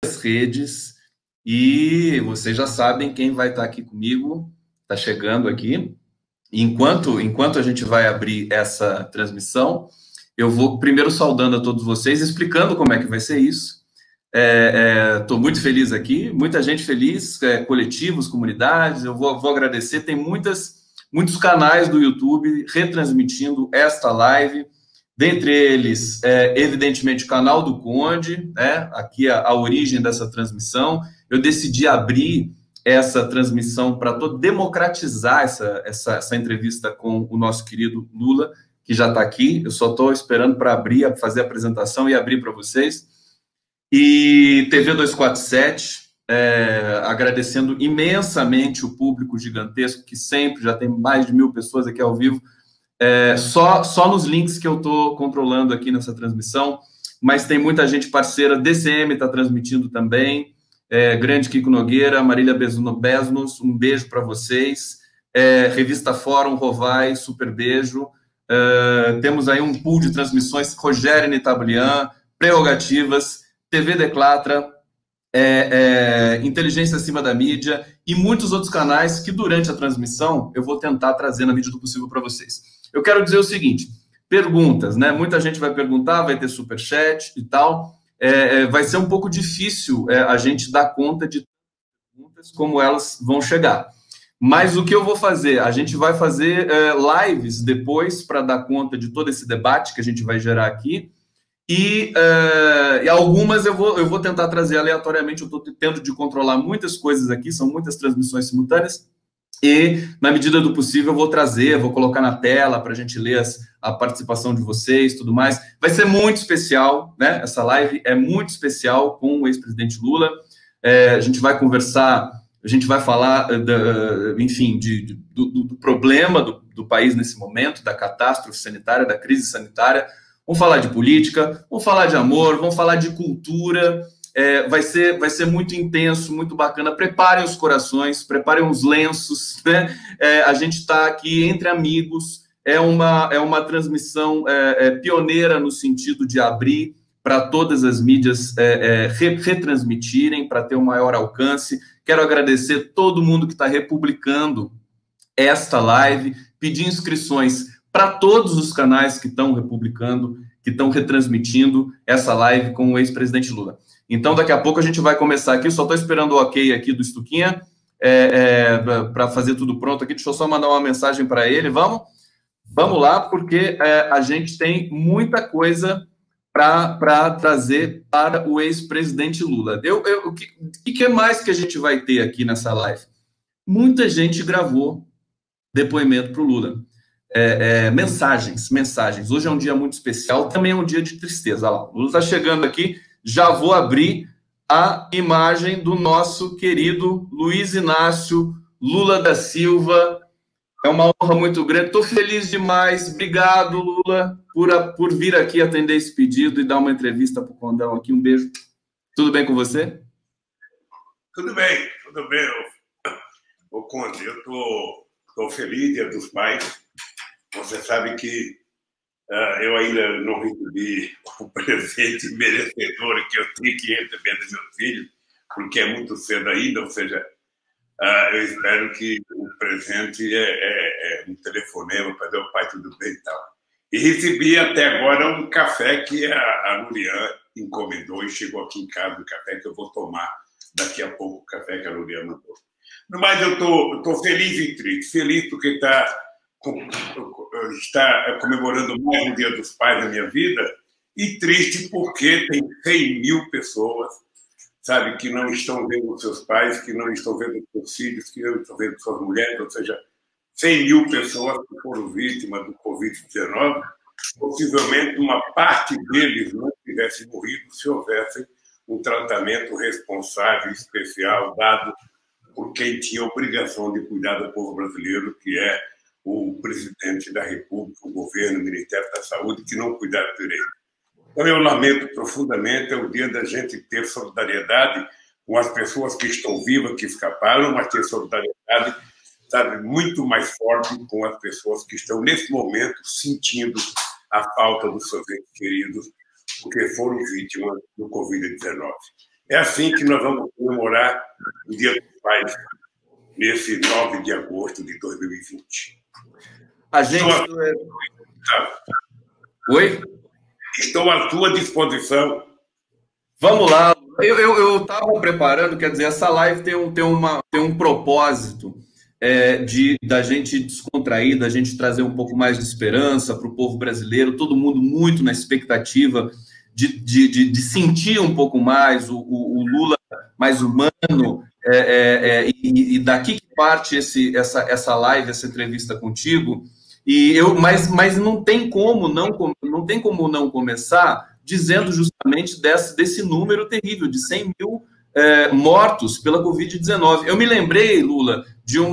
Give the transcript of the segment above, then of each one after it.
várias redes e vocês já sabem quem vai estar aqui comigo, está chegando aqui. Enquanto a gente vai abrir essa transmissão, eu vou primeiro saudando a todos vocês, explicando como é que vai ser isso. Estou muito feliz aqui, muita gente feliz, coletivos, comunidades. Eu vou agradecer. Tem muitos canais do YouTube retransmitindo esta live. Dentre eles, evidentemente, o canal do Conde, né? Aqui a origem dessa transmissão. Eu decidi abrir essa transmissão para democratizar essa entrevista com o nosso querido Lula, que já está aqui. Eu só estou esperando para abrir, fazer a apresentação e abrir para vocês. E TV 247, agradecendo imensamente o público gigantesco, que sempre já tem mais de 1.000 pessoas aqui ao vivo, só nos links que eu estou controlando aqui nessa transmissão, mas tem muita gente parceira. DCM está transmitindo também, Grande Kiko Nogueira, Marília Besnos, um beijo para vocês, Revista Fórum, Rovai, super beijo. Temos aí um pool de transmissões, Rogério Nitablian, Prerrogativas, TV Declatra, Inteligência Acima da Mídia e muitos outros canais que durante a transmissão eu vou tentar trazer na medida do possível para vocês. Eu quero dizer o seguinte, perguntas, né? Muita gente vai perguntar, vai ter superchat e tal. Vai ser um pouco difícil a gente dar conta de perguntas como elas vão chegar. Mas o que eu vou fazer? A gente vai fazer lives depois para dar conta de todo esse debate que a gente vai gerar aqui. E algumas eu vou tentar trazer aleatoriamente. Eu estou tendo de controlar muitas coisas aqui, são muitas transmissões simultâneas. E, na medida do possível, eu vou trazer, vou colocar na tela para a gente ler a participação de vocês, tudo mais. Vai ser muito especial, né? Essa live é muito especial com o ex-presidente Lula. A gente vai conversar, a gente vai falar, enfim, do problema do país nesse momento, da catástrofe sanitária, da crise sanitária. Vamos falar de política, vamos falar de amor, vamos falar de cultura. Vai ser muito intenso, muito bacana. Preparem os corações, preparem os lenços, né? A gente está aqui entre amigos. É uma transmissão pioneira no sentido de abrir para todas as mídias retransmitirem, para ter um maior alcance. Quero agradecer todo mundo que está republicando esta live, pedir inscrições para todos os canais que estão republicando, que estão retransmitindo essa live com o ex-presidente Lula. Então, daqui a pouco a gente vai começar aqui. Eu só estou esperando o ok aqui do Stuquinha para fazer tudo pronto aqui. Deixa eu só mandar uma mensagem para ele. Vamos lá, porque a gente tem muita coisa para trazer para o ex-presidente Lula. O que mais que a gente vai ter aqui nessa live? Muita gente gravou depoimento para o Lula. Mensagens. Hoje é um dia muito especial, também é um dia de tristeza. Olha lá, o Lula está chegando aqui. Já vou abrir a imagem do nosso querido Luiz Inácio Lula da Silva. É uma honra muito grande. Estou feliz demais. Obrigado, Lula, por vir aqui atender esse pedido e dar uma entrevista para o Condão aqui. Um beijo. Tudo bem com você? Tudo bem. Ô Conde, eu estou feliz, Dia dos Pais. Você sabe que eu ainda não recebi o presente merecedor que eu tenho que receber dos meus filhos, porque é muito cedo ainda, ou seja, eu espero que o presente é um telefonema para dizer, o pai, tudo bem e tal. E recebi até agora um café que a Lurian encomendou e chegou aqui em casa, um café que eu vou tomar daqui a pouco, o café que a Lurian mandou. Mas eu estou feliz e triste. Feliz porque está comemorando mais o Dia dos Pais da minha vida, e triste porque tem 100.000 pessoas, sabe, que não estão vendo os seus pais, que não estão vendo os seus filhos, que não estão vendo suas mulheres, ou seja, 100.000 pessoas que foram vítimas do Covid-19. Possivelmente uma parte deles não tivesse morrido se houvesse um tratamento responsável, especial, dado por quem tinha a obrigação de cuidar do povo brasileiro, que é o presidente da República, o governo, o Ministério da Saúde, que não cuidaram direito. Então, eu lamento profundamente, é o dia da gente ter solidariedade com as pessoas que estão vivas, que escaparam, mas ter solidariedade, sabe, muito mais forte com as pessoas que estão, nesse momento, sentindo a falta dos seus entes queridos, porque foram vítimas do Covid-19. É assim que nós vamos comemorar o Dia dos Pais, nesse 9 de agosto de 2020. A gente... Oi? Estou à sua disposição. Vamos lá. Eu estava preparando, quer dizer, essa live tem um propósito da gente descontrair, da gente trazer um pouco mais de esperança para o povo brasileiro, todo mundo muito na expectativa de sentir um pouco mais o Lula mais humano, e daqui que parte essa live, essa entrevista contigo. Mas não tem como não começar dizendo justamente desse número terrível de 100 mil mortos pela Covid-19. Eu me lembrei, Lula,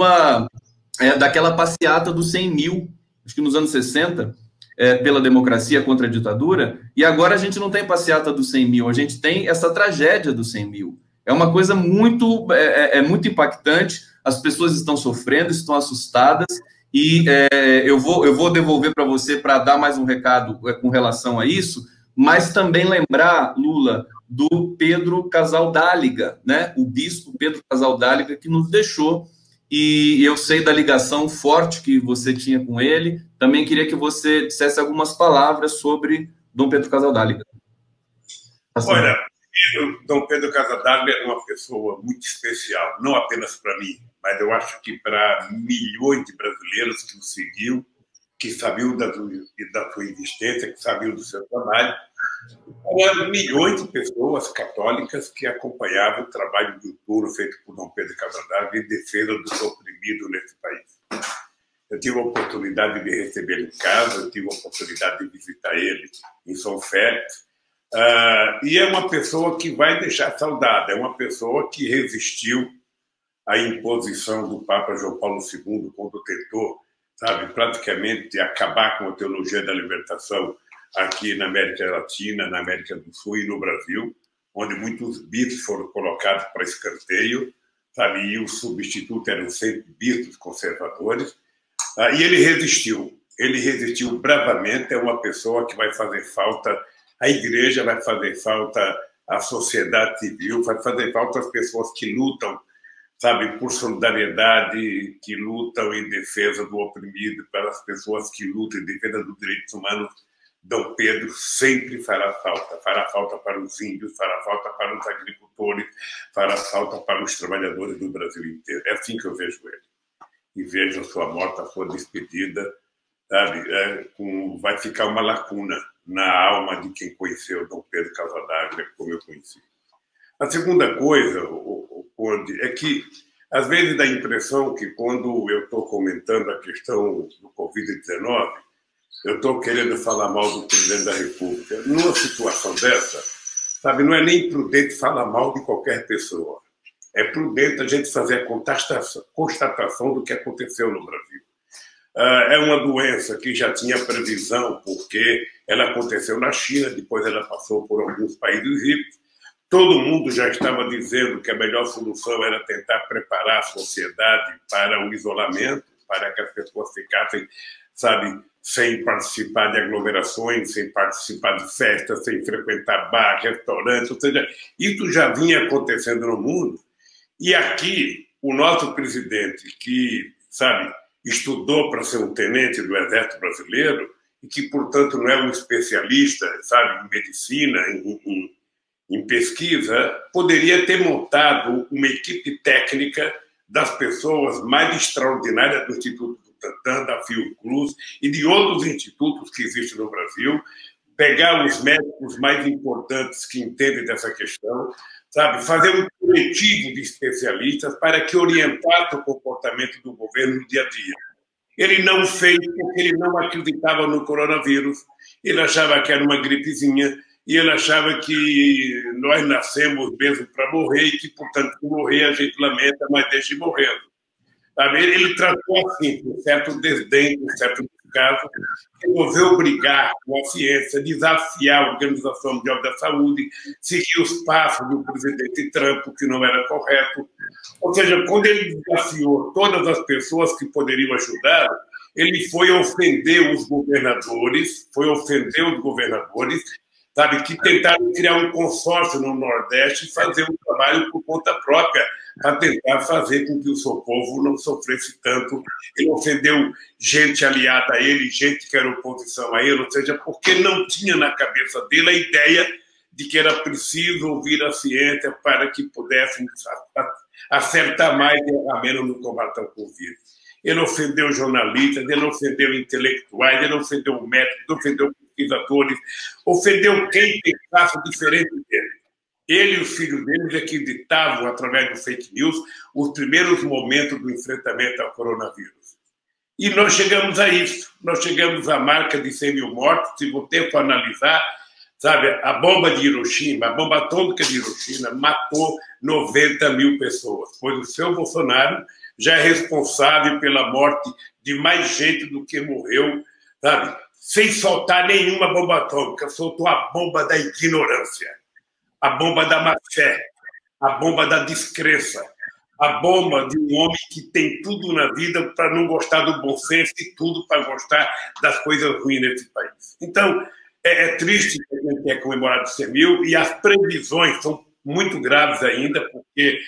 daquela passeata dos 100 mil, acho que nos anos 60, pela democracia contra a ditadura, e agora a gente não tem passeata dos 100 mil, a gente tem essa tragédia dos 100 mil. É uma coisa muito impactante, as pessoas estão sofrendo, estão assustadas, e eu vou devolver para você para dar mais um recado com relação a isso, mas também lembrar, Lula, do Pedro Casaldáliga, né? O bispo Pedro Casaldáliga, que nos deixou, e eu sei da ligação forte que você tinha com ele. Também queria que você dissesse algumas palavras sobre Dom Pedro Casaldáliga. Olha, Dom Pedro Casaldáliga é uma pessoa muito especial, não apenas para mim, mas eu acho que para milhões de brasileiros que o seguiam, que sabiam da sua existência, que sabiam do seu trabalho. Há milhões de pessoas católicas que acompanhavam o trabalho duro feito por Dom Pedro Casaldáliga em defesa dos oprimidos nesse país. Eu tive a oportunidade de recebê-lo em casa, eu tive a oportunidade de visitar ele em São Félix, e é uma pessoa que vai deixar saudade, é uma pessoa que resistiu à imposição do Papa João Paulo II quando tentou, praticamente acabar com a teologia da libertação aqui na América Latina, na América do Sul e no Brasil, onde muitos bispos foram colocados para escanteio, e o substituto eram sempre bispos conservadores, e ele resistiu bravamente. É uma pessoa que vai fazer falta à igreja, vai fazer falta à sociedade civil, vai fazer falta às pessoas que lutam, por solidariedade, que lutam em defesa do oprimido, para as pessoas que lutam em defesa dos direitos humanos. Dom Pedro sempre fará falta para os índios, fará falta para os agricultores, fará falta para os trabalhadores do Brasil inteiro. É assim que eu vejo ele. E vejo a sua morte, a sua despedida, vai ficar uma lacuna na alma de quem conheceu Dom Pedro Casaldáliga, como eu conheci. A segunda coisa, Conde, é que às vezes dá a impressão que quando eu estou comentando a questão do Covid-19, eu estou querendo falar mal do presidente da República. Numa situação dessa, não é nem prudente falar mal de qualquer pessoa. É prudente a gente fazer a constatação do que aconteceu no Brasil. É uma doença que já tinha previsão, porque ela aconteceu na China, depois ela passou por alguns países ricos. Todo mundo já estava dizendo que a melhor solução era tentar preparar a sociedade para o isolamento, para que as pessoas ficassem, sem participar de aglomerações, sem participar de festas, sem frequentar bar, restaurantes, ou seja, isso já vinha acontecendo no mundo. E aqui, o nosso presidente, que, estudou para ser um tenente do Exército Brasileiro e que, portanto, não é um especialista, em medicina, em pesquisa, poderia ter montado uma equipe técnica das pessoas mais extraordinárias do Instituto Butantan, da Fiocruz e de outros institutos que existem no Brasil, pegar os médicos mais importantes que entendem dessa questão, fazer um coletivo de especialistas para que orientasse o comportamento do governo no dia a dia. Ele não fez porque ele não acreditava no coronavírus, ele achava que era uma gripezinha, e ele achava que nós nascemos mesmo para morrer e que, portanto, por morrer a gente lamenta, mas deixa de morrer. Ele tratou assim, com certo desdém, com certo descaso, resolveu brigar com a ciência, desafiar a Organização Mundial da Saúde, seguir os passos do presidente Trump, que não era correto. Ou seja, quando ele desafiou todas as pessoas que poderiam ajudar, ele foi ofender os governadores, sabe, que tentaram criar um consórcio no Nordeste e fazer um trabalho por conta própria para tentar fazer com que o seu povo não sofresse tanto. Ele ofendeu gente aliada a ele, gente que era oposição a ele, ou seja, porque não tinha na cabeça dele a ideia de que era preciso ouvir a ciência para que pudéssemos acertar mais e errar menos no combate ao Covid. Ele ofendeu jornalistas, ele ofendeu intelectuais, ele ofendeu médicos, ofendeu pesquisadores, ofendeu quem pensasse diferente dele. Ele e os filhos dele acreditavam, através do fake news, os primeiros momentos do enfrentamento ao coronavírus. E nós chegamos a isso. Nós chegamos à marca de 100 mil mortos. Se você for analisar, sabe, a bomba de Hiroshima, a bomba atômica de Hiroshima, matou 90 mil pessoas, pois o seu Bolsonaro já é responsável pela morte de mais gente do que morreu, sabe, sem soltar nenhuma bomba atômica. Soltou a bomba da ignorância, a bomba da má-fé, a bomba da descrença, a bomba de um homem que tem tudo na vida para não gostar do bom senso e tudo para gostar das coisas ruins nesse país. Então, é triste que a gente tenha comemorado 100 mil e as previsões são muito graves ainda, porque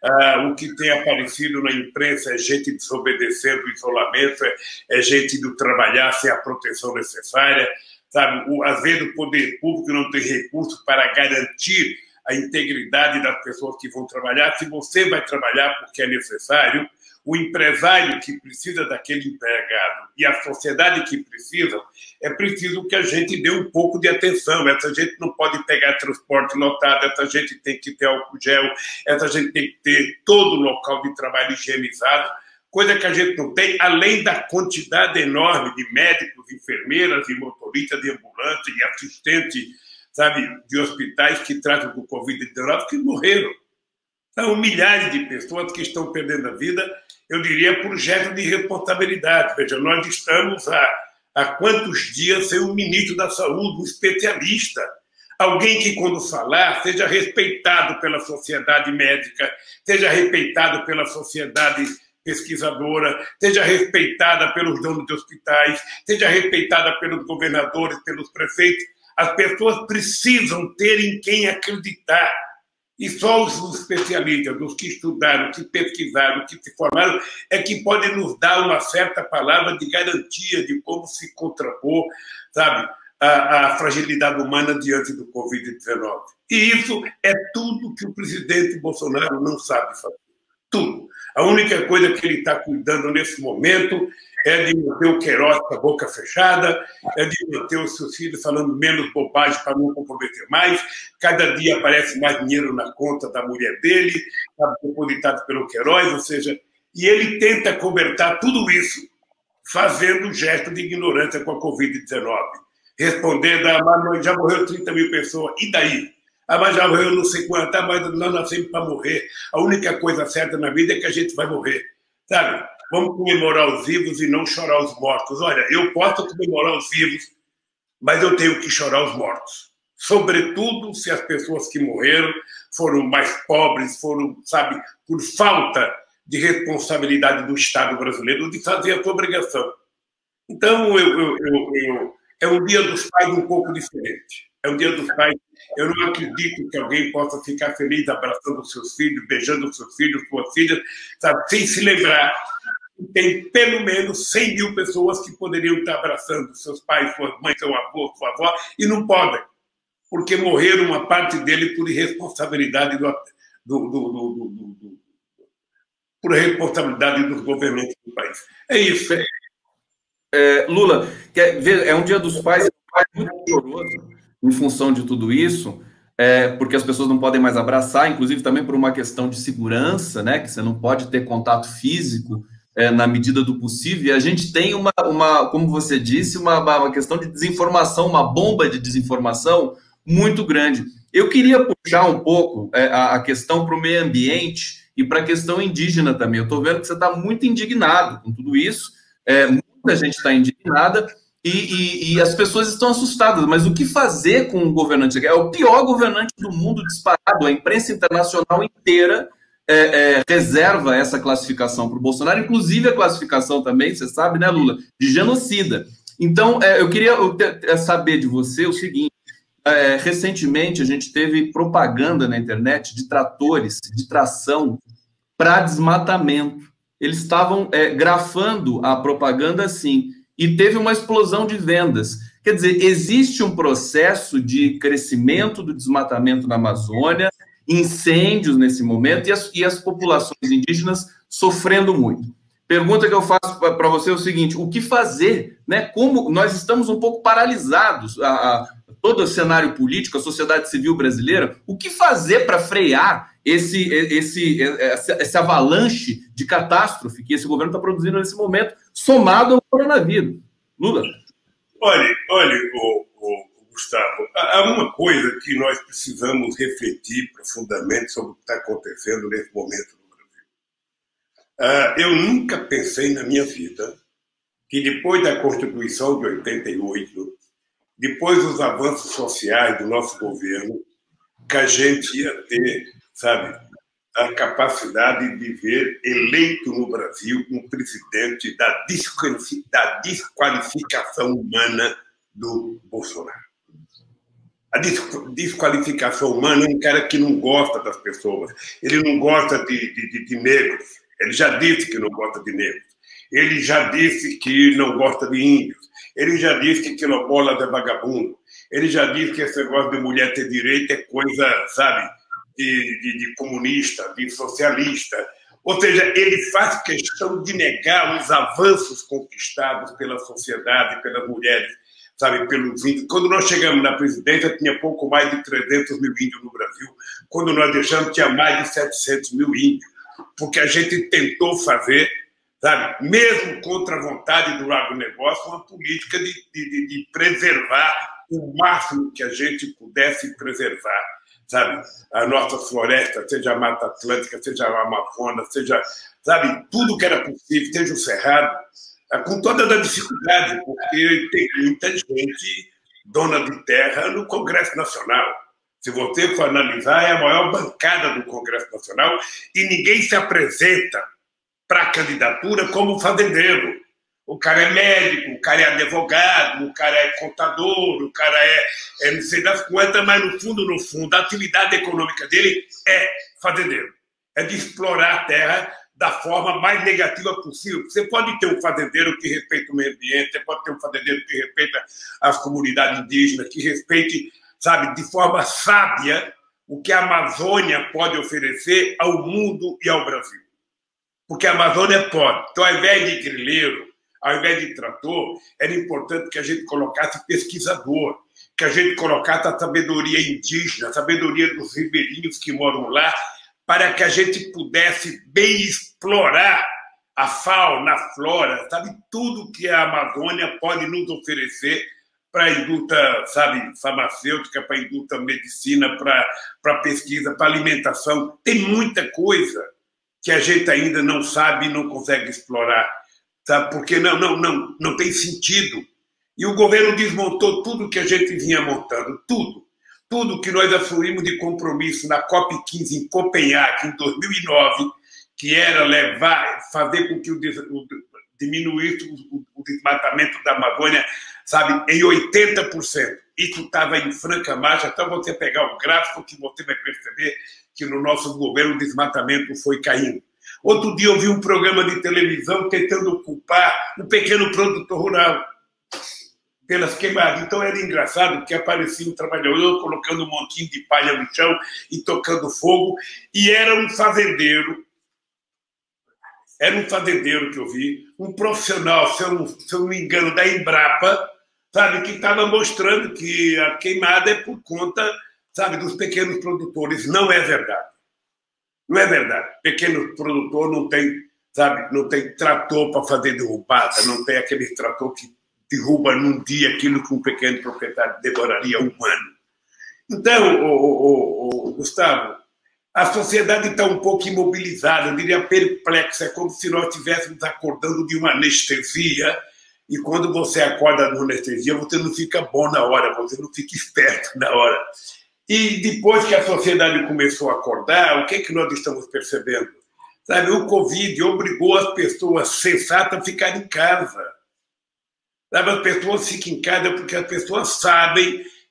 o que tem aparecido na imprensa é gente desobedecendo o isolamento, é gente indo trabalhar sem a proteção necessária, sabe? Às vezes o poder público não tem recursos para garantir a integridade das pessoas que vão trabalhar. Se você vai trabalhar porque é necessário, o empresário que precisa daquele empregado e a sociedade que precisa, é preciso que a gente dê um pouco de atenção. Essa gente não pode pegar transporte lotado, essa gente tem que ter álcool gel, essa gente tem que ter todo o local de trabalho higienizado, coisa que a gente não tem, além da quantidade enorme de médicos, enfermeiras e motoristas de ambulância e assistentes, sabe, de hospitais que tratam do Covid-19 que morreram. São milhares de pessoas que estão perdendo a vida, eu diria, por gesto de responsabilidade. Veja, nós estamos há quantos dias sem um ministro da Saúde, um especialista, alguém que, quando falar, seja respeitado pela sociedade médica, seja respeitado pela sociedade pesquisadora, seja respeitada pelos donos de hospitais, seja respeitada pelos governadores, pelos prefeitos. As pessoas precisam ter em quem acreditar. E só os especialistas, os que estudaram, que pesquisaram, que se formaram, é que podem nos dar uma certa palavra de garantia de como se contrapor, sabe, a fragilidade humana diante do Covid-19. E isso é tudo que o presidente Bolsonaro não sabe fazer. Tudo. A única coisa que ele está cuidando nesse momento é de manter o Queiroz com a boca fechada, é de manter os seus filhos falando menos bobagem para não comprometer mais. Cada dia aparece mais dinheiro na conta da mulher dele, depositado pelo Queiroz, ou seja, e ele tenta cobertar tudo isso fazendo um gesto de ignorância com a Covid-19, respondendo, mas já morreu 30 mil pessoas, e daí? Mas já morreu não sei quanto, mas nós nascemos para morrer. A única coisa certa na vida é que a gente vai morrer, sabe? Vamos comemorar os vivos e não chorar os mortos. Olha, eu posso comemorar os vivos, mas eu tenho que chorar os mortos. Sobretudo se as pessoas que morreram foram mais pobres, foram, sabe, por falta de responsabilidade do Estado brasileiro de fazer a sua obrigação. Então, é um Dia dos Pais um pouco diferente. É um Dia dos Pais. Eu não acredito que alguém possa ficar feliz abraçando os seus filhos, beijando os seus filhos, suas filhas, sabe, sem se lembrar que tem pelo menos 100 mil pessoas que poderiam estar abraçando seus pais, suas mães, seu avô, sua avó, e não podem, porque morreram uma parte dele por irresponsabilidade por responsabilidade dos governantes do país. É isso. Lula, é um Dia dos Pais muito doloroso em função de tudo isso, porque as pessoas não podem mais abraçar, inclusive também por uma questão de segurança, né, que você não pode ter contato físico na medida do possível, e a gente tem como você disse, uma questão de desinformação, uma bomba de desinformação muito grande. Eu queria puxar um pouco a questão para o meio ambiente e para a questão indígena também. Eu estou vendo que você está muito indignado com tudo isso, muita gente está indignada, e as pessoas estão assustadas, mas o que fazer com um governante? É o pior governante do mundo disparado, a imprensa internacional inteira reserva essa classificação para o Bolsonaro, inclusive a classificação também, você sabe, né, Lula, de genocida. Então, eu queria saber de você o seguinte, recentemente a gente teve propaganda na internet de tratores de tração para desmatamento. Eles estavam grafando a propaganda assim, e teve uma explosão de vendas. Quer dizer, existe um processo de crescimento do desmatamento na Amazônia, incêndios nesse momento, e as populações indígenas sofrendo muito. Pergunta que eu faço para você é o seguinte: o que fazer, né? Como nós estamos um pouco paralisados, todo o cenário político, a sociedade civil brasileira, o que fazer para frear esse avalanche de catástrofe que esse governo está produzindo nesse momento, somado ao coronavírus? Lula. Olha, Gustavo, há uma coisa que nós precisamos refletir profundamente sobre o que está acontecendo nesse momento no Brasil. Eu nunca pensei na minha vida que depois da Constituição de 88, depois dos avanços sociais do nosso governo, que a gente ia ter, sabe, a capacidade de ver eleito no Brasil um presidente da desqualificação humana do Bolsonaro. A desqualificação humana é um cara que não gosta das pessoas, ele não gosta de negros, ele já disse que não gosta de negros, ele já disse que não gosta de índios, ele já disse que quilombolas é vagabundo, ele já disse que esse negócio de mulher ter direito é coisa, sabe, de comunista, de socialista. Ou seja, ele faz questão de negar os avanços conquistados pela sociedade, pelas mulheres, sabe, pelos índios. Quando nós chegamos na presidência, tinha pouco mais de 300 mil índios no Brasil. Quando nós deixamos, tinha mais de 700 mil índios. Porque a gente tentou fazer, sabe, mesmo contra a vontade do agronegócio, uma política de preservar o máximo que a gente pudesse preservar, sabe, a nossa floresta, seja a Mata Atlântica, seja a Amazônia, seja, sabe, tudo que era possível, seja o Cerrado, com toda a dificuldade, porque tem muita gente dona de terra no Congresso Nacional. Se você for analisar, é a maior bancada do Congresso Nacional e ninguém se apresenta para a candidatura como fazendeiro. O cara é médico, o cara é advogado, o cara é contador, o cara é não sei das quantas, mas no fundo, a atividade econômica dele é fazendeiro. É de explorar a terra da forma mais negativa possível. Você pode ter um fazendeiro que respeita o meio ambiente, você pode ter um fazendeiro que respeita as comunidades indígenas, que respeite, sabe, de forma sábia o que a Amazônia pode oferecer ao mundo e ao Brasil. Porque a Amazônia pode. Então, ao invés de grileiro, ao invés de trator, era importante que a gente colocasse pesquisador, que a gente colocasse a sabedoria indígena, a sabedoria dos ribeirinhos que moram lá, para que a gente pudesse bem explorar a fauna, a flora, sabe, tudo que a Amazônia pode nos oferecer para a indústria, sabe, farmacêutica, para a indústria medicina, para pesquisa, para alimentação. Tem muita coisa que a gente ainda não sabe e não consegue explorar. Sabe? Porque não tem sentido. E o governo desmontou tudo que a gente vinha montando, tudo que nós assumimos de compromisso na COP15 em Copenhague, em 2009, que era fazer com que diminuísse o desmatamento da Amazônia, sabe, em 80%. Isso estava em franca marcha, então você pegar o gráfico que você vai perceber que no nosso governo o desmatamento foi caindo. Outro dia eu vi um programa de televisão tentando culpar o pequeno produtor rural pelas queimadas. Então era engraçado que aparecia um trabalhador colocando um montinho de palha no chão e tocando fogo, e era um fazendeiro que eu vi, um profissional, se eu não me engano, da Embrapa, sabe, que estava mostrando que a queimada é por conta, sabe, dos pequenos produtores. Não é verdade. Não é verdade. Pequeno produtor não tem, sabe, não tem trator para fazer derrubada, não tem aquele trator que derruba num dia aquilo que um pequeno proprietário demoraria um ano. Então, Gustavo, a sociedade está um pouco imobilizada, eu diria perplexa, é como se nós estivéssemos acordando de uma anestesia, e quando você acorda de uma anestesia, você não fica bom na hora, você não fica esperto na hora. E depois que a sociedade começou a acordar, o que é que nós estamos percebendo? Sabe, o Covid obrigou as pessoas sensatas a ficar em casa. Sabe, as pessoas ficam em casa porque as pessoas sabem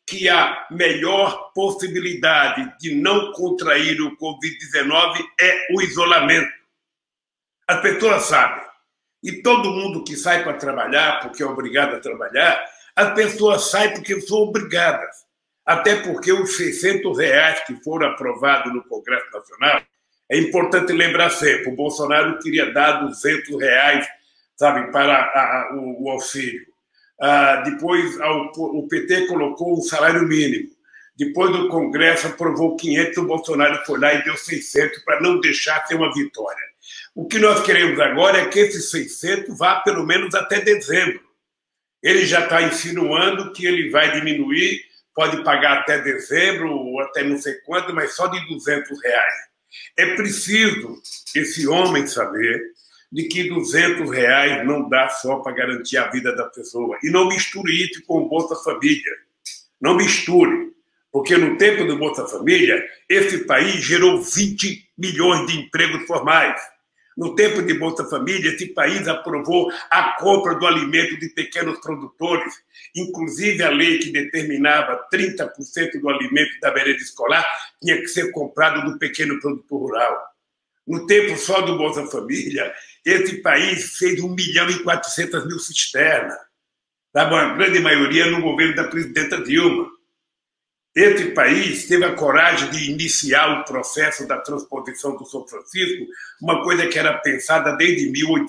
que a melhor possibilidade de não contrair o Covid-19 é o isolamento. As pessoas sabem. E todo mundo que sai para trabalhar, porque é obrigado a trabalhar, as pessoas saem porque são obrigadas. Até porque os R$600 que foram aprovados no Congresso Nacional, é importante lembrar sempre, o Bolsonaro queria dar R$200, sabe, para o auxílio. Depois o PT colocou o salário mínimo. Depois do Congresso aprovou 500, o Bolsonaro foi lá e deu 600 para não deixar ser uma vitória. O que nós queremos agora é que esses 600 vá pelo menos até dezembro. Ele já está insinuando que ele vai diminuir, pode pagar até dezembro ou até não sei quanto, mas só de R$200. É preciso esse homem saber de que R$200 não dá só para garantir a vida da pessoa. E não misture isso com o Bolsa Família. Não misture. Porque no tempo do Bolsa Família, esse país gerou 20 milhões de empregos formais. No tempo de Bolsa Família, esse país aprovou a compra do alimento de pequenos produtores, inclusive a lei que determinava 30% do alimento da merenda escolar tinha que ser comprado do pequeno produtor rural. No tempo só do Bolsa Família, esse país fez 1.400.000 cisternas, uma grande maioria no governo da presidenta Dilma. Esse país teve a coragem de iniciar o processo da transposição do São Francisco, uma coisa que era pensada desde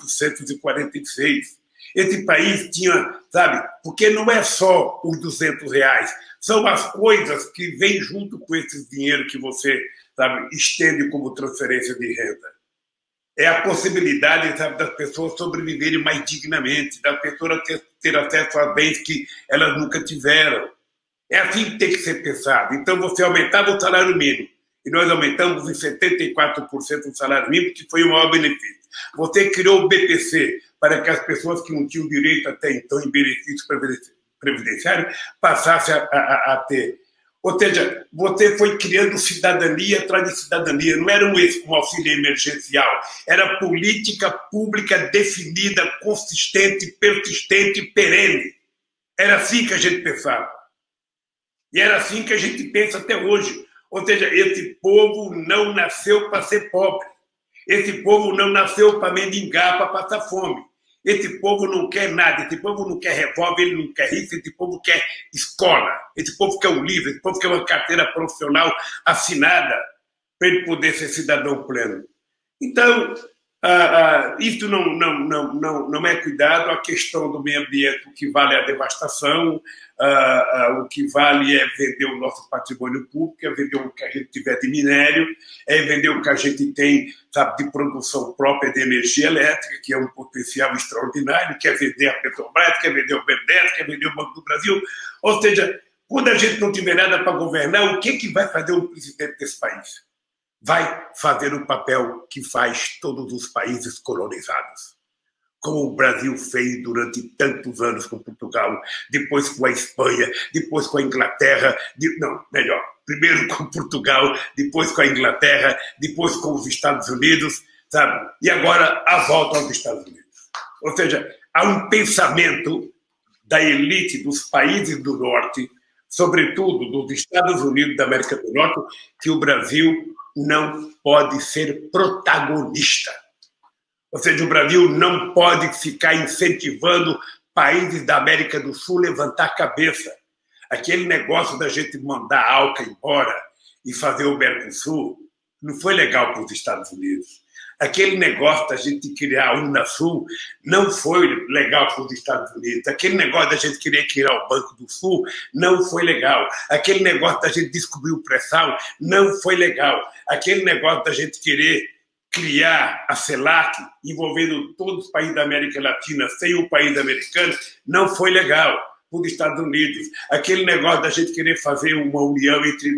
1846. Esse país tinha, sabe, porque não é só os R$200, são as coisas que vêm junto com esse dinheiro que você, sabe, estende como transferência de renda. É a possibilidade, sabe, das pessoas sobreviverem mais dignamente, das pessoas ter acesso a bens que elas nunca tiveram. É assim que tem que ser pensado. Então, você aumentava o salário mínimo, e nós aumentamos em 74% o salário mínimo, que foi o maior benefício. Você criou o BPC para que as pessoas que não tinham direito até então em benefício previdenciário passassem a ter. Ou seja, você foi criando cidadania atrás de cidadania. Não era um auxílio emergencial. Era política pública definida, consistente, persistente, perene. Era assim que a gente pensava. E era assim que a gente pensa até hoje. Ou seja, esse povo não nasceu para ser pobre. Esse povo não nasceu para mendigar, para passar fome. Esse povo não quer nada. Esse povo não quer revólver, ele não quer isso. Esse povo quer escola. Esse povo quer um livro. Esse povo quer uma carteira profissional assinada para ele poder ser cidadão pleno. Então, isso não é cuidado. A questão do meio ambiente, o que vale é a devastação, o que vale é vender o nosso patrimônio público, é vender o que a gente tiver de minério, é vender o que a gente tem, sabe, de produção própria de energia elétrica, que é um potencial extraordinário, quer vender a Petrobras, quer vender o BNDES, quer vender o Banco do Brasil. Ou seja, quando a gente não tiver nada para governar, o que vai fazer o presidente desse país? Vai fazer o papel que faz todos os países colonizados. Como o Brasil fez durante tantos anos com Portugal, depois com a Espanha, depois com a Inglaterra, primeiro com Portugal, depois com a Inglaterra, depois com os Estados Unidos, sabe? E agora a volta aos Estados Unidos. Ou seja, há um pensamento da elite dos países do Norte, sobretudo dos Estados Unidos da América do Norte, que o Brasil não pode ser protagonista. Ou seja, o Brasil não pode ficar incentivando países da América do Sul a levantar a cabeça. Aquele negócio da gente mandar a ALCA embora e fazer o Mercosul não foi legal para os Estados Unidos. Aquele negócio da gente criar a Unasul não foi legal para os Estados Unidos. Aquele negócio da gente querer criar o Banco do Sul não foi legal. Aquele negócio da gente descobrir o pré-sal não foi legal. Aquele negócio da gente querer criar a CELAC, envolvendo todos os países da América Latina, sem o país americano, não foi legal para os Estados Unidos. Aquele negócio da gente querer fazer uma união entre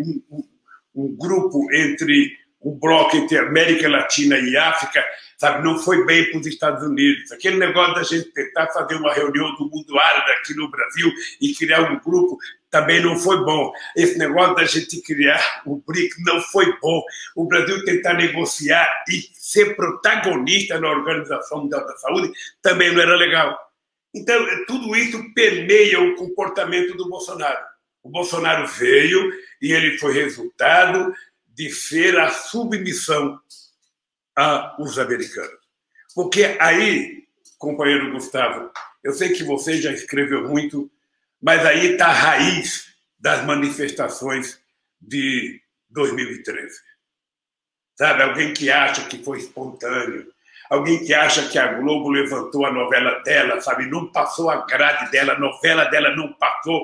um grupo, entre um bloco entre América Latina e África, sabe, não foi bem para os Estados Unidos. Aquele negócio da gente tentar fazer uma reunião do mundo árabe aqui no Brasil e criar um grupo também não foi bom. Esse negócio da gente criar o BRIC não foi bom. O Brasil tentar negociar e ser protagonista na Organização Mundial da Saúde também não era legal. Então, tudo isso permeia o comportamento do Bolsonaro. O Bolsonaro veio e ele foi resultado de ser a submissão aos americanos. Porque aí, companheiro Gustavo, eu sei que você já escreveu muito, mas aí está a raiz das manifestações de 2013. Sabe, alguém que acha que foi espontâneo, alguém que acha que a Globo levantou a novela dela, sabe, não passou a grade dela, a novela dela não passou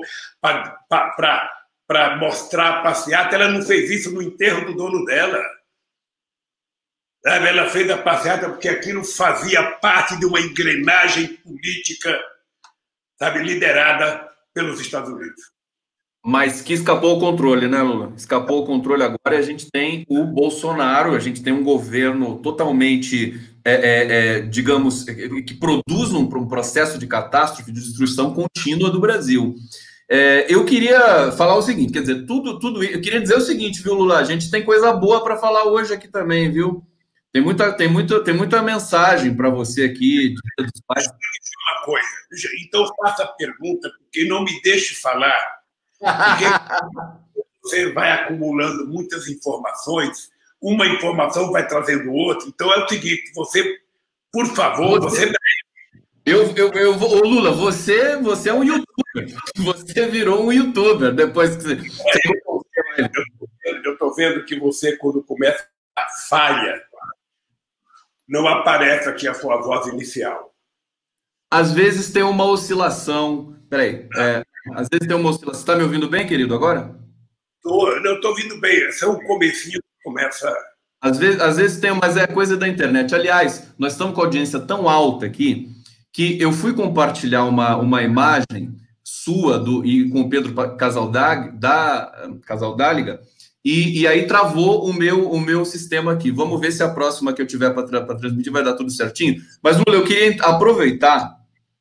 para mostrar a passeata, ela não fez isso no enterro do dono dela. Sabe, ela fez a passeata porque aquilo fazia parte de uma engrenagem política, sabe, liderada pelos Estados Unidos. Mas que escapou o controle, né, Lula? Escapou o controle agora e a gente tem o Bolsonaro, a gente tem um governo totalmente, digamos, que produz um processo de catástrofe, de destruição contínua do Brasil. Eu queria falar o seguinte, quer dizer, eu queria dizer o seguinte, viu, Lula? A gente tem coisa boa para falar hoje aqui também, viu? Tem muita mensagem para você aqui. Dos pais. Uma coisa, então faça a pergunta, porque não me deixe falar. Porque você vai acumulando muitas informações, uma informação vai trazendo outra. Então é o seguinte, você, por favor, você... Ô, Lula, você é um youtuber. Você virou um youtuber depois que você... Eu estou vendo que você, quando começa a falha, não aparece aqui a sua voz inicial. Às vezes tem uma oscilação. Peraí. Às vezes tem uma oscilação. Você está me ouvindo bem, querido, agora? Eu estou ouvindo bem. Esse é o comecinho que começa... Às vezes tem, mas é coisa da internet. Aliás, nós estamos com a audiência tão alta aqui que eu fui compartilhar uma imagem sua e com o Pedro Casaldáliga e aí travou o meu sistema aqui. Vamos ver se a próxima que eu tiver para transmitir vai dar tudo certinho. Mas, Lula, eu queria aproveitar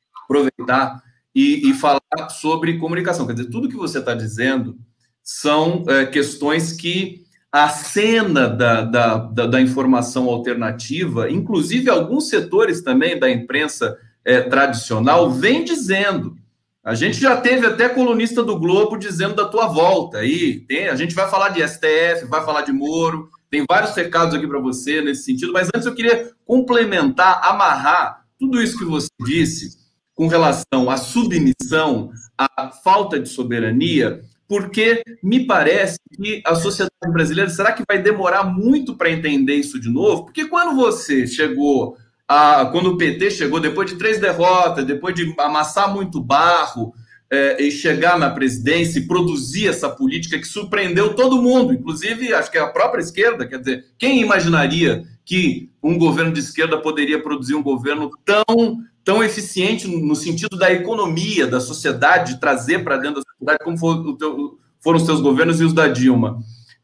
e falar sobre comunicação. Quer dizer, tudo que você está dizendo são questões que a cena da informação alternativa, inclusive alguns setores também da imprensa tradicional, vem dizendo. A gente já teve até colunista do Globo dizendo da tua volta. Aí a gente vai falar de STF, vai falar de Moro, tem vários recados aqui para você nesse sentido, mas antes eu queria complementar, amarrar tudo isso que você disse com relação à submissão, à falta de soberania, porque me parece que a sociedade brasileira, será que vai demorar muito para entender isso de novo? Porque quando você chegou, quando o PT chegou, depois de 3 derrotas, depois de amassar muito barro, e chegar na presidência e produzir essa política que surpreendeu todo mundo, inclusive, acho que a própria esquerda, quer dizer, quem imaginaria que um governo de esquerda poderia produzir um governo tão eficiente no sentido da economia, da sociedade, de trazer para dentro da sociedade, como foram os seus governos e os da Dilma.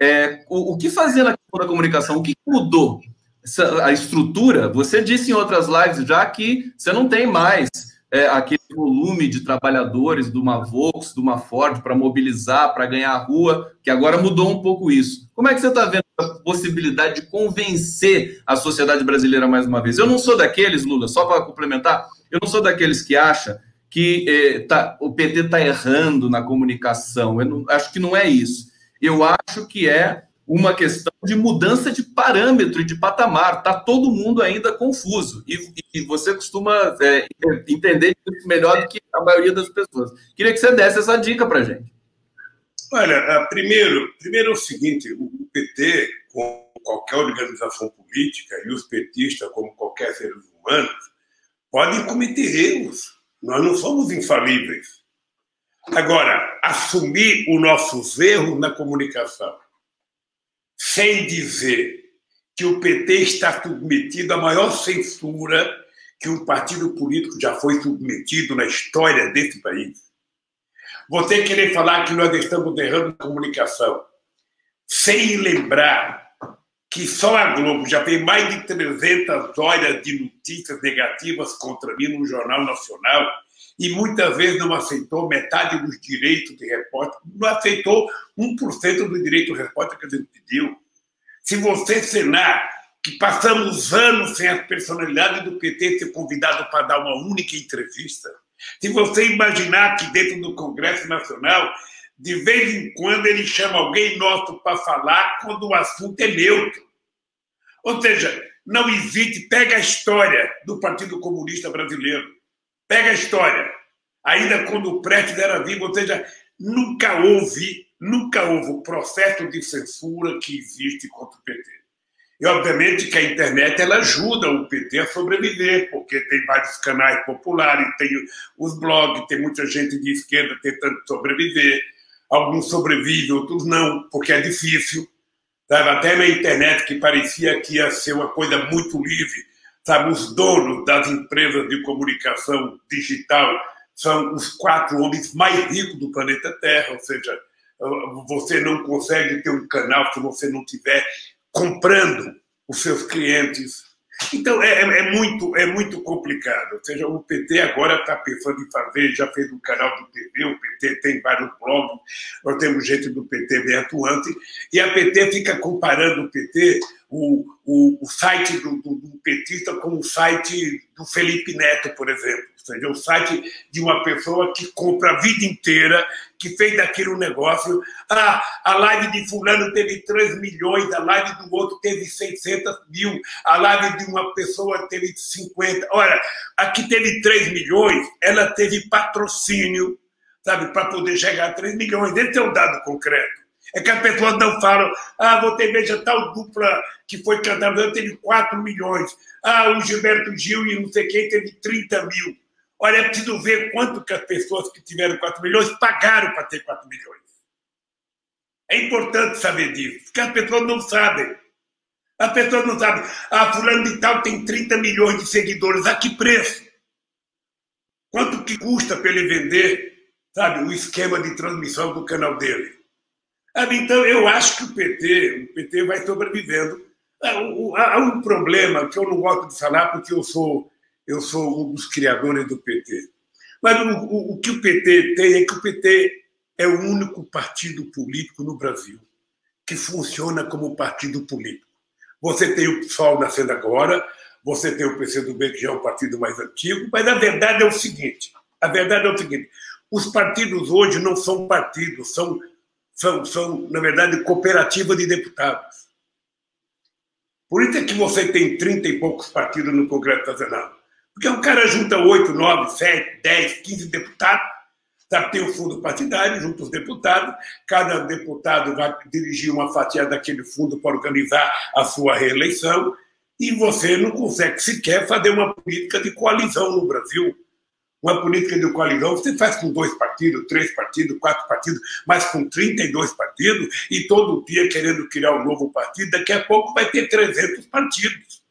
O que fazer na questão da comunicação? O que mudou? A estrutura, você disse em outras lives já que você não tem mais aquele volume de trabalhadores de uma Volks, de uma Ford para mobilizar, para ganhar a rua, que agora mudou um pouco isso. Como é que você está vendo a possibilidade de convencer a sociedade brasileira mais uma vez? Eu não sou daqueles, Lula, só para complementar, eu não sou daqueles que acham que o PT está errando na comunicação. Acho que não é isso. Eu acho que é uma questão de mudança de parâmetro e de patamar. Está todo mundo ainda confuso. E você costuma entender isso melhor do que a maioria das pessoas. Queria que você desse essa dica para a gente. Olha, primeiro é o seguinte, o PT, como qualquer organização política, e os petistas, como qualquer ser humano, podem cometer erros. Nós não somos infalíveis. Agora, assumir os nossos erros na comunicação, sem dizer que o PT está submetido à maior censura que um partido político já foi submetido na história desse país. Você querer falar que nós estamos errando na comunicação, sem lembrar que só a Globo já tem mais de 300 horas de notícias negativas contra mim no Jornal Nacional e muitas vezes não aceitou metade dos direitos de repórter, não aceitou 1% do direito de repórter que a gente pediu. Se você, Senado, que passamos anos sem as personalidades do PT ser convidado para dar uma única entrevista, se você imaginar que dentro do Congresso Nacional De vez em quando ele chama alguém nosso para falar quando o assunto é neutro. Ou seja, não existe, pega a história do Partido Comunista Brasileiro, pega a história, ainda quando o Prestes era vivo, ou seja, nunca houve o processo de censura que existe contra o PT. E, obviamente, que a internet ela ajuda o PT a sobreviver, porque tem vários canais populares, tem os blogs, tem muita gente de esquerda tentando sobreviver. Alguns sobrevivem, outros não, porque é difícil. Sabe? Até na internet, que parecia que ia ser uma coisa muito livre, sabe? Os donos das empresas de comunicação digital são os 4 homens mais ricos do planeta Terra, ou seja, você não consegue ter um canal se você não estiver comprando os seus clientes. Então, é muito complicado. Ou seja, o PT agora está pensando em fazer, já fez um canal do TV, o PT tem vários blogs, nós temos gente do PT bem atuante, e a PT fica comparando o PT, o site do petista com o site do Felipe Neto, por exemplo. Ou seja, o site de uma pessoa que compra a vida inteira, que fez daquilo um negócio. A live de fulano teve 3 milhões, a live do outro teve 600 mil, a live de uma pessoa teve 50. Olha, a que teve 3 milhões, ela teve patrocínio, sabe, para poder chegar a 3 milhões. Esse é um dado concreto. É que as pessoas não falam, você veja tal dupla que foi cantada, teve 4 milhões. O Gilberto Gil e não sei quem teve 30 mil. Olha, é preciso ver quanto que as pessoas que tiveram 4 milhões pagaram para ter 4 milhões. É importante saber disso, porque as pessoas não sabem. As pessoas não sabem. Fulano de tal tem 30 milhões de seguidores. A que preço? Quanto que custa para ele vender, sabe, o esquema de transmissão do canal dele? Então, eu acho que o PT vai sobrevivendo. Há um problema que eu não gosto de falar, porque eu sou um dos criadores do PT. Mas o que o PT tem é que o PT é o único partido político no Brasil que funciona como partido político. Você tem o PSOL nascendo agora, você tem o PCdoB, que já é um partido mais antigo, mas a verdade é o seguinte, os partidos hoje não são partidos, são na verdade, cooperativas de deputados. Por isso é que você tem 30 e poucos partidos no Congresso Nacional. Porque um cara junta 8, 9, 7, 10, 15 deputados, sabe? Tem o fundo partidário, junta os deputados, cada deputado vai dirigir uma fatia daquele fundo para organizar a sua reeleição, e você não consegue sequer fazer uma política de coalizão no Brasil. Uma política de coalizão você faz com 2 partidos, 3 partidos, 4 partidos, mas com 32 partidos, e todo dia querendo criar um novo partido, daqui a pouco vai ter 300 partidos.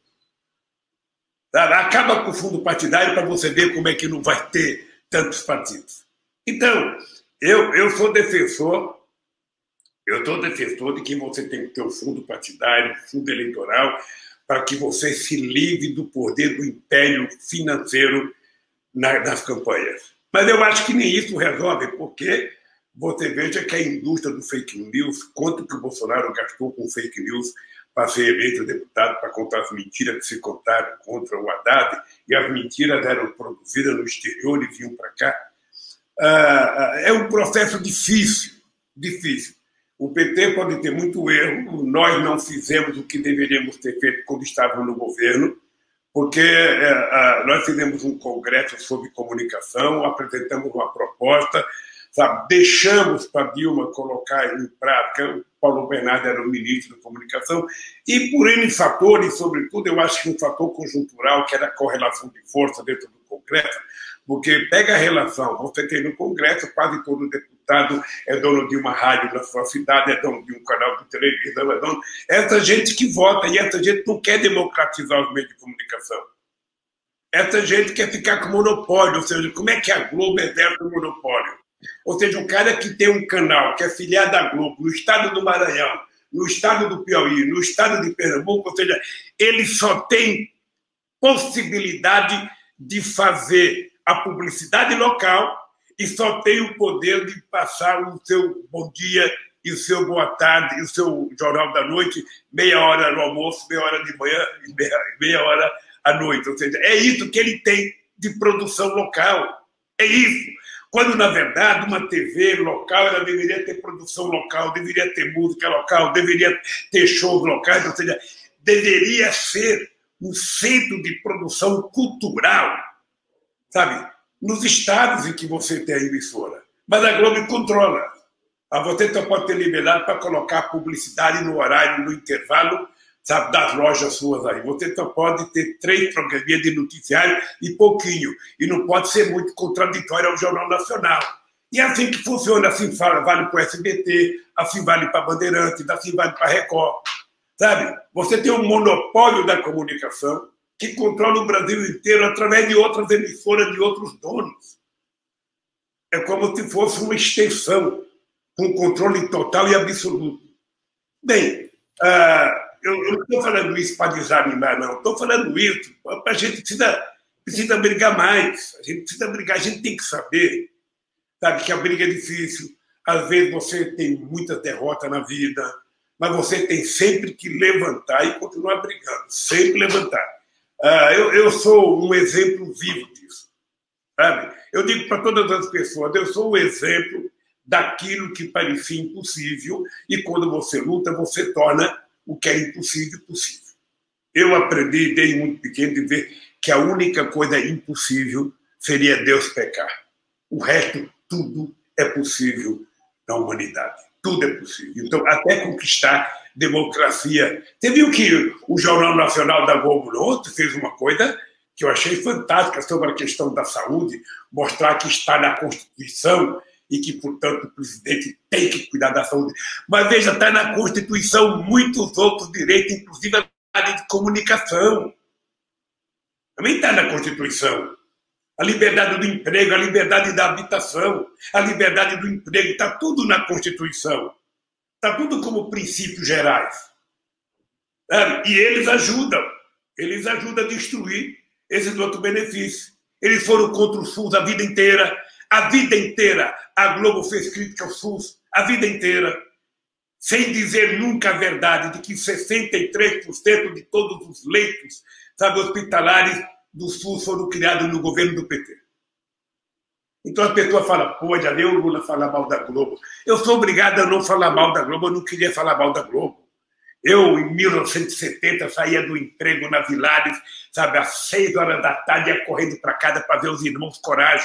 Acaba com o fundo partidário para você ver como é que não vai ter tantos partidos. Então, eu sou defensor de que você tem que ter o fundo partidário, o fundo eleitoral, para que você se livre do poder do império financeiro nas campanhas. Mas eu acho que nem isso resolve, porque você veja que a indústria do fake news, quanto que o Bolsonaro gastou com fake news para ser eleito deputado, para contar as mentiras que se contaram contra o Haddad, e as mentiras eram produzidas no exterior e vinham para cá. É um processo difícil. O PT pode ter muito erro, nós não fizemos o que deveríamos ter feito quando estávamos no governo, porque nós fizemos um congresso sobre comunicação, apresentamos uma proposta, sabe? Deixamos para Dilma colocar em prática, o Paulo Bernardo era o ministro da comunicação, e por N fatores, sobretudo, eu acho que um fator conjuntural, que era a correlação de força dentro do Congresso, porque pega a relação, você tem no Congresso, quase todo deputado é dono de uma rádio na sua cidade, é dono de um canal de televisão, é dono... Essa gente que vota, e essa gente não quer democratizar os meios de comunicação. Essa gente quer ficar com monopólio, ou seja, como é que a Globo exerce o monopólio? Ou seja, o cara que tem um canal, que é filiado da Globo, no estado do Maranhão, no estado do Piauí, no estado de Pernambuco, ou seja, ele só tem possibilidade de fazer a publicidade local e só tem o poder de passar o seu bom dia e o seu boa tarde e o seu jornal da noite, meia hora no almoço, meia hora de manhã e meia hora à noite. Ou seja, é isso que ele tem de produção local. É isso. Quando, na verdade, uma TV local ela deveria ter produção local, deveria ter música local, deveria ter shows locais, ou seja, deveria ser um centro de produção cultural, sabe? Nos estados em que você tem a emissora. Mas a Globo controla. Você só pode ter liberdade para colocar publicidade no horário, no intervalo, sabe, das lojas suas aí. Você só pode ter 3 programas de noticiário e pouquinho. E não pode ser muito contraditório ao Jornal Nacional. E é assim que funciona. Assim vale para o SBT, assim vale para a Bandeirantes, assim vale para a Record. Sabe? Você tem um monopólio da comunicação que controla o Brasil inteiro através de outras emissoras, de outros donos. É como se fosse uma extensão com controle total e absoluto. Bem, eu não estou falando isso para desanimar, não. Estou falando isso para a gente precisa brigar mais. A gente precisa brigar, a gente tem que saber, sabe, que a briga é difícil. Às vezes você tem muita derrota na vida, mas você tem sempre que levantar e continuar brigando. Sempre levantar. Eu sou um exemplo vivo disso. Sabe? Eu digo para todas as pessoas, eu sou o exemplo daquilo que parecia impossível e quando você luta, você torna o que é impossível possível. Eu aprendi desde muito pequeno de ver que a única coisa impossível seria Deus pecar. O resto, tudo é possível na humanidade. Tudo é possível. Então, até conquistar democracia. Você viu que o Jornal Nacional da Globo ontem fez uma coisa que eu achei fantástica sobre a questão da saúde, mostrar que está na Constituição e que, portanto, o presidente tem que cuidar da saúde. Mas, veja, está na Constituição muitos outros direitos, inclusive a área de comunicação. Também está na Constituição. A liberdade do emprego, a liberdade da habitação, a liberdade do emprego, está tudo na Constituição. Está tudo como princípios gerais. E eles ajudam a destruir esses outros benefícios. Eles foram contra o SUS a vida inteira. A vida inteira a Globo fez crítica ao SUS, a vida inteira, sem dizer nunca a verdade de que 63% de todos os leitos, sabe, hospitalares do SUS foram criados no governo do PT. Então a pessoa fala, pô, já deu o Lula falar mal da Globo. Eu sou obrigado a não falar mal da Globo, eu não queria falar mal da Globo. Eu, em 1970, saía do emprego na Vilares, sabe, às 6 horas da tarde, ia correndo para casa para ver os irmãos Coragem.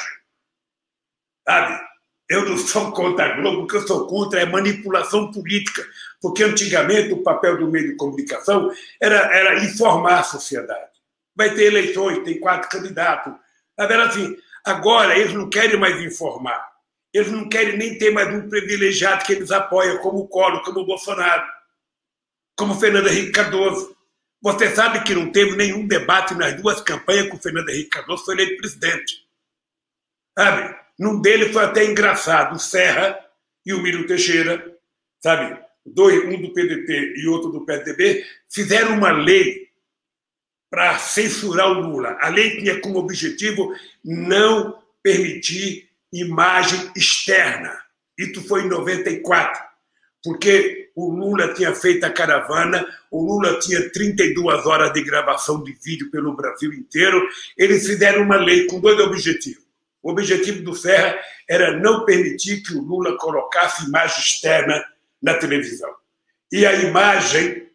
Sabe? Eu não sou contra a Globo, o que eu sou contra é manipulação política, porque antigamente o papel do meio de comunicação era informar a sociedade. Vai ter eleições, tem 4 candidatos. Assim, agora eles não querem mais informar, eles não querem nem ter mais um privilegiado que eles apoiam, como o Collor, como o Bolsonaro, como o Fernando Henrique Cardoso. Você sabe que não teve nenhum debate nas 2 campanhas com o Fernando Henrique Cardoso, foi eleito presidente. Sabe? Num deles foi até engraçado, o Serra e o Miro Teixeira, sabe? Um do PDT e outro do PSDB, fizeram uma lei para censurar o Lula. A lei tinha como objetivo não permitir imagem externa. Isso foi em 94, porque o Lula tinha feito a caravana, o Lula tinha 32 horas de gravação de vídeo pelo Brasil inteiro. Eles fizeram uma lei com 2 objetivos. O objetivo do Serra era não permitir que o Lula colocasse imagem externa na televisão. E a imagem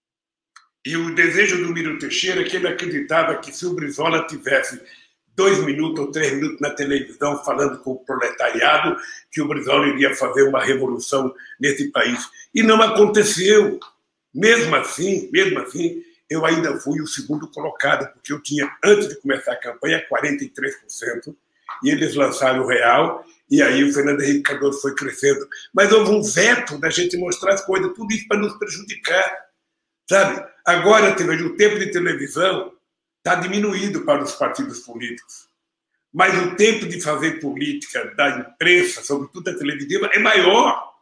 e o desejo do Miro Teixeira, que ele acreditava que se o Brizola tivesse 2 minutos ou 3 minutos na televisão falando com o proletariado, que o Brizola iria fazer uma revolução nesse país. E não aconteceu. Mesmo assim, eu ainda fui o segundo colocado, porque eu tinha, antes de começar a campanha, 43%, e eles lançaram o real, e aí o Fernando Henrique Cardoso foi crescendo. Mas houve um veto da gente mostrar as coisas, tudo isso para nos prejudicar. Sabe? Agora, o tempo de televisão está diminuído para os partidos políticos. Mas o tempo de fazer política da imprensa, sobretudo da televisiva, é maior.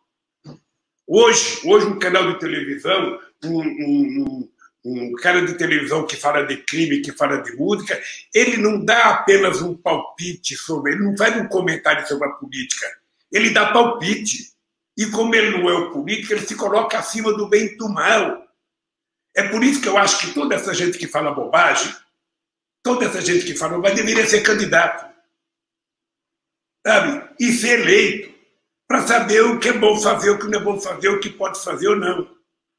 Hoje um canal de televisão, um cara de televisão que fala de crime, que fala de música, ele não dá apenas um palpite sobre, ele não faz um comentário sobre a política, ele dá palpite. E como ele não é o político, ele se coloca acima do bem e do mal. É por isso que eu acho que toda essa gente que fala bobagem, deveria ser candidato. sabe? E ser eleito para saber o que é bom fazer, o que não é bom fazer, o que pode fazer ou não,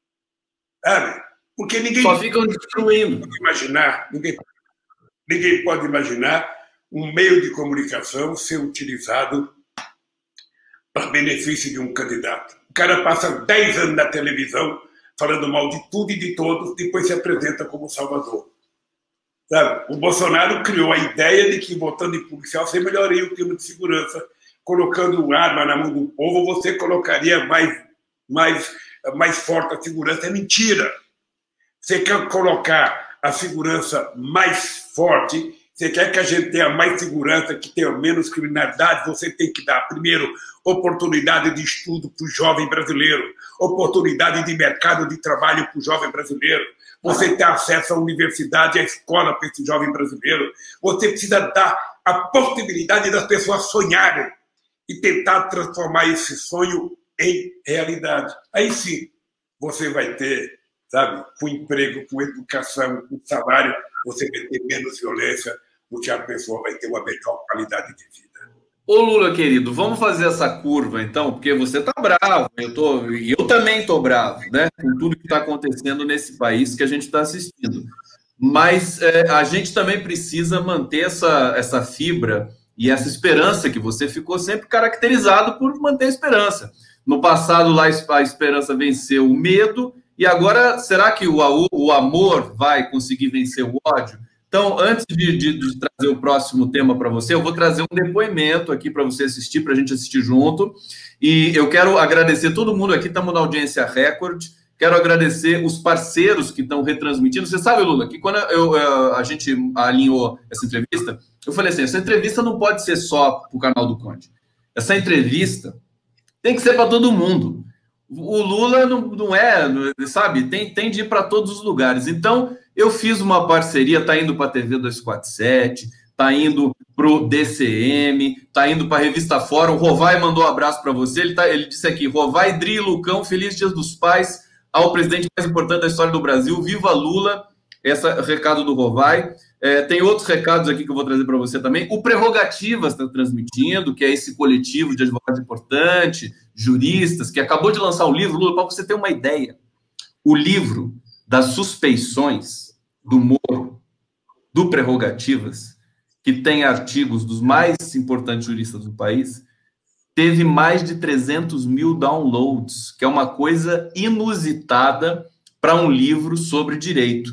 sabe? Porque ninguém só ficam destruindo. Pode imaginar, ninguém pode imaginar um meio de comunicação ser utilizado para benefício de um candidato. O cara passa 10 anos na televisão falando mal de tudo e de todos, depois se apresenta como salvador. Sabe? O Bolsonaro criou a ideia de que, votando em policial, você melhoraria o clima de segurança. Colocando arma na mão do povo, você colocaria mais forte a segurança. É mentira. Você quer colocar a segurança mais forte, você quer que a gente tenha mais segurança, que tenha menos criminalidade, você tem que dar, primeiro, oportunidade de estudo para o jovem brasileiro, oportunidade de mercado de trabalho para o jovem brasileiro, você ter acesso à universidade, à escola para esse jovem brasileiro, você precisa dar a possibilidade das pessoas sonharem e tentar transformar esse sonho em realidade. Aí sim, você vai ter, sabe, com emprego, com educação, com salário, você vai ter menos violência, porque a pessoa vai ter uma melhor qualidade de vida. Ô Lula, querido, vamos fazer essa curva, então, porque você tá bravo, eu também tô bravo, né, com tudo que está acontecendo nesse país que a gente está assistindo. Mas a gente também precisa manter essa fibra e essa esperança que você ficou sempre caracterizado por manter a esperança. No passado, lá, a esperança venceu o medo, e agora, será que o amor vai conseguir vencer o ódio? Então, antes de trazer o próximo tema para você, eu vou trazer um depoimento aqui para você assistir, para a gente assistir junto. E eu quero agradecer todo mundo aqui, estamos na audiência recorde. Quero agradecer os parceiros que estão retransmitindo. Você sabe, Lula, que quando a gente alinhou essa entrevista, eu falei assim, essa entrevista não pode ser só para o canal do Conde. Essa entrevista tem que ser para todo mundo. O Lula não é, sabe, tem de ir para todos os lugares. Então, eu fiz uma parceria, está indo para a TV 247, está indo para o DCM, está indo para a Revista Fórum. O Rovai mandou um abraço para você. Ele disse aqui, Rovai, Dri e Lucão, feliz Dias dos Pais ao presidente mais importante da história do Brasil. Viva Lula! Esse é o recado do Rovai. Tem outros recados aqui que eu vou trazer para você também. O Prerrogativas está transmitindo, que é esse coletivo de advogados importantes, juristas, que acabou de lançar um livro, Lula, para você ter uma ideia. O livro das suspeições do Moro, do Prerrogativas, que tem artigos dos mais importantes juristas do país, teve mais de 300 mil downloads, que é uma coisa inusitada para um livro sobre direito.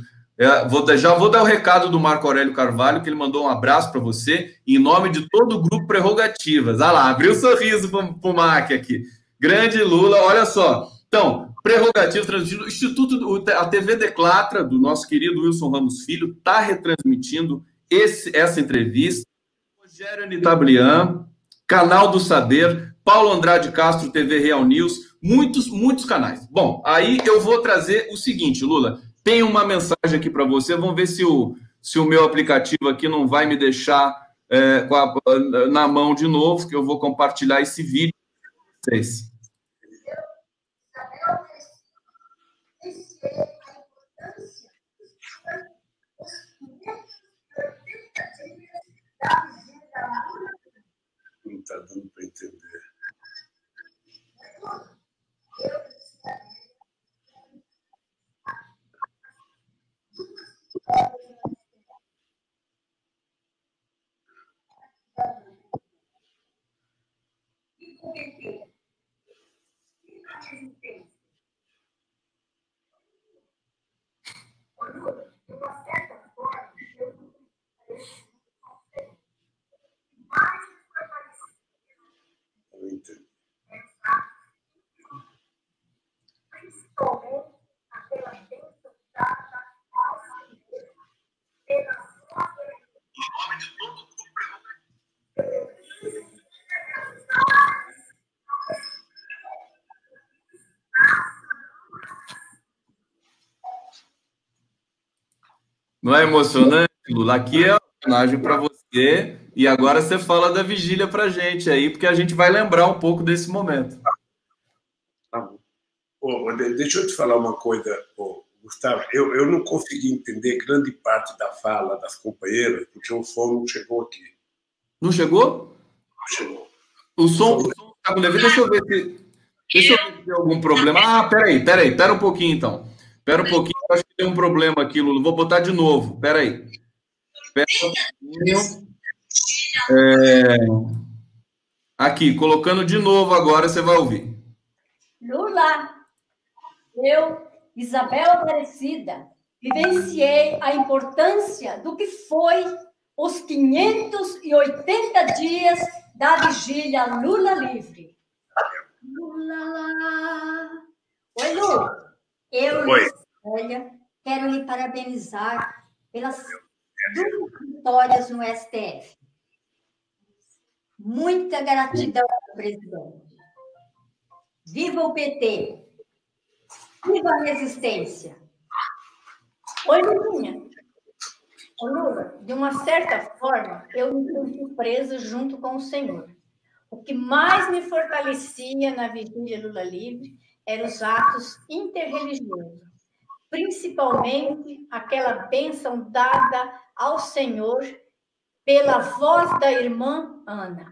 Já vou dar o recado do Marco Aurélio Carvalho, que ele mandou um abraço para você, em nome de todo o grupo Prerrogativas. Olha lá, abriu um sorriso para o Mac aqui. Grande Lula, olha só. Então, Prerrogativas, transmitindo, Instituto, a TV Declatra, do nosso querido Wilson Ramos Filho, está retransmitindo essa entrevista. Rogério Anitablian, Canal do Saber, Paulo Andrade Castro, TV Real News, muitos canais. Bom, aí eu vou trazer o seguinte, Lula, tem uma mensagem aqui para você, vamos ver se o meu aplicativo aqui não vai me deixar na mão de novo, que eu vou compartilhar esse vídeo com vocês. Não está dando para entender. Não é emocionante, Lula? Aqui é a homenagem para você e agora você fala da vigília para a gente aí, porque a gente vai lembrar um pouco desse momento. Tá bom. Deixa eu te falar uma coisa, Gustavo. Eu não consegui entender grande parte da fala das companheiras, porque o som não chegou aqui. Não chegou? O som está com delay. Deixa eu ver se tem algum problema. Ah, pera um pouquinho, então. Pera um pouquinho, acho que tem um problema aqui, Lula. Vou botar de novo, pera aí. Pera um pouquinho. Aqui, colocando de novo agora, você vai ouvir. Lula, eu, Isabel Aparecida, vivenciei a importância do que foi os 580 dias da vigília Lula livre. Lula. Oi, Lula. Olha, quero lhe parabenizar pelas 2 vitórias no STF. Muita gratidão, presidente. Viva o PT. Viva a resistência. Oi, Lulinha. Ô, Lula, de uma certa forma, eu me senti presa junto com o senhor. O que mais me fortalecia na vigília Lula livre eram os atos interreligiosos, principalmente aquela bênção dada ao senhor pela voz da irmã Ana.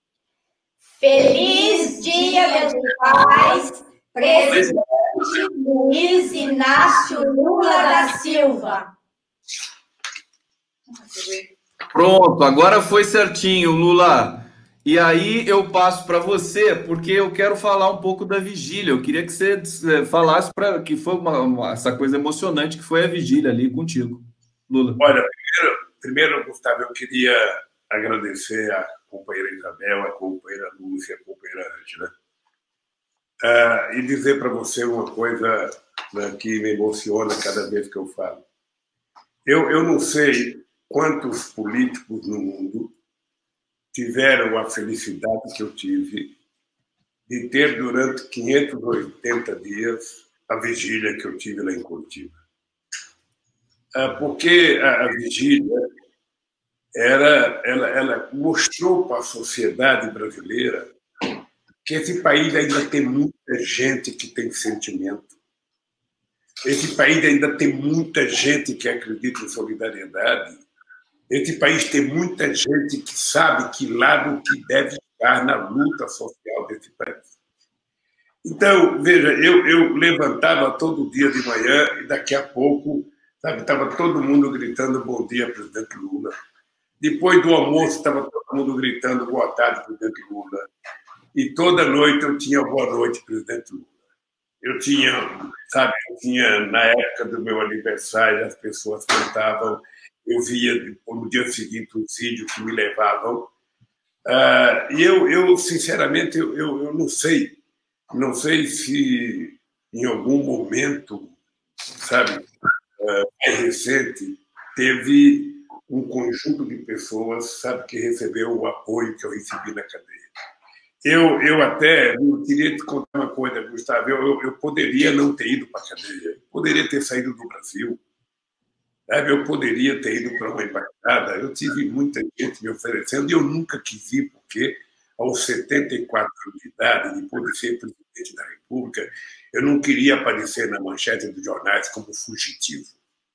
Feliz Dia dos Pais, presidente Luiz Inácio Lula da Silva. Pronto, agora foi certinho, Lula. E aí eu passo para você, porque eu quero falar um pouco da vigília. Eu queria que você falasse que foi essa coisa emocionante que foi a vigília ali contigo, Lula. Olha, primeiro, Gustavo, eu queria agradecer a companheira Isabel, a companheira Lúcia, a companheira Ângela, e dizer para você uma coisa, né, que me emociona cada vez que eu falo. Eu não sei quantos políticos no mundo tiveram a felicidade que eu tive de ter, durante 580 dias, a vigília que eu tive lá em Curitiba. Porque a vigília ela mostrou para a sociedade brasileira que esse país ainda tem muita gente que tem sentimento. Esse país ainda tem muita gente que acredita em solidariedade. Esse país tem muita gente que sabe que lado que deve estar na luta social desse país. Então, veja, eu levantava todo dia de manhã e daqui a pouco estava todo mundo gritando bom dia, presidente Lula. Depois do almoço, estava todo mundo gritando boa tarde, presidente Lula. E toda noite eu tinha boa noite, presidente Lula. Eu tinha, na época do meu aniversário, as pessoas cantavam, eu via no dia seguinte os vídeos que me levavam. E eu sinceramente, eu não sei se em algum momento, mais recente, teve um conjunto de pessoas, que recebeu o apoio que eu recebi na cadeia. Eu até queria te contar uma coisa, Gustavo. Eu poderia não ter ido para a cadeia, eu poderia ter saído do Brasil, eu poderia ter ido para uma embaixada. Eu tive muita gente me oferecendo e eu nunca quis ir, porque aos 74 anos de idade, depois de ser presidente da República, eu não queria aparecer na manchete dos jornais como fugitivo.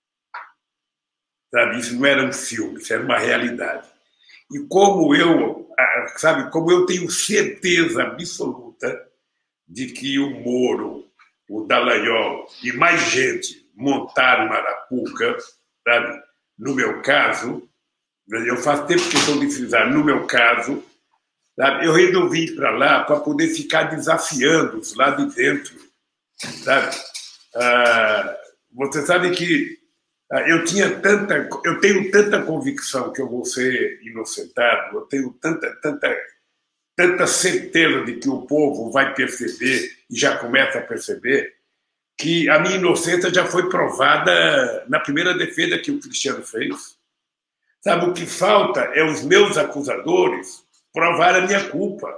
Isso não era um filme, isso era uma realidade. E como eu tenho certeza absoluta de que o Moro, o Dallagnol e mais gente montaram Arapuca, no meu caso, eu faço tempo questão de frisar, no meu caso, eu resolvi ir para lá para poder ficar desafiando-os lá de dentro. Você sabe que eu tenho tanta convicção que eu vou ser inocentado, eu tenho tanta certeza de que o povo vai perceber, e já começa a perceber, que a minha inocência já foi provada na primeira defesa que o Cristiano fez. O que falta é os meus acusadores provar a minha culpa.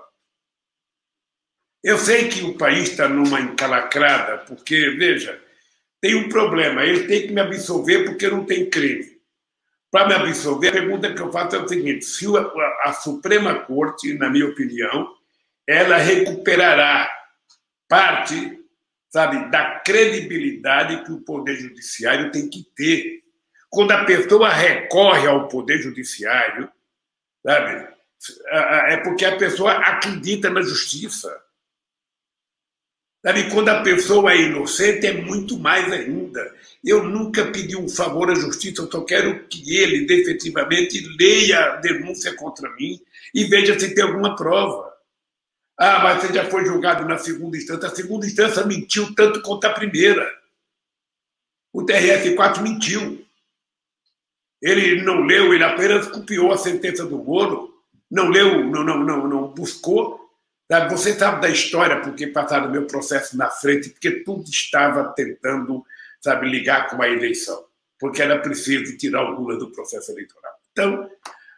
Eu sei que o país está numa encalacrada, porque, veja, tem um problema, ele tem que me absolver porque não tem crime. Para me absolver, a pergunta que eu faço é o seguinte: se a Suprema Corte, na minha opinião, ela recuperará parte, da credibilidade que o Poder Judiciário tem que ter. Quando a pessoa recorre ao Poder Judiciário, é porque a pessoa acredita na justiça. Sabe, quando a pessoa é inocente, é muito mais ainda. Eu nunca pedi um favor à justiça, eu só quero que ele, efetivamente, leia a denúncia contra mim e veja se tem alguma prova. Ah, mas você já foi julgado na segunda instância. A segunda instância mentiu tanto quanto a primeira. O TRF4 mentiu. Ele não leu, ele apenas copiou a sentença do Moro, não leu, não buscou. Você sabe da história porque passaram o meu processo na frente, porque tudo estava tentando, sabe, ligar com a eleição, porque era preciso tirar o Lula do processo eleitoral. Então,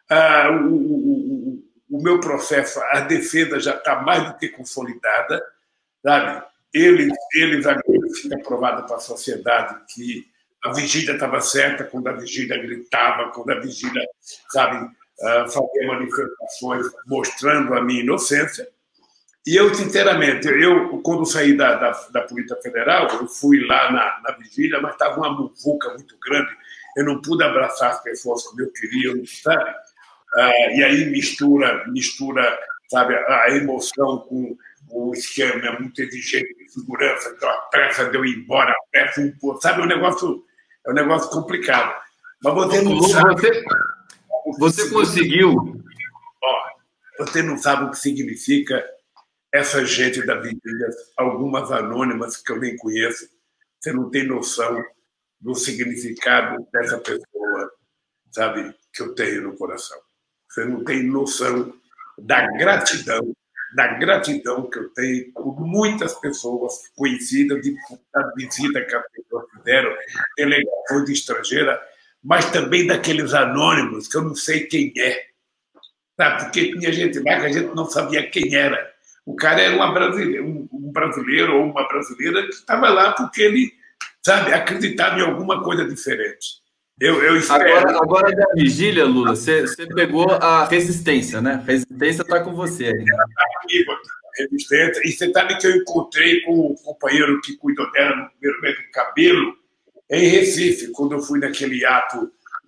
o meu processo, a defesa já está mais do que consolidada, sabe? Eles agora fica provado para a sociedade que a vigília estava certa quando a vigília gritava, quando a vigília, sabe, fazia manifestações mostrando a minha inocência. E eu, sinceramente, quando saí da Polícia Federal, eu fui lá na vigília, mas estava uma muvuca muito grande, eu não pude abraçar as pessoas como eu queria, sabe? E aí mistura, sabe, a emoção com o esquema muito exigente de segurança, então a pressa de eu ir embora, a pressa, sabe, é um negócio complicado. Mas você não sabe... Você conseguiu... Você não sabe o que significa essa gente da vigília, algumas anônimas que eu nem conheço, você não tem noção do significado dessa pessoa, sabe, que eu tenho no coração. Você não tem noção da gratidão que eu tenho por muitas pessoas conhecidas, da visita que as pessoas fizeram, delegações estrangeira, mas também daqueles anônimos que eu não sei quem é. Sabe? Porque tinha gente lá que a gente não sabia quem era. O cara era um brasileiro ou uma brasileira que estava lá porque ele, sabe, acreditava em alguma coisa diferente. Eu espero... Agora da vigília, Lula, você pegou a resistência, né? A resistência está com você aí. Ela está comigo, a resistência. E você sabe que eu encontrei com o companheiro que cuidou dela no primeiro mês do cabelo, em Recife, quando eu fui naquele ato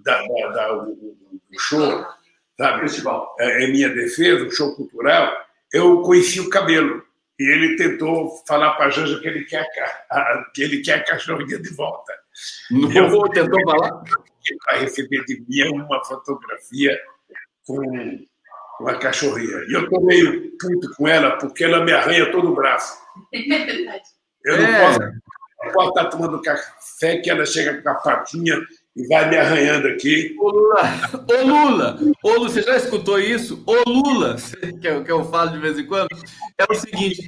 do show, sabe? Festival. Em minha defesa, o show cultural. Eu conheci o Cabelo e ele tentou falar para a Janja que ele quer a cachorrinha de volta. Não tentou falar? Ele vai receber de mim uma fotografia com a cachorrinha. E eu estou meio puto com ela porque ela me arranha todo o braço. Eu não posso estar tomando café que ela chega com a patinha e vai me arranhando aqui. Ô Lula, você já escutou isso? Ô Lula, que eu falo de vez em quando, é o seguinte,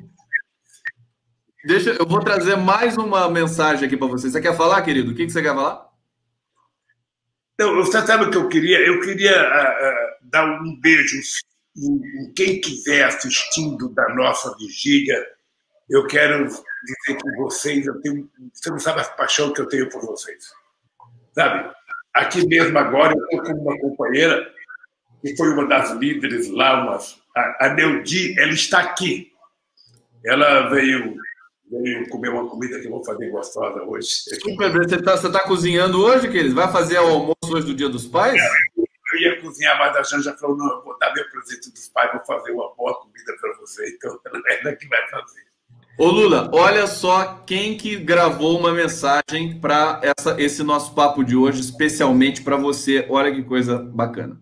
eu vou trazer mais uma mensagem aqui para você. Você quer falar, querido? O que você quer falar? Não, você sabe o que eu queria? Eu queria dar um beijo em quem estiver assistindo da nossa vigília. Eu quero dizer que você não sabe a paixão que eu tenho por vocês. Sabe? Aqui mesmo agora, eu estou com uma companheira que foi uma das líderes lá, a Neudi, ela está aqui. Ela veio comer uma comida que eu vou fazer gostosa hoje. Super, você está cozinhando hoje, querido? Vai fazer o almoço hoje do Dia dos Pais? Eu ia cozinhar, mas a Janja falou, não, eu vou dar meu presente dos pais, vou fazer uma boa comida para você. Então, ela é que vai fazer. Ô Lula, olha só quem que gravou uma mensagem para esse nosso papo de hoje, especialmente para você. Olha que coisa bacana.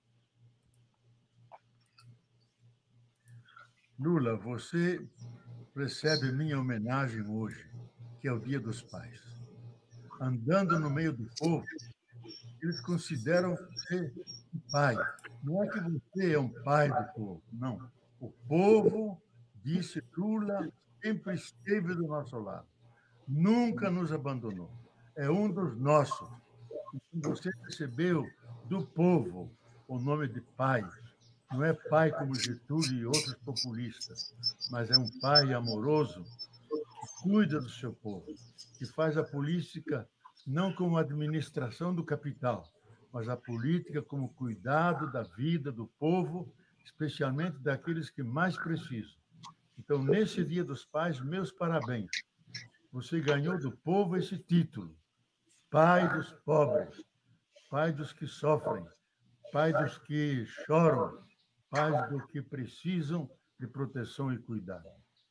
Lula, você recebe minha homenagem hoje, que é o Dia dos Pais. Andando no meio do povo, eles consideram você um pai. Não é que você é um pai do povo, não. O povo disse, Lula sempre esteve do nosso lado. Nunca nos abandonou. É um dos nossos. Você recebeu do povo o nome de pai. Não é pai como Getúlio e outros populistas, mas é um pai amoroso que cuida do seu povo, que faz a política não como administração do capital, mas a política como cuidado da vida do povo, especialmente daqueles que mais precisam. Então, nesse Dia dos Pais, meus parabéns. Você ganhou do povo esse título, pai dos pobres, pai dos que sofrem, pai dos que choram, pais do que precisam de proteção e cuidado.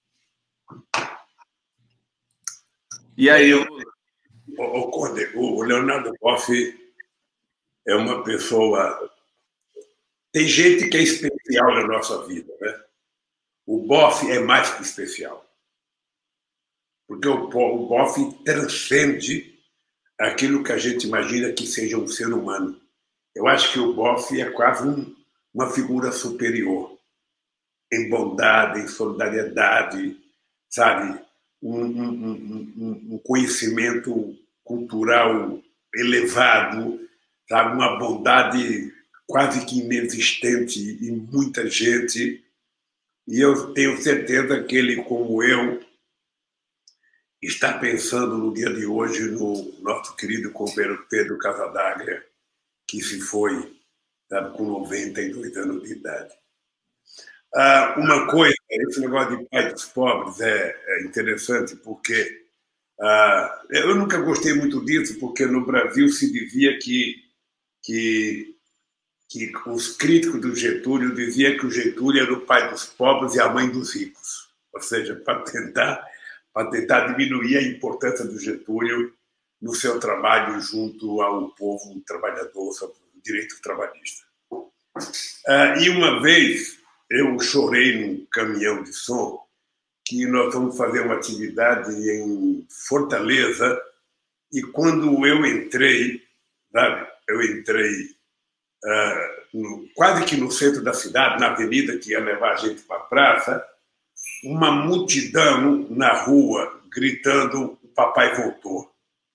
E aí, Conde, o Leonardo Boff é uma pessoa... Tem gente que é especial na nossa vida, né? O Boff é mais que especial. Porque o Boff transcende aquilo que a gente imagina que seja um ser humano. Eu acho que o Boff é quase uma figura superior, em bondade, em solidariedade, sabe? Um conhecimento cultural elevado, sabe? Uma bondade quase que inexistente em muita gente. E eu tenho certeza que ele, como eu, está pensando no dia de hoje no nosso querido companheiro Pedro Casadaglia, que se foi, sabe, com 92 anos de idade. Uma coisa, esse negócio de pai dos pobres é interessante, porque eu nunca gostei muito disso, porque no Brasil se dizia que os críticos do Getúlio diziam que o Getúlio era o pai dos pobres e a mãe dos ricos. Ou seja, para tentar diminuir a importância do Getúlio no seu trabalho junto ao povo trabalhador sobre o direito trabalhista. E uma vez eu chorei num caminhão de som que nós vamos fazer uma atividade em Fortaleza, e quando eu entrei, sabe, quase que no centro da cidade, na avenida que ia levar a gente para a praça, uma multidão na rua gritando: o papai voltou.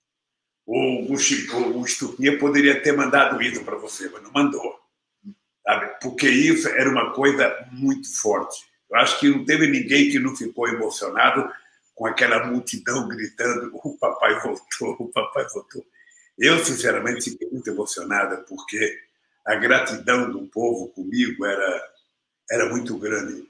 O Estupinha poderia ter mandado isso para você, mas não mandou, sabe? Porque isso era uma coisa muito forte. Eu acho que não teve ninguém que não ficou emocionado com aquela multidão gritando: o papai voltou, o papai voltou. Eu, sinceramente, fiquei muito emocionada, porque a gratidão do povo comigo era muito grande.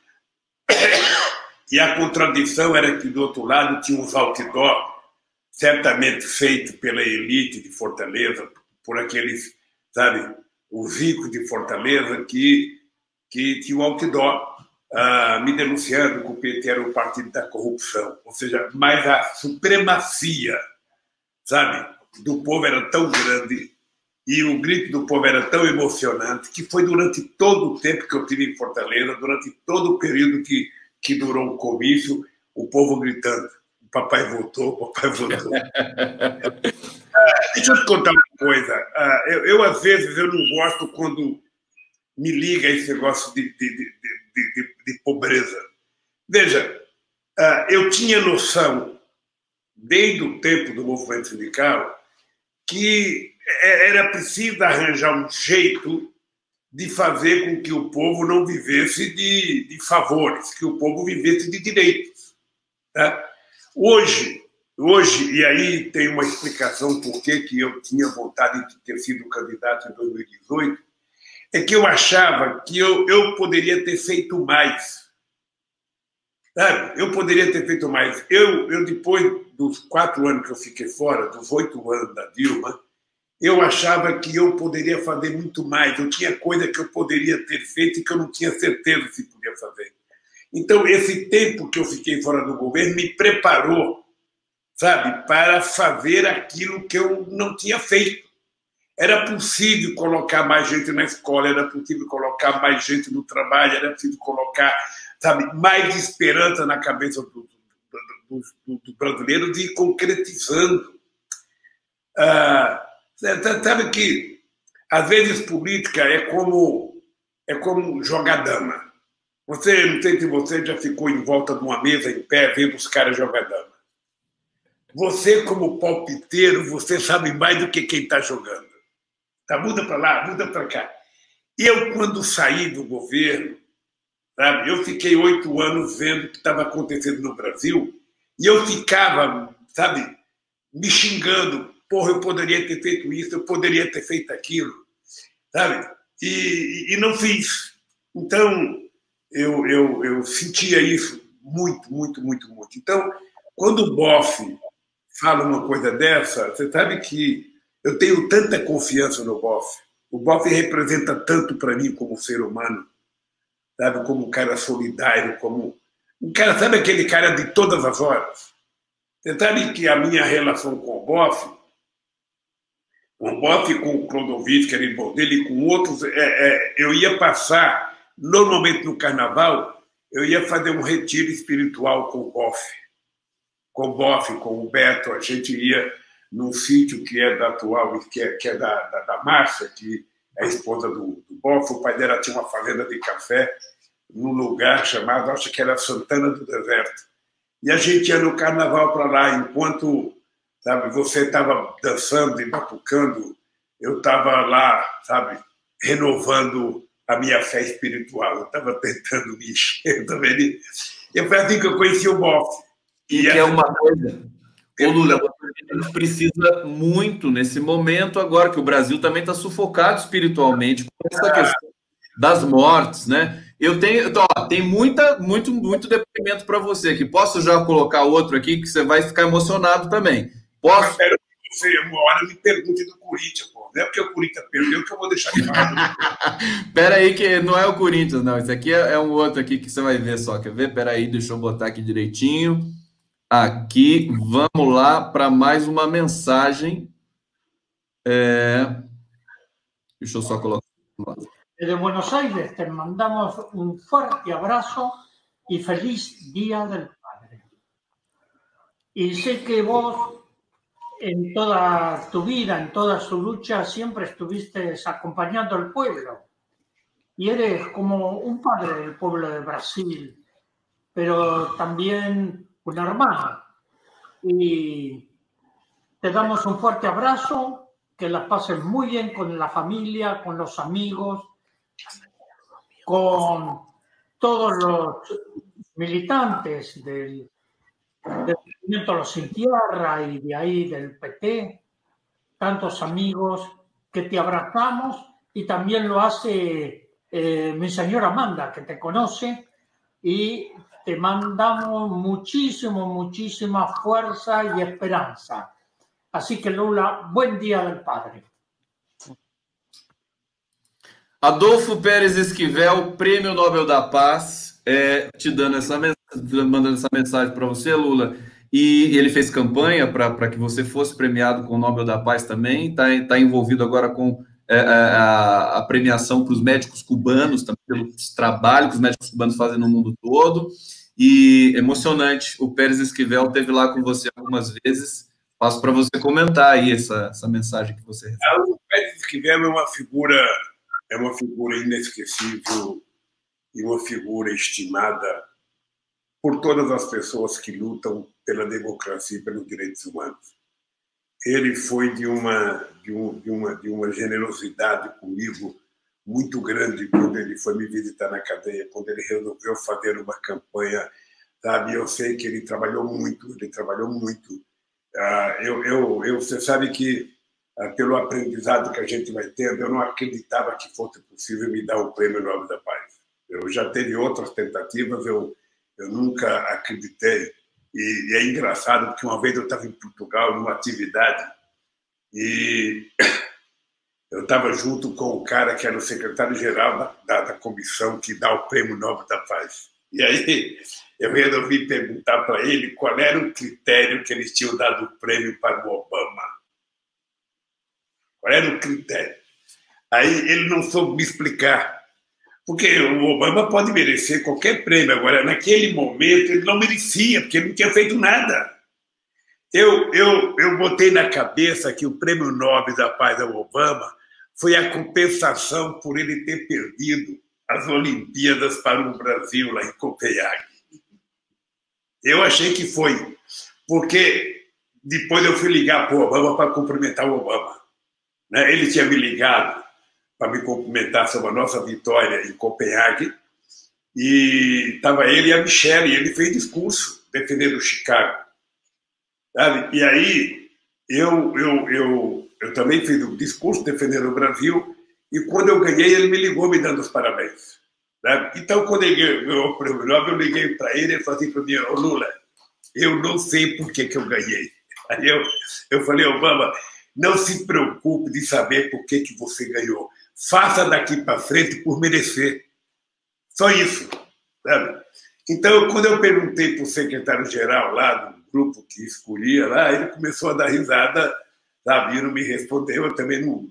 E a contradição era que, do outro lado, tinha uns outdoor, certamente feito pela elite de Fortaleza, por aqueles, sabe, os ricos de Fortaleza, que tinham outdoor me denunciando que o PT era o partido da corrupção. Ou seja, mas a supremacia, sabe, do povo era tão grande, e o grito do povo era tão emocionante, que foi durante todo o tempo que eu estive em Fortaleza, durante todo o período que durou o comício, o povo gritando: o papai voltou, o papai voltou. Deixa eu te contar uma coisa. Eu, às vezes, eu não gosto quando me liga esse negócio de pobreza. Veja, eu tinha noção, desde o tempo do movimento sindical, que era preciso arranjar um jeito de fazer com que o povo não vivesse de favores, que o povo vivesse de direitos. Tá? Hoje, e aí tem uma explicação por que eu tinha vontade de ter sido candidato em 2018, é que eu achava que eu poderia ter feito mais. Sabe? Eu poderia ter feito mais. Eu, depois dos 4 anos que eu fiquei fora, dos 8 anos da Dilma, eu achava que eu poderia fazer muito mais. Eu tinha coisa que eu poderia ter feito e que eu não tinha certeza se podia fazer. Então, esse tempo que eu fiquei fora do governo me preparou, sabe, para fazer aquilo que eu não tinha feito. Era possível colocar mais gente na escola, era possível colocar mais gente no trabalho, era possível colocar, sabe, mais esperança na cabeça dos brasileiros e ir concretizando. Sabe que, às vezes, política é como jogar dama. Não sei se você já ficou em volta de uma mesa em pé vendo os caras jogar dama. Você, como palpiteiro, você sabe mais do que quem está jogando. Tá, muda para lá, muda para cá. Eu, quando saí do governo, sabe, eu fiquei 8 anos vendo o que estava acontecendo no Brasil, e eu ficava, sabe, me xingando. Porra, eu poderia ter feito isso, eu poderia ter feito aquilo, sabe? E não fiz. Então, eu sentia isso muito, muito, muito, muito. Então, quando o Boff fala uma coisa dessa, você sabe que eu tenho tanta confiança no Boff. O Boff representa tanto para mim como ser humano, sabe, como um cara solidário, como um cara, sabe aquele cara de todas as horas? Você sabe que a minha relação com o Boff, com o Clodovil, que era irmão dele, e com outros, eu ia passar, normalmente no carnaval, eu ia fazer um retiro espiritual com o Boff, com o Beto. A gente ia num sítio que é da atual, que é da Márcia, que é a esposa do Boff. O pai dela tinha uma fazenda de café num lugar chamado, acho que era Santana do Deserto. E a gente ia no carnaval para lá, enquanto, sabe, você estava dançando e batucando, eu estava lá, sabe, renovando a minha fé espiritual. Eu estava tentando me encher também. E foi assim que eu conheci o Boff. E que é uma coisa, ô Lula, a gente precisa muito nesse momento agora, que o Brasil também está sufocado espiritualmente com essa questão das mortes, né? Eu tenho, tem muito depoimento para você aqui. Posso já colocar outro aqui que você vai ficar emocionado também? Posso? Eu quero que você, uma hora, me pergunte do Corinthians, pô. Não é porque o Corinthians perdeu que eu vou deixar de falar. Pera aí, que não é o Corinthians, não. Esse aqui é um outro aqui que você vai ver só. Quer ver? Pera aí, deixa eu botar aqui direitinho. Aqui, vamos lá para mais uma mensagem. Deixa eu só colocar. Desde Buenos Aires te mandamos un fuerte abrazo y feliz Día del Padre. Y sé que vos, en toda tu vida, en toda su lucha, siempre estuviste acompañando al pueblo. Y eres como un padre del pueblo de Brasil, pero también un hermano. Y te damos un fuerte abrazo, que la pases muy bien con la familia, con los amigos, con todos los militantes del Movimiento Los Sin Tierra y de ahí del PT, tantos amigos que te abrazamos, y también lo hace mi señora Amanda, que te conoce, y te mandamos muchísima fuerza y esperanza. Así que, Lula, buen Día del Padre. Adolfo Pérez Esquivel, Prêmio Nobel da Paz, te dando mandando essa mensagem para você, Lula. E ele fez campanha para que você fosse premiado com o Nobel da Paz também. Está envolvido agora com a premiação para os médicos cubanos, também pelo trabalho que os médicos cubanos fazem no mundo todo. E emocionante. O Pérez Esquivel esteve lá com você algumas vezes. Passo para você comentar aí essa mensagem que você recebeu. O Pérez Esquivel é uma figura inesquecível e uma figura estimada por todas as pessoas que lutam pela democracia e pelos direitos humanos. Ele foi de uma generosidade comigo muito grande quando ele foi me visitar na cadeia, quando ele resolveu fazer uma campanha, sabe? Eu sei que ele trabalhou muito. Você sabe que, pelo aprendizado que a gente vai tendo, eu não acreditava que fosse possível me dar o Prêmio Nobel da Paz. Eu já teve outras tentativas, eu nunca acreditei. E é engraçado, porque uma vez eu estava em Portugal, numa atividade, e eu estava junto com o cara que era o secretário-geral da comissão que dá o Prêmio Nobel da Paz. E aí eu resolvi perguntar para ele qual era o critério que eles tinham dado o prêmio para o Obama. Qual era o critério? Aí ele não soube me explicar. Porque o Obama pode merecer qualquer prêmio. Agora, naquele momento, ele não merecia, porque ele não tinha feito nada. Eu botei na cabeça que o Prêmio Nobel da Paz ao Obama foi a compensação por ele ter perdido as Olimpíadas para o Brasil, lá em Copenhague. Eu achei que foi, porque depois eu fui ligar para o Obama para cumprimentar o Obama. Ele tinha me ligado para me cumprimentar sobre a nossa vitória em Copenhague, e estava ele e a Michelle, e ele fez discurso defendendo Chicago. Sabe? E aí eu também fiz um discurso defendendo o Brasil, e quando eu ganhei, ele me ligou me dando os parabéns. Sabe? Então, quando ele ganhou o Prêmio Nobel, eu liguei para ele e ele falou assim para mim: "Ô Lula, eu não sei por que eu ganhei." Aí eu falei: "Obama, não se preocupe de saber por que você ganhou. Faça daqui para frente por merecer. Só isso, sabe? Então, quando eu perguntei para o secretário-geral lá do grupo que escolhia lá, ele começou a dar risada, sabe? E não me respondeu, eu também não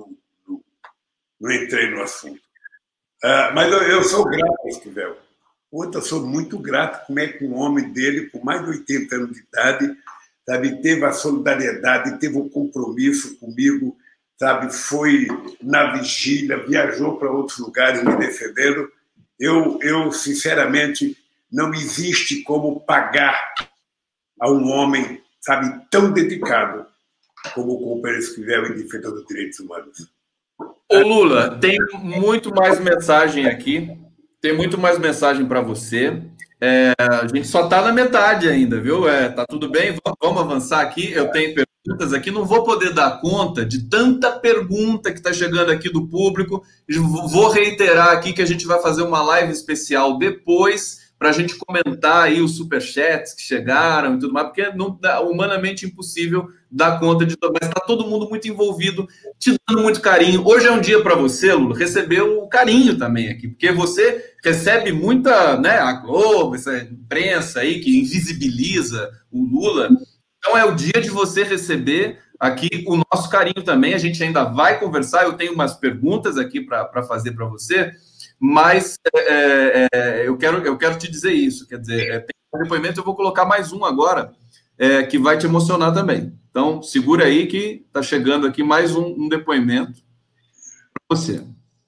entrei no assunto. Mas eu sou grato a Esquivel. Eu sou muito grato como é que um homem dele, com mais de 80 anos de idade, sabe, teve a solidariedade, teve o compromisso comigo, sabe, foi na vigília, viajou para outros lugares me defendendo. Eu, sinceramente, não existe como pagar a um homem, sabe, tão dedicado como o companheiro Esquivel em defesa dos direitos humanos. Ô Lula, tem muito mais mensagem aqui, tem muito mais mensagem para você. A gente só está na metade ainda, viu? Tá tudo bem? Vamos avançar aqui. Eu tenho perguntas aqui, não vou poder dar conta de tanta pergunta que está chegando aqui do público. Vou reiterar aqui que a gente vai fazer uma live especial depois para a gente comentar aí os superchats que chegaram e tudo mais, porque não dá, humanamente impossível dar conta de tudo, mas está todo mundo muito envolvido, te dando muito carinho. Hoje é um dia para você, Lula, receber o carinho também aqui, porque você recebe muita, né, a Globo, essa imprensa aí que invisibiliza o Lula. Então é o dia de você receber aqui o nosso carinho também. A gente ainda vai conversar, eu tenho umas perguntas aqui para fazer para você, mas eu quero te dizer isso, quer dizer, tem um depoimento, eu vou colocar mais um agora, que vai te emocionar também. Então, segura aí que está chegando aqui mais um depoimento para você.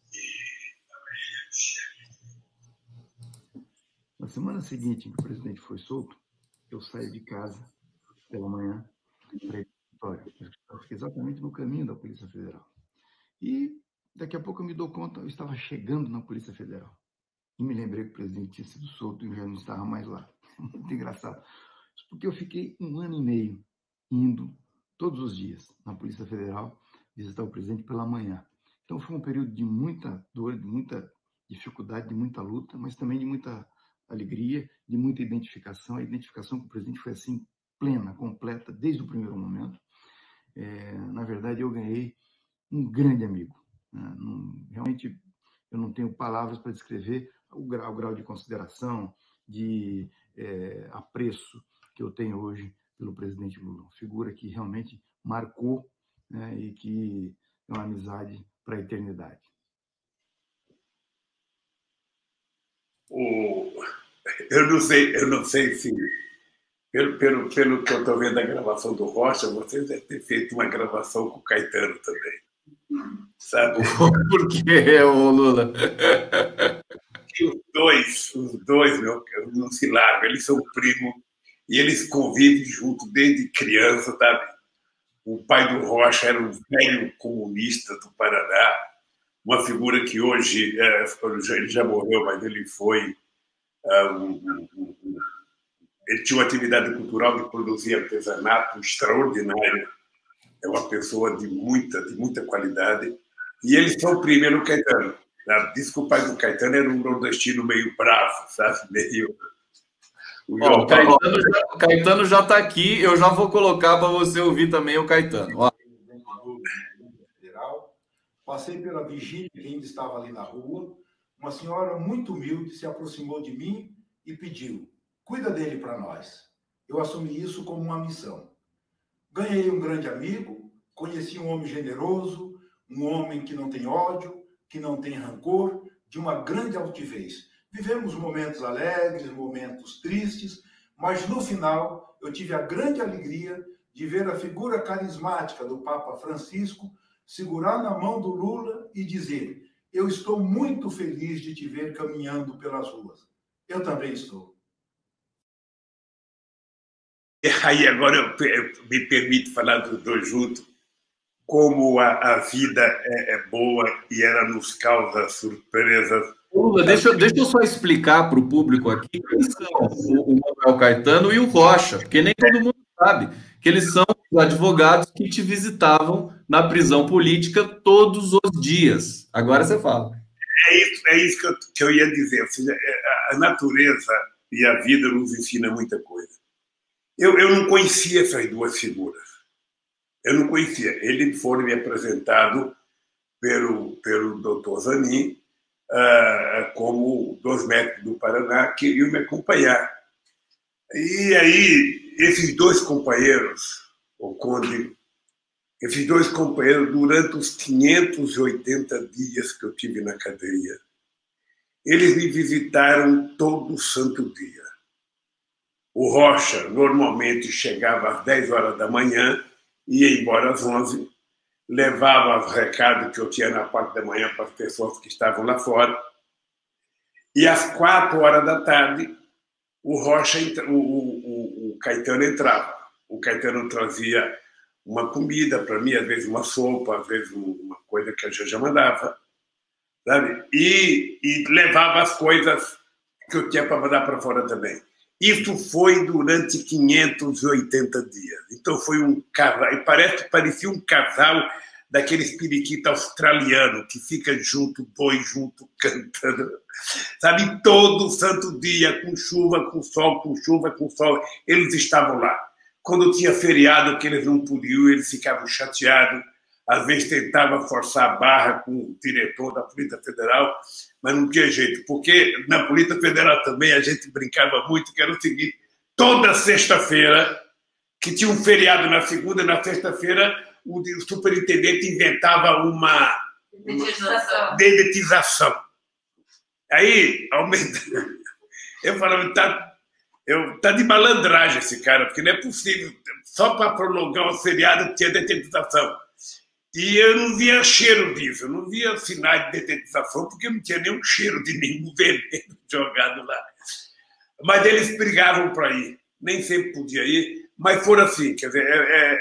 Na semana seguinte em que o presidente foi solto, eu saí de casa pela manhã para ir para o escritório. Eu fiquei exatamente no caminho da Polícia Federal. E daqui a pouco eu me dou conta, eu estava chegando na Polícia Federal. E me lembrei que o presidente tinha sido solto e eu já não estava mais lá. Muito engraçado. Porque eu fiquei 1 ano e meio indo todos os dias na Polícia Federal visitar o presidente pela manhã. Então foi um período de muita dor, de muita dificuldade, de muita luta, mas também de muita alegria, de muita identificação. A identificação com o presidente foi assim, plena, completa, desde o primeiro momento. Na verdade, eu ganhei um grande amigo. Realmente, eu não tenho palavras para descrever o grau de consideração, de apreço que eu tenho hoje pelo presidente Lula. Uma figura que realmente marcou, né, e que é uma amizade para a eternidade. Eu não sei se, pelo que eu estou vendo a gravação do Rocha, você deve ter feito uma gravação com o Caetano também. Sabe? Por que, Lula? Os dois, não se largam, eles são primos e eles convivem junto desde criança, sabe? O pai do Rocha era um velho comunista do Paraná, uma figura que hoje, ele já morreu, mas ele foi... ele tinha uma atividade cultural de produzir artesanato extraordinária. É uma pessoa de muita qualidade. E eles são primeiro Caetano. Diz que o pai do Caetano era um nordestino meio bravo, sabe? Meio... O Caetano já está aqui, eu já vou colocar para você ouvir também o Caetano. Ó. Passei pela vigília que ainda estava ali na rua. Uma senhora muito humilde se aproximou de mim e pediu: cuida dele para nós. Eu assumi isso como uma missão. Ganhei um grande amigo, conheci um homem generoso, um homem que não tem ódio, que não tem rancor, de uma grande altivez. Vivemos momentos alegres, momentos tristes, mas no final eu tive a grande alegria de ver a figura carismática do Papa Francisco segurar na mão do Lula e dizer: eu estou muito feliz de te ver caminhando pelas ruas. Eu também estou. Aí agora eu me permito falar dos dois juntos, como a vida é boa e ela nos causa surpresas. Lula, deixa eu só explicar para o público aqui quem são o Manuel Caetano e o Rocha, porque nem todo mundo sabe que eles são os advogados que te visitavam na prisão política todos os dias. Agora você fala. É isso que eu ia dizer. Ou seja, a natureza e a vida nos ensina muita coisa. Eu não conhecia essas duas figuras. Eu não conhecia. Eles foram me apresentados pelo Dr. Zanin, como 2 médicos do Paraná queriam me acompanhar. E aí, esses 2 companheiros, o Conde, esses 2 companheiros, durante os 580 dias que eu tive na cadeia, eles me visitaram todo santo dia. O Rocha normalmente chegava às 10 horas da manhã, ia embora às 11, levava os recados que eu tinha na parte da manhã para as pessoas que estavam lá fora, e às 4 horas da tarde, o Rocha, o Caetano entrava. O Caetano trazia uma comida para mim, às vezes uma sopa, às vezes uma coisa que a Janja mandava, sabe? E levava as coisas que eu tinha para mandar para fora também. Isso foi durante 580 dias. Então foi um casal, e parecia um casal daqueles periquitos australianos que fica junto, 2 juntos, cantando, sabe? Todo santo dia, com chuva, com sol, com chuva, com sol, eles estavam lá. Quando tinha feriado que eles não podiam, eles ficavam chateados, às vezes tentavam forçar a barra com o diretor da Polícia Federal, mas não tinha jeito, porque na Polícia Federal também a gente brincava muito, que era o seguinte: toda sexta-feira, que tinha um feriado na segunda e na sexta-feira, o superintendente inventava uma dedetização. Aí, eu falava, tá de malandragem esse cara, porque não é possível, só para prolongar o feriado tinha dedetização. E eu não via cheiro disso, eu não via sinais de dedetização, porque não tinha nenhum cheiro de nenhum veneno jogado lá. Mas eles brigavam para ir, nem sempre podia ir, mas foram assim, quer dizer,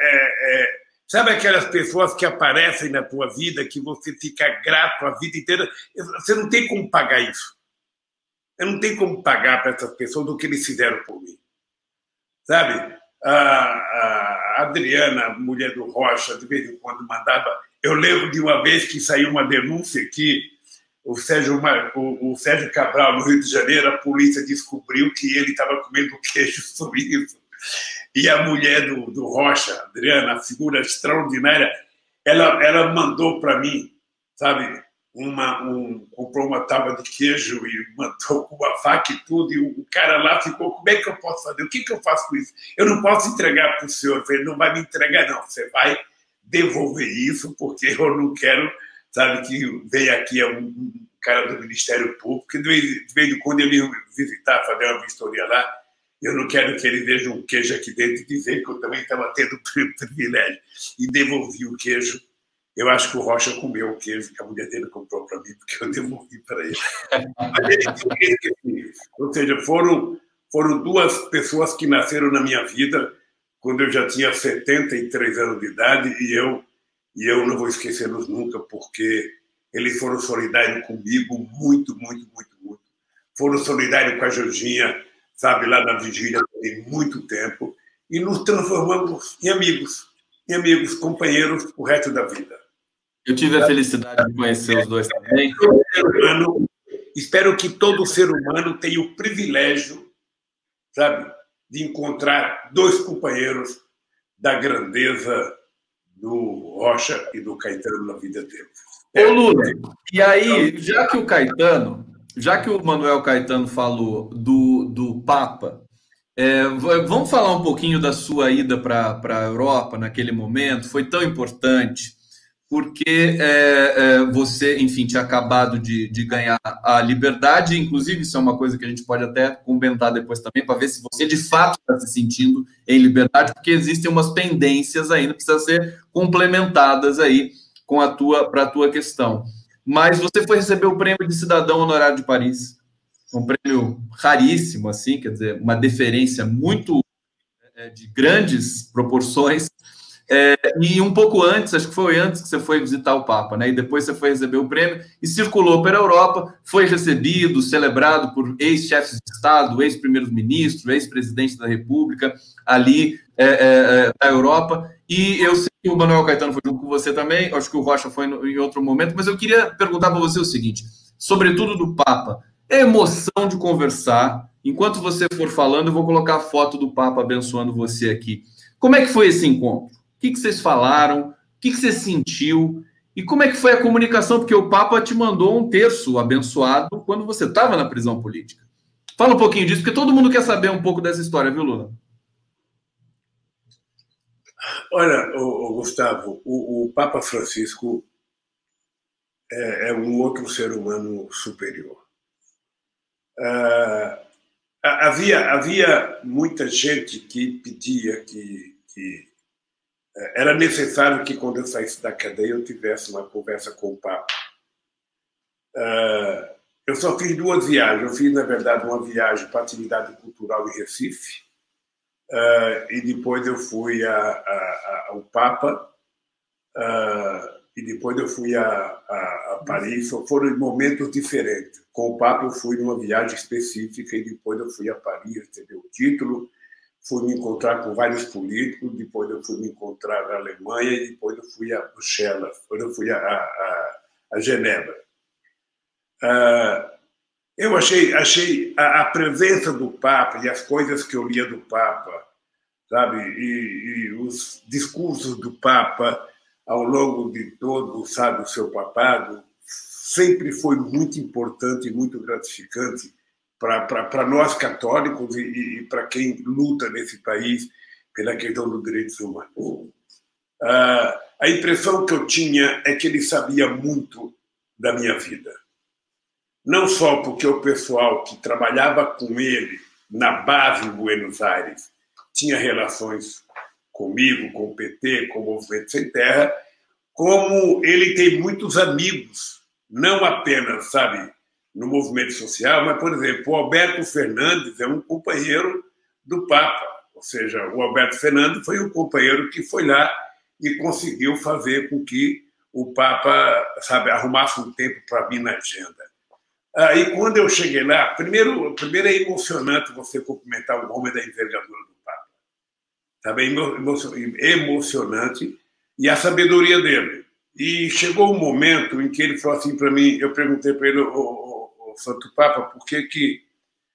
sabe aquelas pessoas que aparecem na tua vida, que você fica grato a vida inteira? Você não tem como pagar isso. Eu não tenho como pagar para essas pessoas do que eles fizeram por mim. Sabe? A Adriana, mulher do Rocha, de vez em quando mandava... Eu lembro de uma vez que saiu uma denúncia que o Sérgio Cabral, no Rio de Janeiro, a polícia descobriu que ele estava comendo queijo suíço. E a mulher do Rocha, Adriana, a figura extraordinária, ela mandou para mim, sabe, comprou uma tábua de queijo e mandou com uma faca e tudo, e o cara lá ficou: como é que eu posso fazer? O que eu faço com isso? Eu não posso entregar para o senhor. Eu falei: não vai me entregar, não. Você vai devolver isso, porque eu não quero, sabe, que venha aqui um cara do Ministério Público, que de vez em quando ele ia visitar, fazer uma vistoria lá. Eu não quero que ele veja um queijo aqui dentro e dizer que eu também estava tendo privilégio. E devolvi o queijo. Eu acho que o Rocha comeu o queijo que a mulher dele comprou para mim, porque eu devolvi para ele. Mas ele tinha. Ou seja, foram 2 pessoas que nasceram na minha vida quando eu já tinha 73 anos de idade, e eu não vou esquecê-los nunca, porque eles foram solidários comigo muito, muito, muito, muito. Foram solidários com a Jorginha, sabe, lá na vigília, tem muito tempo, e nos transformamos em amigos, companheiros o resto da vida. Eu tive a felicidade de conhecer os 2 também. Espero que todo ser humano tenha o privilégio, sabe, de encontrar 2 companheiros da grandeza do Rocha e do Caetano na vida dele. Ô, Lula, e aí, já que o Manuel Caetano falou do Papa, vamos falar um pouquinho da sua ida para a Europa naquele momento. Foi tão importante, porque você, enfim, tinha acabado de ganhar a liberdade. Inclusive, isso é uma coisa que a gente pode até comentar depois também, para ver se você de fato está se sentindo em liberdade, porque existem umas pendências ainda que precisam ser complementadas aí para a tua questão. Mas você foi receber o prêmio de cidadão honorário de Paris, um prêmio raríssimo, assim, quer dizer, uma deferência muito de grandes proporções. E um pouco antes, acho que foi antes que você foi visitar o Papa, né? E depois você foi receber o prêmio e circulou pela Europa, foi recebido, celebrado por ex-chefes de Estado, ex-primeiros-ministros, ex-presidente da República, ali da Europa. E eu sei que o Manuel Caetano foi junto com você também, acho que o Rocha foi em outro momento, mas eu queria perguntar para você o seguinte, sobretudo do Papa, é emoção de conversar. Enquanto você for falando, eu vou colocar a foto do Papa abençoando você aqui. Como é que foi esse encontro? O que vocês falaram? O que você sentiu? E como é que foi a comunicação? Porque o Papa te mandou um terço abençoado quando você estava na prisão política. Fala um pouquinho disso, porque todo mundo quer saber um pouco dessa história, viu, Lula? Olha, Gustavo, o Papa Francisco é um outro ser humano superior. Havia muita gente que pedia que era necessário que, quando eu saísse da cadeia, eu tivesse uma conversa com o Papa. Eu só fiz 2 viagens. Eu fiz, na verdade, uma viagem para atividade cultural em Recife, e depois eu fui ao Papa, e depois eu fui a Paris. Foram em momentos diferentes. Com o Papa eu fui numa viagem específica e depois eu fui a Paris, receber o título, fui me encontrar com vários políticos, depois eu fui me encontrar na Alemanha e depois eu fui a Bruxelas, depois eu fui a Genebra. Eu achei a presença do Papa e as coisas que eu lia do Papa, sabe, e os discursos do Papa ao longo de todo, sabe, o seu papado, sempre foi muito importante e muito gratificante para nós católicos e para quem luta nesse país pela questão dos direitos humanos. A impressão que eu tinha é que ele sabia muito da minha vida. Não só porque o pessoal que trabalhava com ele na base em Buenos Aires tinha relações comigo, com o PT, com o Movimento Sem Terra, como ele tem muitos amigos, não apenas, sabe, no movimento social, mas, por exemplo, o Alberto Fernandes é um companheiro do Papa, ou seja, o Alberto Fernandes foi um companheiro que foi lá e conseguiu fazer com que o Papa, sabe, arrumasse um tempo para mim na agenda. E quando eu cheguei lá, primeiro é emocionante você cumprimentar o homem da envergadura do Papa. Sabe, emocionante, e a sabedoria dele. E chegou um momento em que ele falou assim para mim, eu perguntei para ele, o Santo Papa, por que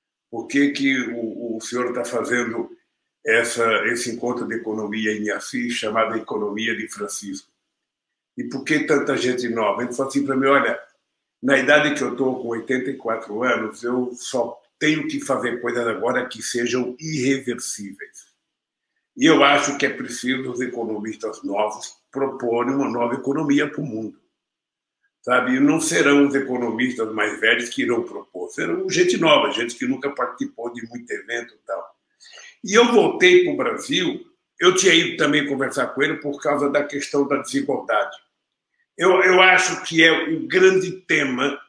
o senhor está fazendo esse encontro de economia em Assis, chamado Economia de Francisco? E por que tanta gente nova? Ele falou assim para mim, olha, na idade que eu estou, com 84 anos, eu só tenho que fazer coisas agora que sejam irreversíveis. E eu acho que é preciso os economistas novos proporem uma nova economia para o mundo. Sabe? E não serão os economistas mais velhos que irão propor, serão gente nova, gente que nunca participou de muito evento e tal. E eu voltei para o Brasil, eu tinha ido também conversar com ele por causa da questão da desigualdade. Eu acho que é o grande tema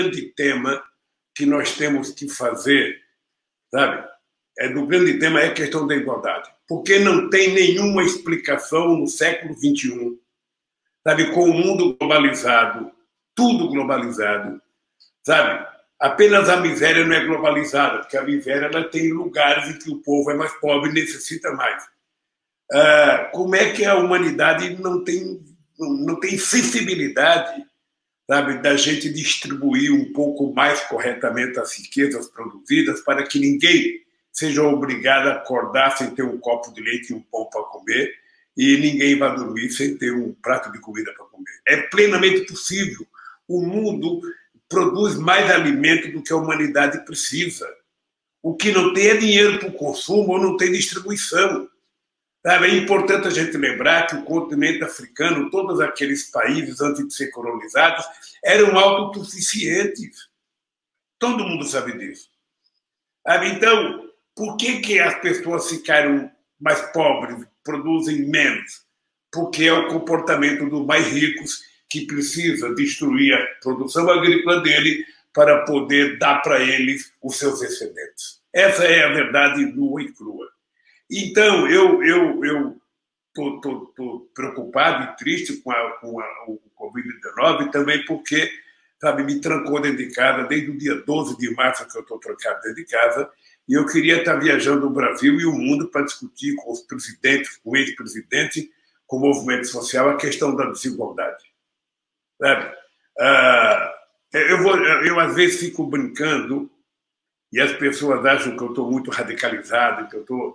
que nós temos que fazer, sabe? Do grande tema é a questão da igualdade, porque não tem nenhuma explicação no século XXI, sabe? Com o mundo globalizado, tudo globalizado, sabe? Apenas a miséria não é globalizada, porque a miséria ela tem lugares em que o povo é mais pobre e necessita mais. Como é que a humanidade não tem sensibilidade, sabe, da gente distribuir um pouco mais corretamente as riquezas produzidas para que ninguém seja obrigado a acordar sem ter um copo de leite e um pão para comer e ninguém vai dormir sem ter um prato de comida para comer? É plenamente possível. O mundo produz mais alimento do que a humanidade precisa. O que não tem é dinheiro para o consumo ou não tem distribuição. Sabe? É importante a gente lembrar que o continente africano, todos aqueles países antes de ser colonizados, eram autossuficientes. Todo mundo sabe disso. Sabe? Então, por que as pessoas ficaram mais pobres, produzem menos? Porque é o comportamento dos mais ricos que precisa destruir a produção agrícola dele para poder dar para eles os seus excedentes. Essa é a verdade nua e crua. Então, eu estou preocupado e triste com o Covid-19 também porque, sabe, me trancou dentro de casa desde o dia 12 de março que eu estou trancado dentro de casa e eu queria estar viajando o Brasil e o mundo para discutir com os presidentes, com o ex-presidente, com o movimento social, a questão da desigualdade. Sabe? Eu às vezes fico brincando e as pessoas acham que eu estou muito radicalizado, que eu estou...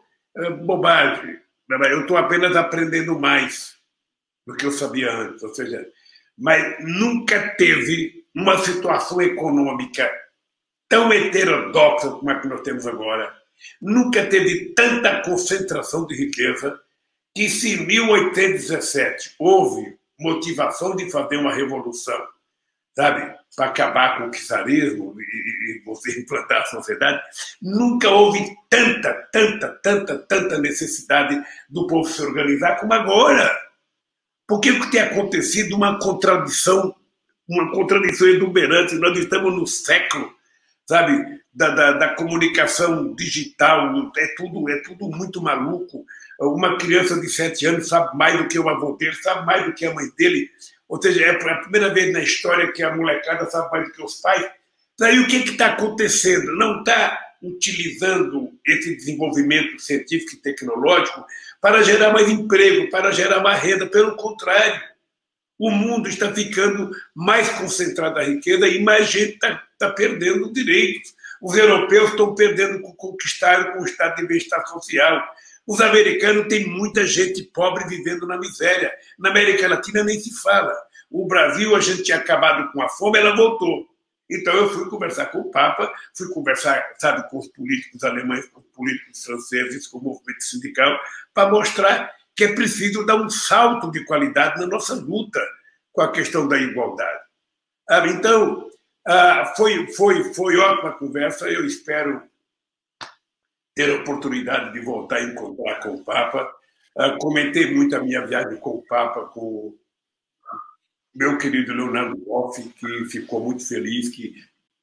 bobagem. Eu estou apenas aprendendo mais do que eu sabia antes. Ou seja, mas nunca teve uma situação econômica tão heterodoxa como a que nós temos agora. Nunca teve tanta concentração de riqueza que, se em 1817 houve motivação de fazer uma revolução, sabe, para acabar com o czarismo e você implantar a sociedade, nunca houve tanta necessidade do povo se organizar como agora. Porque o que tem acontecido é uma contradição exuberante. Nós estamos no século, sabe, da comunicação digital, é tudo muito maluco. Uma criança de 7 anos sabe mais do que o avô dele, sabe mais do que a mãe dele. Ou seja, é a primeira vez na história que a molecada sabe mais do que os pais. Daí o que está acontecendo? Não está utilizando esse desenvolvimento científico e tecnológico para gerar mais emprego, para gerar mais renda. Pelo contrário, o mundo está ficando mais concentrado na riqueza e mais gente está perdendo direitos. Os europeus estão perdendo o que conquistaram com o estado de bem-estar social. Os americanos têm muita gente pobre vivendo na miséria. Na América Latina nem se fala. O Brasil, a gente tinha acabado com a fome, ela voltou. Então eu fui conversar com o Papa, fui conversar, sabe, com os políticos alemães, com os políticos franceses, com o movimento sindical, para mostrar que é preciso dar um salto de qualidade na nossa luta com a questão da igualdade. Então, foi ótima conversa. Eu espero ter a oportunidade de voltar a encontrar com o Papa. Comentei muito a minha viagem com o Papa, com o meu querido Leonardo Boff, que ficou muito feliz, que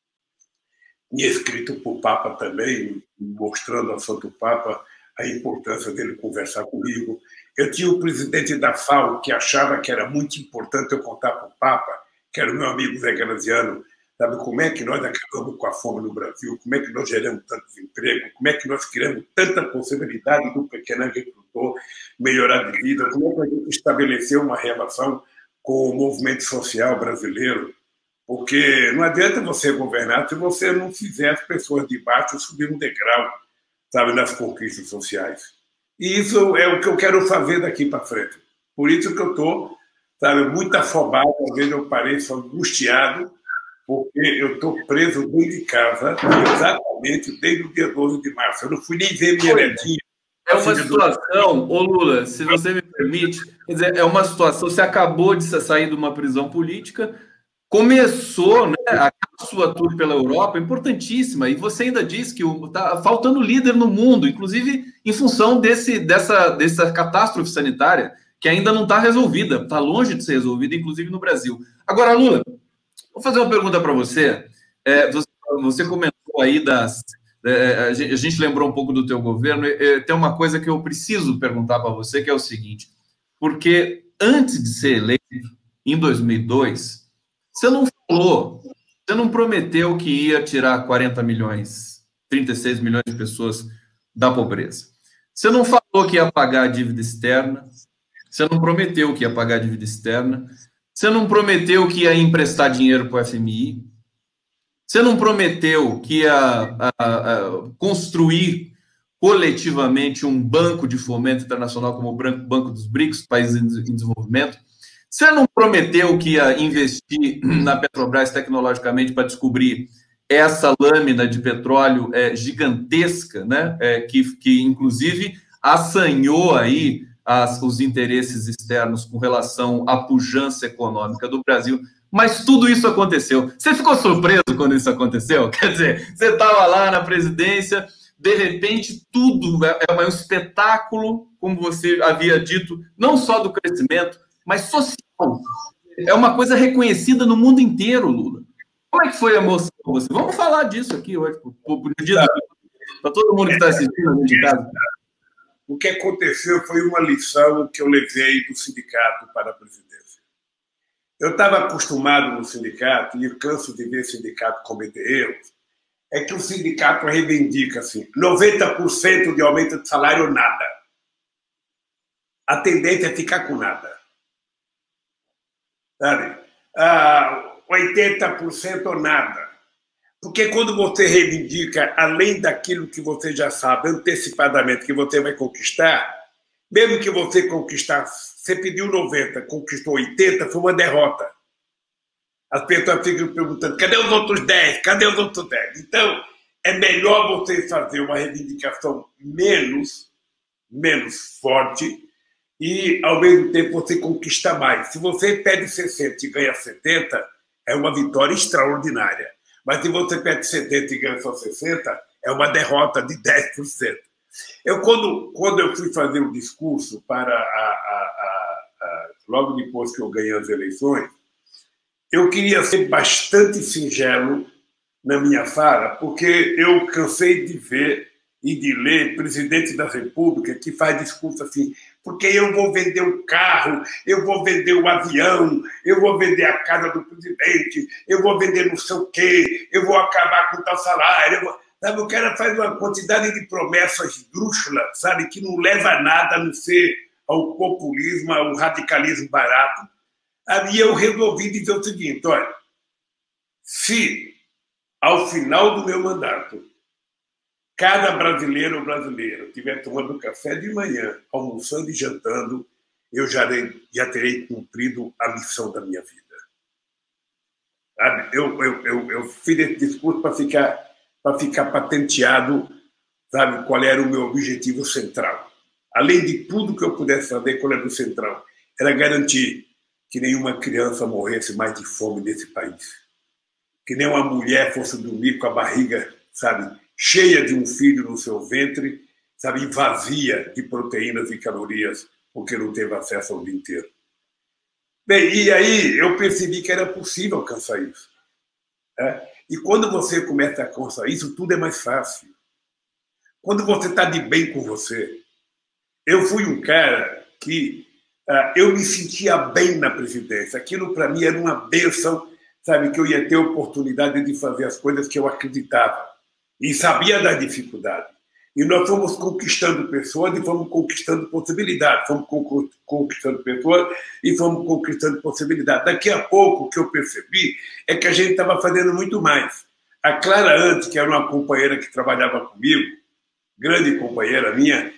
tinha escrito para o Papa também, mostrando ao Santo Papa a importância dele conversar comigo. Eu tinha o presidente da FAO, que achava que era muito importante eu contar para o Papa, que era o meu amigo Zé Graziano, sabe, como é que nós acabamos com a fome no Brasil, como é que nós geramos tanto desemprego, como é que nós criamos tanta possibilidade do pequeno agricultor melhorar de vida, como é que a gente estabeleceu uma relação com o movimento social brasileiro, porque não adianta você governar se você não fizer as pessoas de baixo subir um degrau, sabe, nas conquistas sociais. E isso é o que eu quero fazer daqui para frente. Por isso que eu estou, sabe, muito afobado, às vezes eu pareço angustiado, porque eu estou preso dentro de casa exatamente desde o dia 12 de março. Eu não fui nem ver minha netinha. É uma situação, ô Lula, se você me permite, quer dizer, é uma situação, você acabou de sair de uma prisão política, começou, né, a sua tour pela Europa, importantíssima, e você ainda diz que está faltando líder no mundo, inclusive em função dessa catástrofe sanitária, que ainda não está resolvida, está longe de ser resolvida, inclusive no Brasil. Agora, Lula, vou fazer uma pergunta para você. Você comentou aí a gente lembrou um pouco do teu governo. Tem uma coisa que eu preciso perguntar para você, que é o seguinte, porque antes de ser eleito, em 2002, você não prometeu que ia tirar 40 milhões, 36 milhões de pessoas da pobreza. Você não falou que ia pagar a dívida externa, você não prometeu que ia pagar a dívida externa, você não prometeu que ia emprestar dinheiro para o FMI, você não prometeu que ia construir coletivamente um banco de fomento internacional como o Banco dos BRICS, países em desenvolvimento, você não prometeu que ia investir na Petrobras tecnologicamente para descobrir essa lâmina de petróleo gigantesca, né, que inclusive assanhou aí os interesses externos com relação à pujança econômica do Brasil, mas tudo isso aconteceu. Você ficou surpreso quando isso aconteceu? Quer dizer, você estava lá na presidência, de repente tudo é um espetáculo, como você havia dito, não só do crescimento, mas social. É uma coisa reconhecida no mundo inteiro, Lula. Como é que foi a emoção com você? Vamos falar disso aqui hoje, para todo mundo que está assistindo de casa. O que aconteceu foi uma lição que eu levei do sindicato para a presidência. Eu estava acostumado no sindicato, e eu canso de ver sindicato cometer erros, é que o sindicato reivindica assim, 90% de aumento de salário, nada. A tendência é ficar com nada. Sabe? 80% ou nada. Porque quando você reivindica, além daquilo que você já sabe antecipadamente que você vai conquistar, mesmo que você conquistar, você pediu 90, conquistou 80, foi uma derrota. As pessoas ficam perguntando, cadê os outros 10? Cadê os outros 10? Então, é melhor você fazer uma reivindicação menos forte e, ao mesmo tempo, você conquista mais. Se você pede 60 e ganha 70, é uma vitória extraordinária. Mas se você pede 70 e ganha só 60, é uma derrota de 10%. Quando eu fui fazer um discurso para logo depois que eu ganhei as eleições, eu queria ser bastante singelo na minha fala, porque eu cansei de ver e de ler presidente da República que faz discurso assim, porque eu vou vender um carro, eu vou vender um avião, eu vou vender a casa do presidente, eu vou vender não sei o quê, eu vou acabar com tal salário. Sabe, o cara faz uma quantidade de promessas esdrúxulas, sabe, que não leva a nada, a não ser ao populismo, ao radicalismo barato. Aí eu resolvi dizer o seguinte, olha, se ao final do meu mandato cada brasileiro ou brasileira estiver tomando café de manhã, almoçando e jantando, eu já terei cumprido a missão da minha vida. Sabe? Eu fiz esse discurso para ficar patenteado, sabe, qual era o meu objetivo central. Além de tudo que eu pudesse fazer, qual era o central? Era garantir que nenhuma criança morresse mais de fome nesse país. Que nenhuma mulher fosse dormir com a barriga, sabe, cheia de um filho no seu ventre, sabe, vazia de proteínas e calorias, porque não teve acesso ao dia inteiro. Bem, e aí eu percebi que era possível alcançar isso. Né? E quando você começa a alcançar isso, tudo é mais fácil. Quando você está de bem com você. Eu fui um cara que eu me sentia bem na presidência. Aquilo, para mim, era uma bênção, sabe, que eu ia ter a oportunidade de fazer as coisas que eu acreditava. E sabia da dificuldade. E nós fomos conquistando pessoas e fomos conquistando possibilidades. Fomos conquistando pessoas e fomos conquistando possibilidades. Daqui a pouco, o que eu percebi é que a gente estava fazendo muito mais. A Clara Antes, que era uma companheira que trabalhava comigo, grande companheira minha,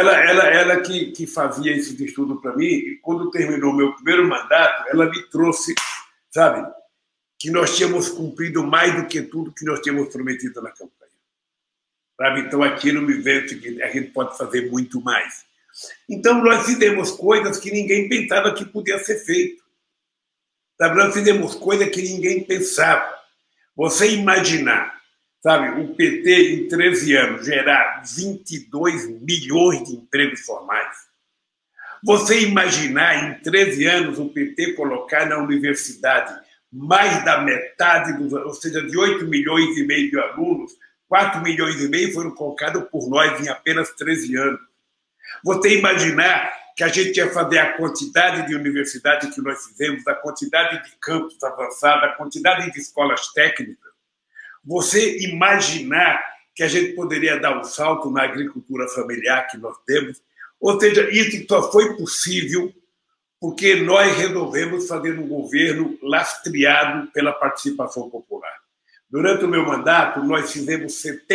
ela que fazia esse estudo para mim, e quando terminou o meu primeiro mandato, ela me trouxe, sabe, que nós tínhamos cumprido mais do que tudo que nós tínhamos prometido na campanha. Sabe? Então, aquilo me veio que a gente pode fazer muito mais. Então, nós fizemos coisas que ninguém pensava que podia ser feito. Sabe? Nós fizemos coisas que ninguém pensava. Você imaginar, sabe, o PT em 13 anos gerar 22 milhões de empregos formais. Você imaginar em 13 anos o PT colocar na universidade mais da metade, ou seja, de 8 milhões e meio de alunos, 4 milhões e meio foram colocados por nós em apenas 13 anos. Você imaginar que a gente ia fazer a quantidade de universidade que nós fizemos, a quantidade de campos avançados, a quantidade de escolas técnicas. Você imaginar que a gente poderia dar um salto na agricultura familiar que nós temos. Ou seja, isso só foi possível porque nós resolvemos fazer um governo lastreado pela participação popular. Durante o meu mandato, nós fizemos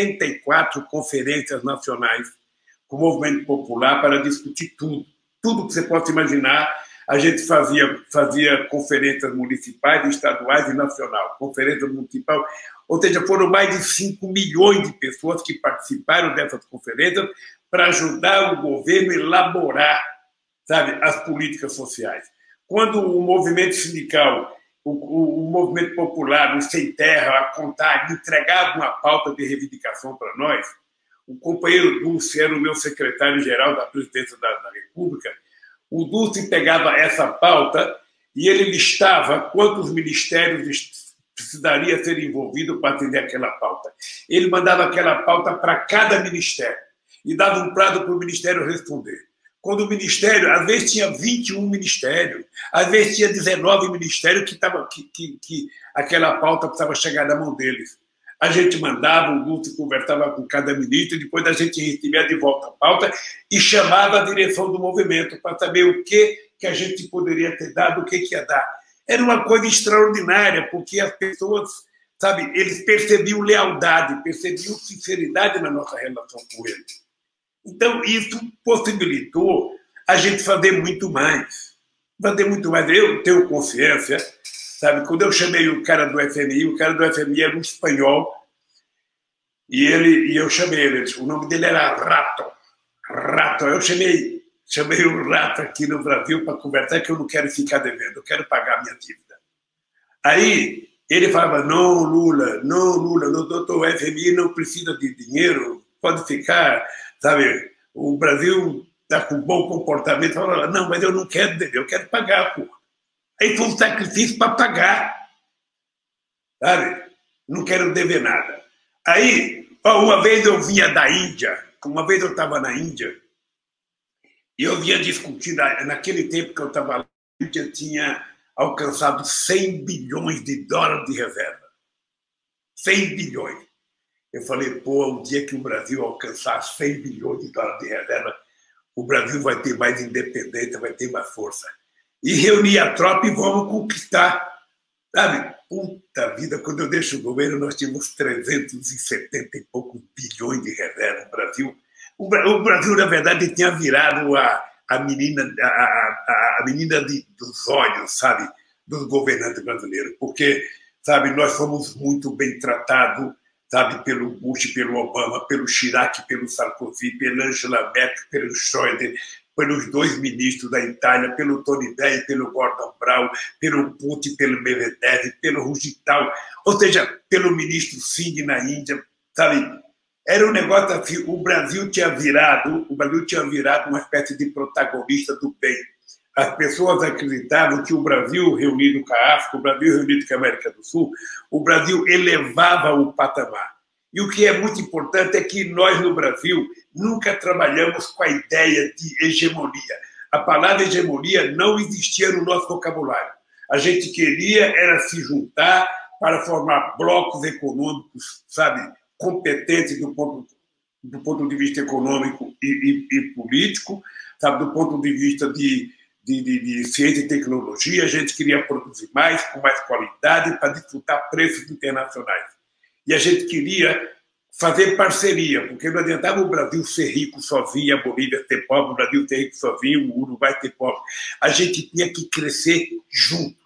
74 conferências nacionais com o movimento popular para discutir tudo. Tudo que você possa imaginar, a gente fazia conferências municipais, estaduais e nacional. Conferência municipal, ou seja, foram mais de 5 milhões de pessoas que participaram dessas conferências para ajudar o governo a elaborar, sabe, as políticas sociais. Quando o movimento sindical, o movimento popular, o Sem Terra, a CONTAG, entregava uma pauta de reivindicação para nós, o companheiro Dulce era o meu secretário-geral da Presidência da República. O Dulce pegava essa pauta e ele listava quantos ministérios precisaria ser envolvido para atender aquela pauta. Ele mandava aquela pauta para cada ministério e dava um prazo para o ministério responder. Quando o ministério, às vezes tinha 21 ministérios, às vezes tinha 19 ministérios que aquela pauta precisava chegar na mão deles. A gente mandava, o Dulce conversava com cada ministro, e depois a gente recebia de volta a pauta e chamava a direção do movimento para saber o que a gente poderia ter dado, o que ia dar. Era uma coisa extraordinária, porque as pessoas, sabe, eles percebiam lealdade, percebiam sinceridade na nossa relação com eles. Então, isso possibilitou a gente fazer muito mais. Fazer muito mais. Eu tenho consciência, sabe? Quando eu chamei o cara do FMI era um espanhol, e eu chamei ele, o nome dele era Rato. Eu chamei o Rato aqui no Brasil para conversar, que eu não quero ficar devendo, eu quero pagar a minha dívida. Aí ele falava, não, Lula, no doutor FMI não precisa de dinheiro, pode ficar, sabe? O Brasil está com bom comportamento. Eu falava, não, mas eu não quero dever, eu quero pagar, pô. Aí foi um sacrifício para pagar, sabe? Não quero dever nada. Aí, uma vez eu vinha da Índia, uma vez eu estava na Índia, e eu vinha discutindo, naquele tempo que eu estava lá, a Índia tinha alcançado 100 bilhões de dólares de reserva. 100 bilhões. Eu falei, pô, o dia que o Brasil alcançar 100 bilhões de dólares de reserva, o Brasil vai ter mais independência, vai ter mais força. E reunir a tropa e vamos conquistar. Sabe? Puta vida, quando eu deixo o governo, nós tínhamos 370 e poucos bilhões de reserva no Brasil. O Brasil, na verdade, tinha virado a menina dos olhos, sabe, dos governantes brasileiros, porque, sabe, nós fomos muito bem tratados, sabe, pelo Bush, pelo Obama, pelo Chirac, pelo Sarkozy, pela Angela Merkel, pelo Schroeder, pelos dois ministros da Itália, pelo Tony Blair, pelo Gordon Brown, pelo Putin, pelo Medvedev, pelo Rugital, ou seja, pelo ministro Singh na Índia, sabe? Era um negócio assim, o Brasil tinha virado uma espécie de protagonista do bem. As pessoas acreditavam que o Brasil reunido com a África, o Brasil reunido com a América do Sul, o Brasil elevava o patamar. E o que é muito importante é que nós, no Brasil, nunca trabalhamos com a ideia de hegemonia. A palavra hegemonia não existia no nosso vocabulário. A gente queria era se juntar para formar blocos econômicos, sabe, competentes do ponto de vista econômico e político, sabe, do ponto de vista de ciência e tecnologia. A gente queria produzir mais, com mais qualidade, para disputar preços internacionais. E a gente queria fazer parceria, porque não adiantava o Brasil ser rico sozinho, a Bolívia ser pobre, o Brasil ser rico sozinho, o Uruguai ser pobre. A gente tinha que crescer junto.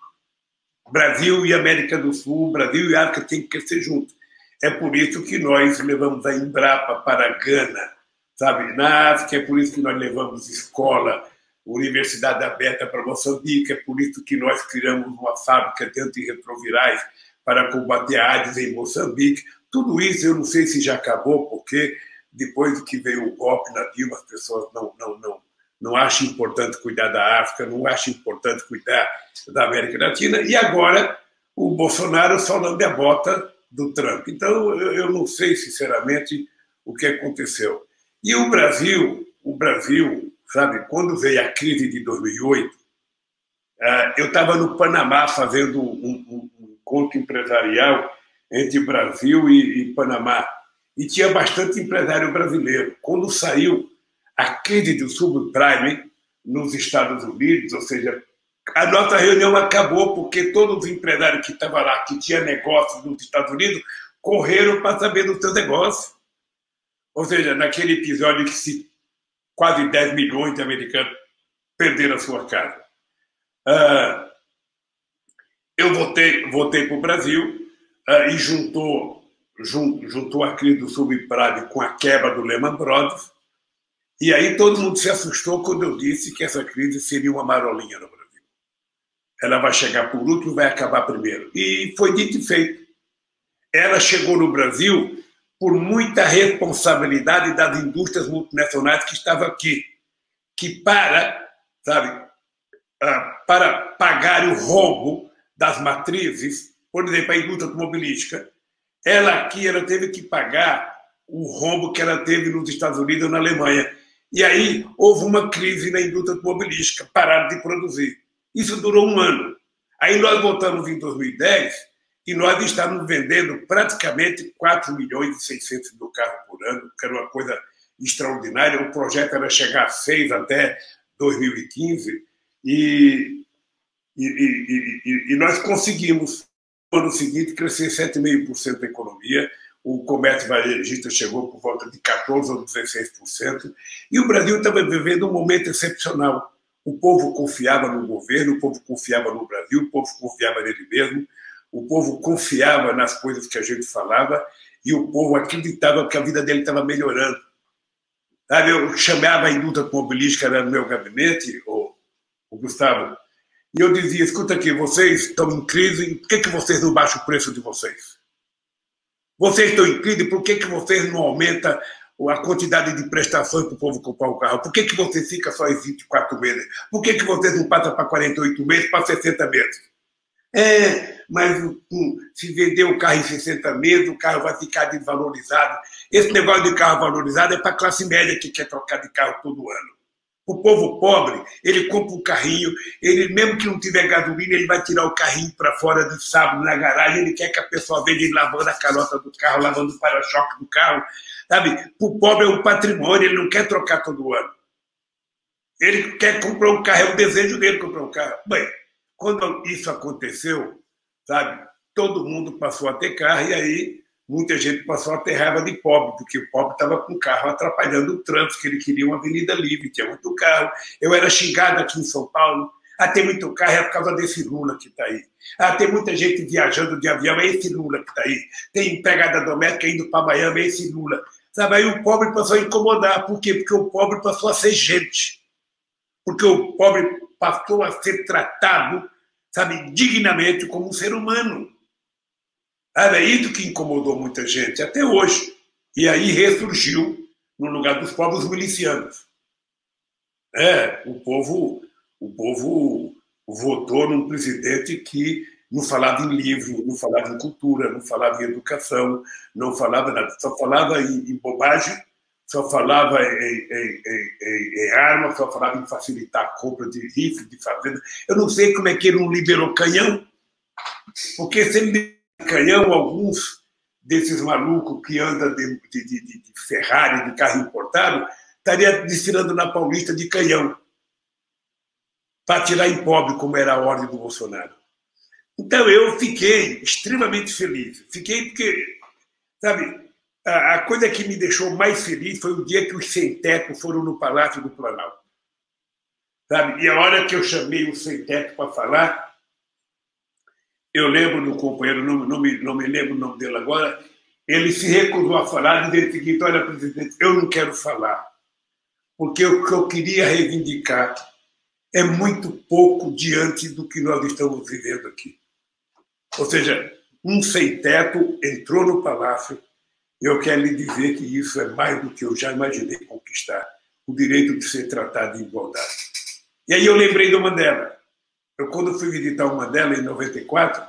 Brasil e América do Sul, Brasil e África têm que crescer juntos. É por isso que nós levamos a Embrapa para a Gana, sabe? Na África, é por isso que nós levamos escola, universidade aberta para Moçambique, é por isso que nós criamos uma fábrica de antirretrovirais para combater a AIDS em Moçambique. Tudo isso eu não sei se já acabou, porque depois que veio o golpe na Dilma, as pessoas não acham importante cuidar da África, não acham importante cuidar da América Latina, e agora o Bolsonaro só lambe a bota do Trump. Então, eu não sei, sinceramente, o que aconteceu. E o Brasil, sabe, quando veio a crise de 2008, eu estava no Panamá fazendo um encontro empresarial entre Brasil e Panamá, e tinha bastante empresário brasileiro. Quando saiu a crise do subprime nos Estados Unidos, ou seja, a nossa reunião acabou porque todos os empresários que estavam lá, que tinham negócios nos Estados Unidos, correram para saber do seu negócio. Ou seja, naquele episódio que quase 10 milhões de americanos perderam a sua casa. Eu voltei para o Brasil e juntou a crise do subprime com a quebra do Lehman Brothers. E aí todo mundo se assustou quando eu disse que essa crise seria uma marolinha no Brasil. Ela vai chegar por último e vai acabar primeiro. E foi dito e feito. Ela chegou no Brasil por muita responsabilidade das indústrias multinacionais que estavam aqui, que para pagar o rombo das matrizes, por exemplo, a indústria automobilística, ela teve que pagar o rombo que ela teve nos Estados Unidos ou na Alemanha. E aí houve uma crise na indústria automobilística, pararam de produzir. Isso durou um ano. Aí nós voltamos em 2010 e nós estávamos vendendo praticamente 4 milhões e 600 mil carros por ano, que era uma coisa extraordinária. O projeto era chegar a 6 até 2015 e nós conseguimos, no ano seguinte, crescer 7,5% da economia. O comércio varejista chegou por volta de 14% ou 16%. E o Brasil estava vivendo um momento excepcional. O povo confiava no governo, o povo confiava no Brasil, o povo confiava nele mesmo, o povo confiava nas coisas que a gente falava e o povo acreditava que a vida dele estava melhorando. Sabe, eu chamava a indústria automobilística, era no meu gabinete, o Gustavo, e eu dizia, escuta aqui, vocês estão em crise, por que vocês não baixam o preço de vocês? Vocês estão em crise, por que vocês não aumentam a quantidade de prestações para o povo comprar o carro? Por que vocês ficam só em 24 meses? Por que vocês não passam para 48 meses, para 60 meses? Mas se vender o carro em 60 meses, o carro vai ficar desvalorizado. Esse negócio de carro valorizado é para a classe média que quer trocar de carro todo ano. O povo pobre, ele compra um carrinho, ele mesmo que não tiver gasolina, ele vai tirar o carrinho para fora de sábado na garagem, ele quer que a pessoa veja ele lavando a calota do carro, lavando o para-choque do carro. Sabe? Para o pobre é um patrimônio, ele não quer trocar todo ano. Ele quer comprar um carro, é o desejo dele comprar um carro. Bem, quando isso aconteceu, sabe, todo mundo passou a ter carro e aí muita gente passou a ter raiva de pobre, porque o pobre estava com o carro atrapalhando o trânsito, que ele queria uma avenida livre, tinha muito carro. Eu era xingado aqui em São Paulo. Tem muito carro, é por causa desse Lula que está aí. Tem muita gente viajando de avião, é esse Lula que está aí. Tem empregada doméstica indo para Miami, é esse Lula. Sabe, aí o pobre passou a incomodar. Por quê? Porque o pobre passou a ser gente. Porque o pobre passou a ser tratado, sabe, dignamente como um ser humano. É isso que incomodou muita gente, até hoje. E aí ressurgiu, no lugar dos povos milicianos. O povo votou num presidente que não falava em livro, não falava em cultura, não falava em educação, não falava nada, só falava em bobagem, só falava em arma, só falava em facilitar a compra de rifle, de fazenda. Eu não sei como é que ele não liberou canhão, porque se ele liberou canhão, alguns desses malucos que andam de Ferrari, de carro importado, estaria desfilando na Paulista de canhão para atirar em pobre, como era a ordem do Bolsonaro. Então, eu fiquei extremamente feliz. Fiquei porque, sabe, a coisa que me deixou mais feliz foi o dia que os sem-teto foram no Palácio do Planalto. Sabe? E a hora que eu chamei o sem-teto para falar, eu lembro do companheiro, não me lembro o nome dele agora, ele se recusou a falar, dizendo o seguinte: olha, presidente, eu não quero falar, porque o que eu queria reivindicar é muito pouco diante do que nós estamos vivendo aqui. Ou seja, um sem-teto entrou no palácio, e eu quero lhe dizer que isso é mais do que eu já imaginei conquistar, o direito de ser tratado em igualdade. E aí eu lembrei do Mandela. Eu, quando fui visitar o Mandela, em 94,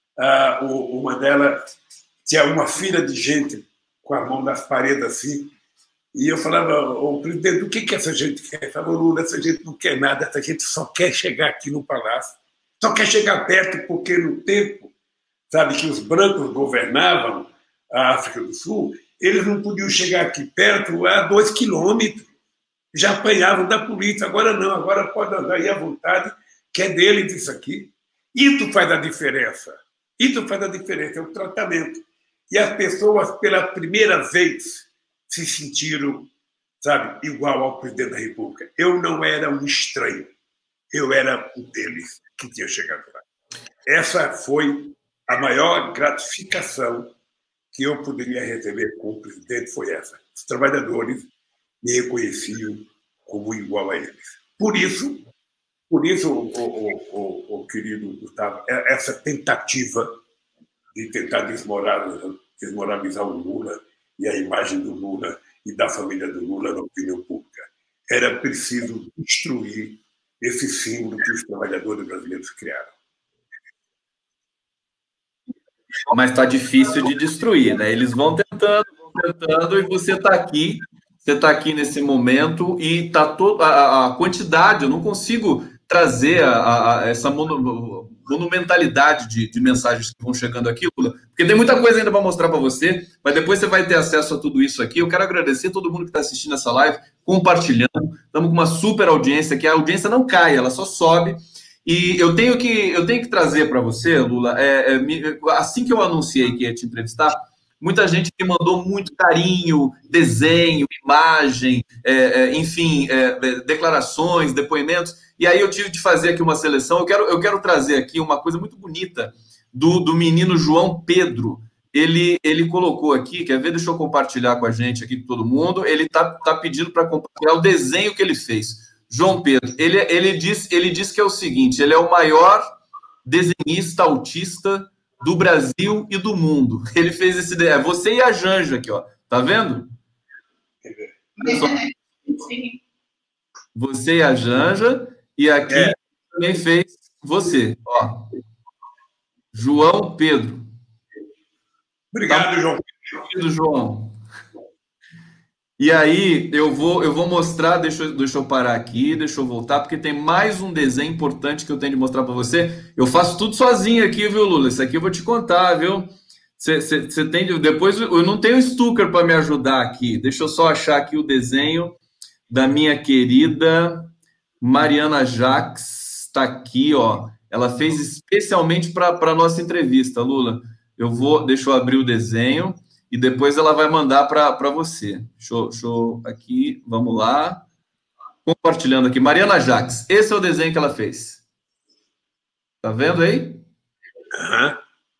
o Mandela tinha uma fila de gente com a mão nas paredes assim, e eu falava: o presidente, o que essa gente quer? Ele falou: Lula, essa gente não quer nada, essa gente só quer chegar aqui no palácio, só quer chegar perto, porque no tempo, sabe, que os brancos governavam a África do Sul, eles não podiam chegar aqui perto a 2 quilômetros, já apanhavam da polícia. Agora não, agora pode andar aí à vontade, que é deles isso aqui. Isso faz a diferença. Isso faz a diferença, é o tratamento. E as pessoas, pela primeira vez, se sentiram, sabe, igual ao presidente da República. Eu não era um estranho, eu era um deles que tinha chegado lá. Essa foi a maior gratificação que eu poderia receber como presidente, foi essa. Os trabalhadores me reconheciam como igual a eles. Por isso, o querido Gustavo, essa tentativa de tentar desmoralizar o Lula e a imagem do Lula e da família do Lula na opinião pública. Era preciso destruir esse símbolo que os trabalhadores brasileiros criaram. Mas está difícil de destruir, né? Eles vão tentando, e você está aqui nesse momento, e está toda a quantidade. Eu não consigo trazer essa monumentalidade de mensagens que vão chegando aqui, Lula, porque tem muita coisa ainda para mostrar para você, mas depois você vai ter acesso a tudo isso aqui. Eu quero agradecer a todo mundo que está assistindo essa live, compartilhando. Estamos com uma super audiência, que a audiência não cai, ela só sobe. E eu tenho que trazer para você, Lula, assim que eu anunciei que ia te entrevistar, muita gente que mandou muito carinho, desenho, imagem, enfim, declarações, depoimentos. E aí eu tive de fazer aqui uma seleção. Eu quero trazer aqui uma coisa muito bonita do menino João Pedro. Ele colocou aqui, quer ver? Deixa eu compartilhar com a gente aqui, com todo mundo. Ele tá pedindo para compartilhar o desenho que ele fez. João Pedro, ele diz que é o seguinte: ele é o maior desenhista autista do Brasil e do mundo. Ele fez esse desenho. Você e a Janja aqui, ó. Tá vendo? Sim. Você e a Janja, e aqui também fez você, ó. João Pedro. Obrigado, João Pedro. João. E aí, eu vou mostrar, deixa eu parar aqui, deixa eu voltar, porque tem mais um desenho importante que eu tenho de mostrar para você. Eu faço tudo sozinho aqui, viu, Lula? Isso aqui eu vou te contar, viu? Você tem... Depois, eu não tenho Stucker para me ajudar aqui. Deixa eu só achar aqui o desenho da minha querida Mariana Jacques. Está aqui, ó. Ela fez especialmente para a nossa entrevista, Lula. Deixa eu abrir o desenho e depois ela vai mandar para você. Deixa eu aqui, vamos lá. Compartilhando aqui. Mariana Jacques, esse é o desenho que ela fez. Tá vendo aí? Uhum.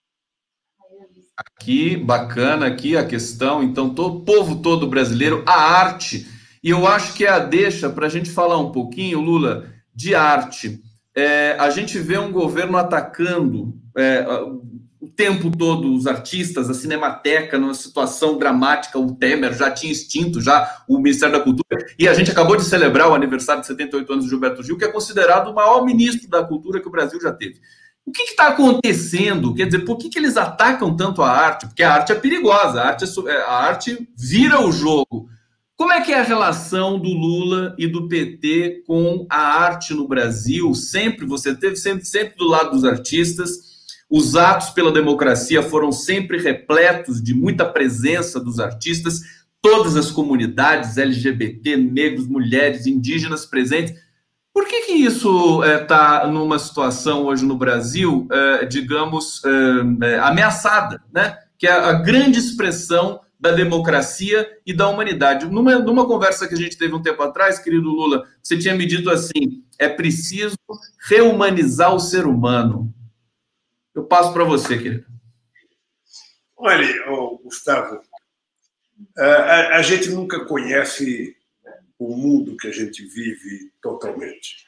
Aqui, bacana aqui a questão. Então, o povo todo brasileiro, a arte. E eu acho que é a deixa para a gente falar um pouquinho, Lula, de arte. A gente vê um governo atacando o tempo todo os artistas, a Cinemateca, numa situação dramática. O Temer já tinha extinto já o Ministério da Cultura, e a gente acabou de celebrar o aniversário de 78 anos de Gilberto Gil, que é considerado o maior ministro da cultura que o Brasil já teve. O que está acontecendo? Quer dizer, por que eles atacam tanto a arte? Porque a arte é perigosa, a arte vira o jogo. Como é que é a relação do Lula e do PT com a arte no Brasil? Você esteve sempre do lado dos artistas. Os atos pela democracia foram sempre repletos de muita presença dos artistas. Todas as comunidades LGBT, negros, mulheres, indígenas presentes. Por que isso está numa situação hoje no Brasil, digamos, ameaçada, né? Que é a grande expressão da democracia e da humanidade. Numa conversa que a gente teve um tempo atrás, querido Lula, você tinha me dito assim: é preciso reumanizar o ser humano. Eu passo para você, querido. Olha, Gustavo, a gente nunca conhece o mundo que a gente vive totalmente.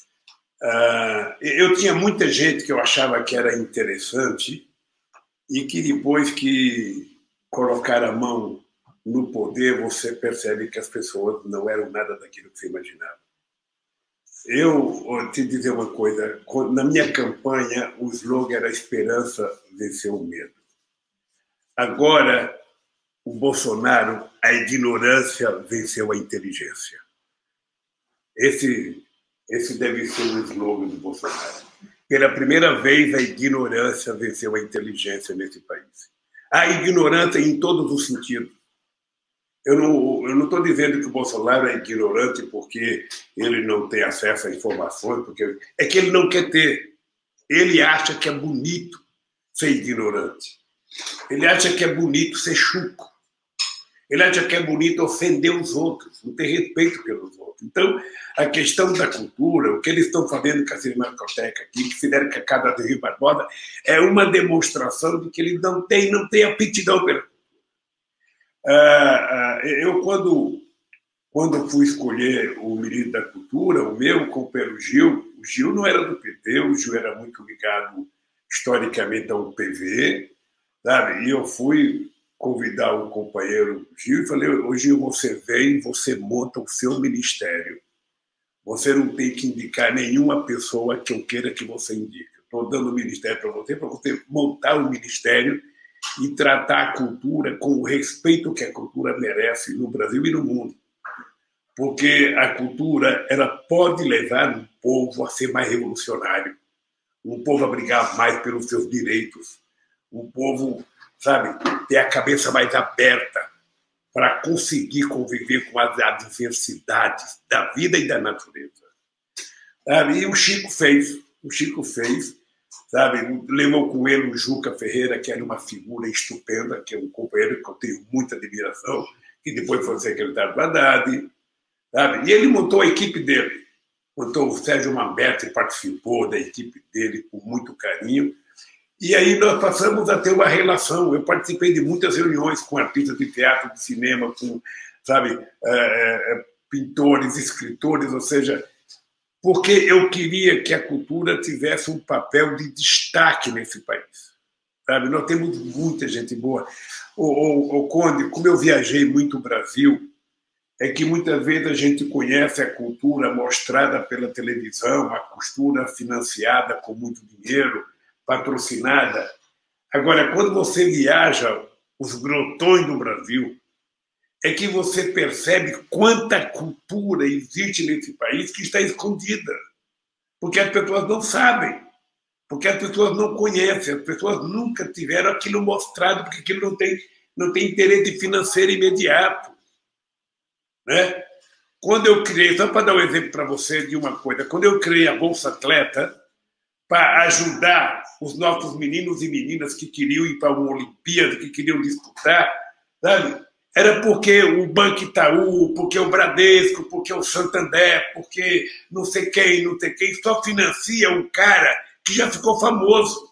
Eu tinha muita gente que eu achava que era interessante e que depois que colocar a mão no poder, você percebe que as pessoas não eram nada daquilo que você imaginava. Eu vou te dizer uma coisa, na minha campanha o slogan era: a esperança venceu o medo. Agora, o Bolsonaro, a ignorância venceu a inteligência. Esse deve ser o slogan do Bolsonaro. Pela primeira vez, a ignorância venceu a inteligência nesse país. A ignorância em todos os sentidos. Eu não estou dizendo que o Bolsonaro é ignorante porque ele não tem acesso a informações, porque é que ele não quer ter. Ele acha que é bonito ser ignorante. Ele acha que é bonito ser chuco. Ele acha que é bonito ofender os outros, não ter respeito pelos outros. Então, a questão da cultura, o que eles estão fazendo com a Cinemateca aqui, que fizeram com a Casa do Rio Barbosa, é uma demonstração de que eles não têm aptidão pela cultura. Eu, quando fui escolher o ministro da Cultura, o meu companheiro Gil, o Gil não era do PT, o Gil era muito ligado historicamente ao PV, sabe? E eu fui convidar o companheiro Gil e falei: hoje Gil, você vem, você monta o seu ministério. Você não tem que indicar nenhuma pessoa que eu queira que você indique. Estou dando o ministério para você montar o ministério e tratar a cultura com o respeito que a cultura merece no Brasil e no mundo. Porque a cultura, ela pode levar um povo a ser mais revolucionário, um povo a brigar mais pelos seus direitos, um povo, sabe, ter a cabeça mais aberta para conseguir conviver com as adversidades da vida e da natureza. E o Chico fez. sabe? Levou com ele o Juca Ferreira, que era uma figura estupenda, que é um companheiro que eu tenho muita admiração, que depois foi secretário do Haddad, sabe? E ele montou a equipe dele. Montou o Sérgio Mamberti, participou da equipe dele com muito carinho. E aí nós passamos a ter uma relação. Eu participei de muitas reuniões com artistas de teatro, de cinema, com, sabe, pintores, escritores, ou seja, porque eu queria que a cultura tivesse um papel de destaque nesse país. Sabe? Nós temos muita gente boa. O Conde, como eu viajei muito o Brasil, é que muitas vezes a gente conhece a cultura mostrada pela televisão, a cultura financiada com muito dinheiro, patrocinada. Agora, quando você viaja os grotões do Brasil, é que você percebe quanta cultura existe nesse país que está escondida. Porque as pessoas não sabem, porque as pessoas não conhecem, as pessoas nunca tiveram aquilo mostrado, porque aquilo não tem interesse financeiro imediato. Né? Quando eu criei, só para dar um exemplo para você de uma coisa, quando eu criei a Bolsa Atleta, para ajudar os nossos meninos e meninas que queriam ir para uma Olimpíada, que queriam disputar, sabe? Era porque o Banco Itaú, porque o Bradesco, porque o Santander, porque não sei quem só financia um cara que já ficou famoso.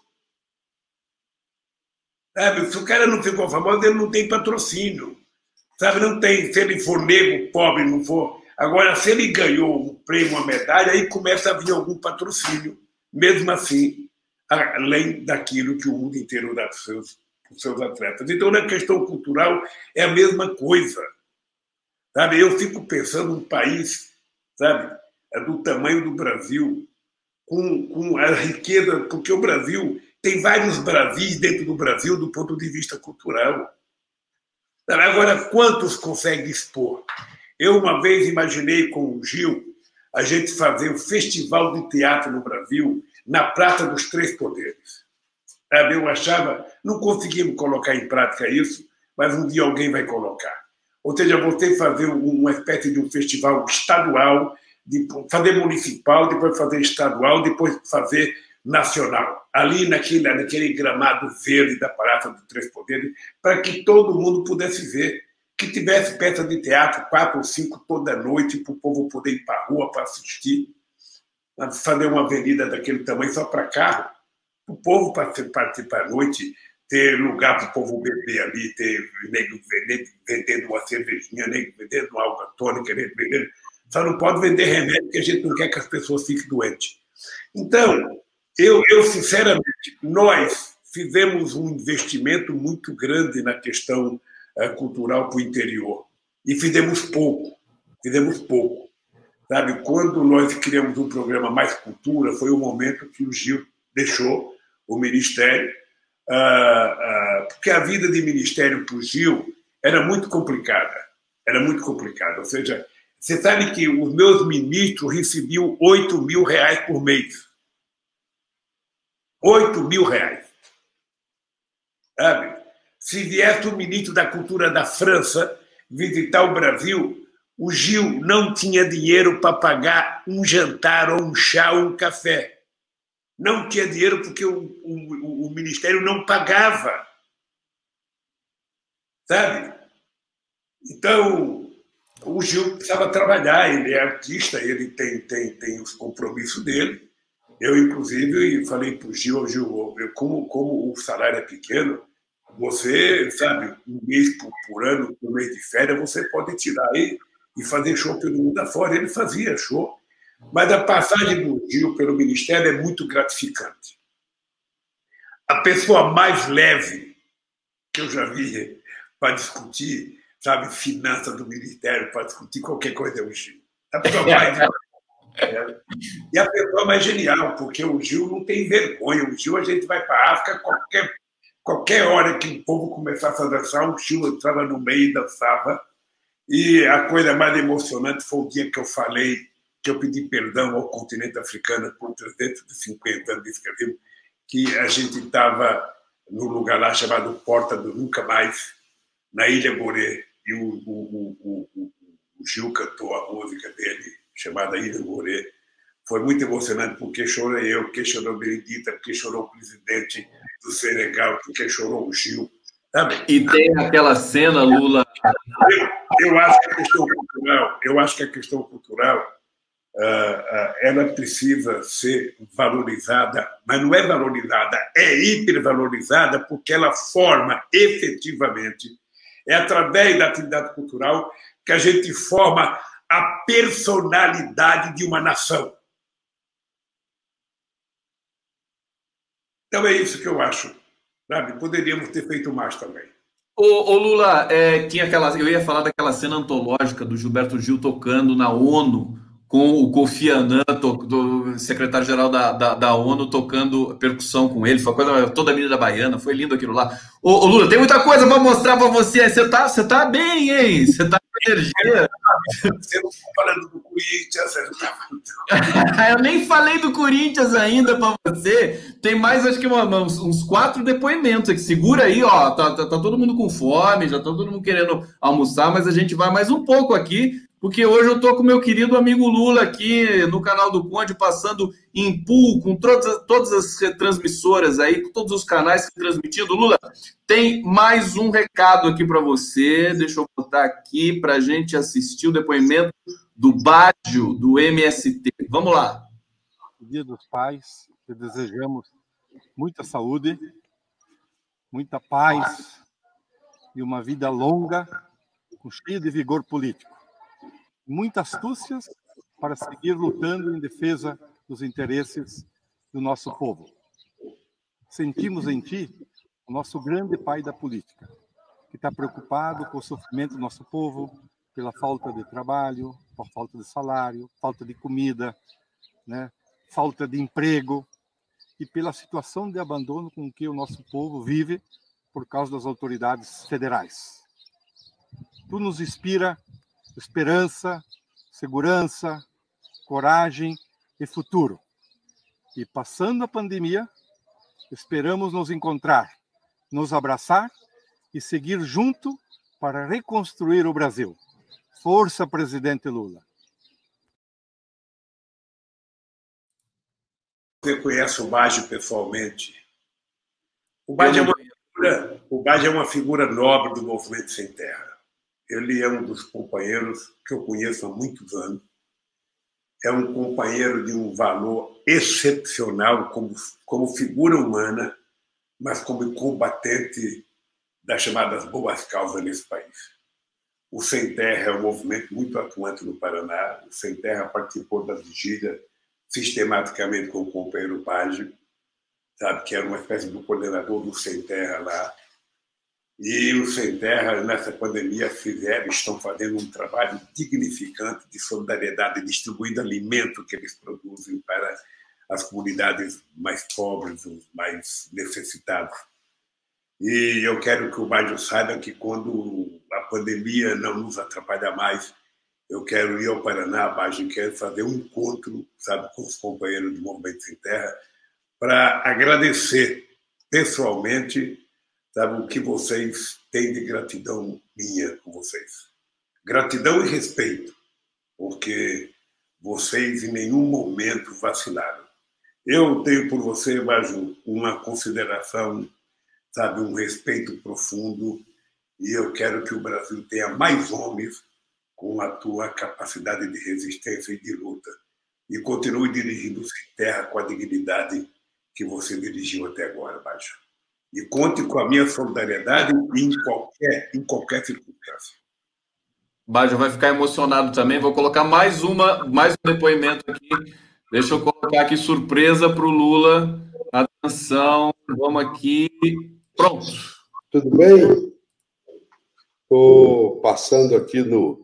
Sabe? Se o cara não ficou famoso, ele não tem patrocínio. Sabe? Não tem. Se ele for negro, pobre, não for. Agora, se ele ganhou um prêmio, uma medalha, aí começa a vir algum patrocínio. Mesmo assim, além daquilo que o mundo inteiro dá para os seus atletas. Então, na questão cultural, é a mesma coisa. Sabe? Eu fico pensando um país, sabe, do tamanho do Brasil, com a riqueza, porque o Brasil tem vários Brasis dentro do Brasil do ponto de vista cultural. Sabe? Agora, quantos conseguem expor? Eu, uma vez, imaginei com o Gil a gente fazer um festival de teatro no Brasil na Praça dos Três Poderes. Eu achava, não conseguimos colocar em prática isso, mas um dia alguém vai colocar. Ou seja, você fazer uma espécie de um festival estadual, fazer municipal, depois fazer estadual, depois fazer nacional. Ali naquele gramado verde da Praça dos Três Poderes, para que todo mundo pudesse ver, que tivesse peça de teatro, 4 ou 5 toda noite, para o povo poder ir para a rua para assistir, fazer uma avenida daquele tamanho só para carro, o povo participar à noite, ter lugar para o povo beber ali, ter nego vendendo uma cervejinha, nego vendendo uma água tônica, nego vendendo... Só não pode vender remédio, porque a gente não quer que as pessoas fiquem doentes. Então, eu sinceramente, nós fizemos um investimento muito grande na questão cultural para o interior. E fizemos pouco. Sabe? Quando nós criamos um programa Mais Cultura, foi o momento que o Gil deixou o Ministério, porque a vida de Ministério para o Gil era muito complicada. Ou seja, você sabe que os meus ministros recebiam R$8.000 por mês. R$8.000. Sabe? Se viesse o ministro da Cultura da França visitar o Brasil, o Gil não tinha dinheiro para pagar um jantar, ou um chá, ou um café. Não tinha dinheiro porque o Ministério não pagava. Sabe? Então, o Gil precisava trabalhar, ele é artista, ele tem os compromissos dele. Eu, inclusive, falei para o Gil, como o salário é pequeno, você, sabe, um mês por ano, um mês de férias, você pode tirar aí e fazer show pelo mundo afora. Ele fazia show. Mas a passagem do Gil pelo Ministério é muito gratificante. A pessoa mais leve que eu já vi para discutir, sabe, finanças do Ministério, para discutir qualquer coisa é o Gil. A pessoa mais e a pessoa mais genial, porque o Gil não tem vergonha. O Gil, a gente vai para a África, qualquer hora que o povo começasse a dançar, o Gil entrava no meio e dançava. E a coisa mais emocionante foi o dia que eu falei, que eu pedi perdão ao continente africano por 350 anos de escravismo, que a gente estava num lugar lá chamado Porta do Nunca Mais, na Ilha Gorée, e o Gil cantou a música dele, chamada Ilha Gorée, Foi muito emocionante, porque chorei eu, porque chorou Benedita, porque chorou o presidente do Senegal, porque chorou o Gil. Sabe? E tem aquela cena, Lula... Eu acho que a questão cultural, ela precisa ser valorizada, mas não é valorizada, é hipervalorizada, porque ela forma efetivamente, é através da atividade cultural que a gente forma a personalidade de uma nação. Então é isso que eu acho. Sabe? Poderíamos ter feito mais também. Ô Lula, eu ia falar daquela cena antológica do Gilberto Gil tocando na ONU, com o Kofi Annan, do secretário-geral da ONU, tocando percussão com ele. Foi uma coisa toda a Avenida Baiana, foi lindo aquilo lá. Ô Lula, tem muita coisa para mostrar para você. Você tá bem, hein? Você tá com energia. Você não está falando do Corinthians, você não está falando. Eu nem falei do Corinthians ainda para você. Tem mais, acho que uns 4 depoimentos aqui. Segura aí, ó. Tá todo mundo com fome, já tá todo mundo querendo almoçar, mas a gente vai mais um pouco aqui, porque hoje eu tô com meu querido amigo Lula aqui no canal do Conde, passando em pool com todas as retransmissoras aí, com todos os canais transmitindo. Lula, tem mais um recado aqui para você. Deixa eu botar aqui para a gente assistir o depoimento do Bádio, do MST. Vamos lá. Dia dos Pais, que desejamos muita saúde, muita paz e uma vida longa, cheia de vigor político. Muitas astúcias para seguir lutando em defesa dos interesses do nosso povo. Sentimos em ti o nosso grande pai da política, que está preocupado com o sofrimento do nosso povo, pela falta de trabalho, por falta de salário, falta de comida, né? Falta de emprego e pela situação de abandono com que o nosso povo vive por causa das autoridades federais. Tu nos inspira esperança, segurança, coragem e futuro. E passando a pandemia, esperamos nos encontrar, nos abraçar e seguir junto para reconstruir o Brasil. Força, presidente Lula. Você conhece o Bádio pessoalmente? O Bádio é uma figura nobre do Movimento Sem Terra. Ele é um dos companheiros que eu conheço há muitos anos. É um companheiro de um valor excepcional como figura humana, mas como combatente das chamadas boas causas nesse país. O Sem Terra é um movimento muito atuante no Paraná. O Sem Terra participou da vigília sistematicamente com o companheiro Bádio, sabe, que era uma espécie de coordenador do Sem Terra lá. E o Sem Terra, nessa pandemia, estão fazendo um trabalho dignificante de solidariedade, distribuindo alimento que eles produzem para as comunidades mais pobres, os mais necessitados. E eu quero que o Bádio saiba que quando a pandemia não nos atrapalha mais, eu quero ir ao Paraná, Bádio, quero fazer um encontro, sabe, com os companheiros do Movimento Sem Terra para agradecer pessoalmente, sabe, o que vocês têm de gratidão minha com vocês. Gratidão e respeito, porque vocês em nenhum momento vacilaram. Eu tenho por você, Bádio, uma consideração, sabe, um respeito profundo, e eu quero que o Brasil tenha mais homens com a tua capacidade de resistência e de luta. E continue dirigindo Sem Terra com a dignidade que você dirigiu até agora, Bádio. E conte com a minha solidariedade em qualquer circunstância. Bádio vai ficar emocionado também. Vou colocar mais um depoimento aqui. Deixa eu colocar aqui surpresa para o Lula. Atenção, vamos aqui. Pronto. Tudo bem? Estou passando aqui no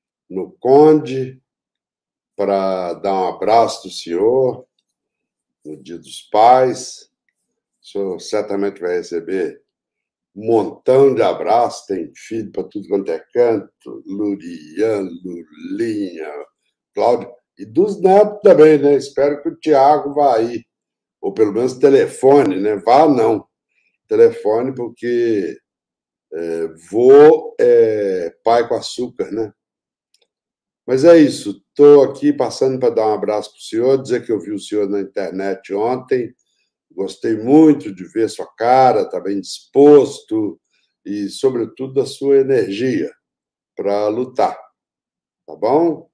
Conde para dar um abraço do senhor no Dia dos Pais. O senhor certamente vai receber um montão de abraços, tem filho para tudo quanto é canto, Lurian, Lulinha, Cláudio, e dos netos também, né? Espero que o Tiago vá aí, ou pelo menos telefone, né? Vá não, telefone, porque pai com açúcar, né? Mas é isso. Estou aqui passando para dar um abraço para o senhor, dizer que eu vi o senhor na internet ontem. Gostei muito de ver sua cara, está bem disposto e, sobretudo, da sua energia para lutar. Tá bom?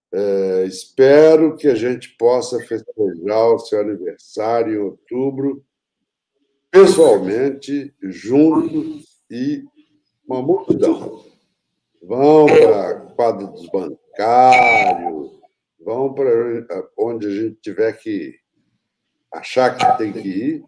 Espero que a gente possa festejar o seu aniversário em outubro, pessoalmente, juntos e uma multidão. Vão para a quadra dos bancários, vão para onde a gente tiver que achar que tem que ir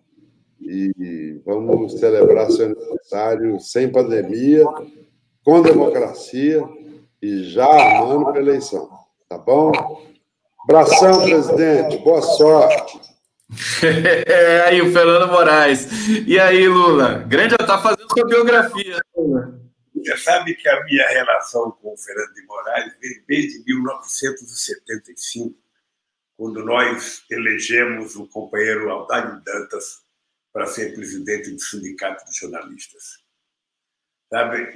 e vamos celebrar seu aniversário sem pandemia, com democracia e já armando para a eleição. Tá bom? Abração, presidente. Boa sorte. Aí, o Fernando Moraes. E aí, Lula? Grande já está fazendo sua biografia, Lula. Você sabe que a minha relação com o Fernando de Moraes vem desde 1975, quando nós elegemos o companheiro Aldair Dantas para ser presidente do Sindicato de Jornalistas. Sabe?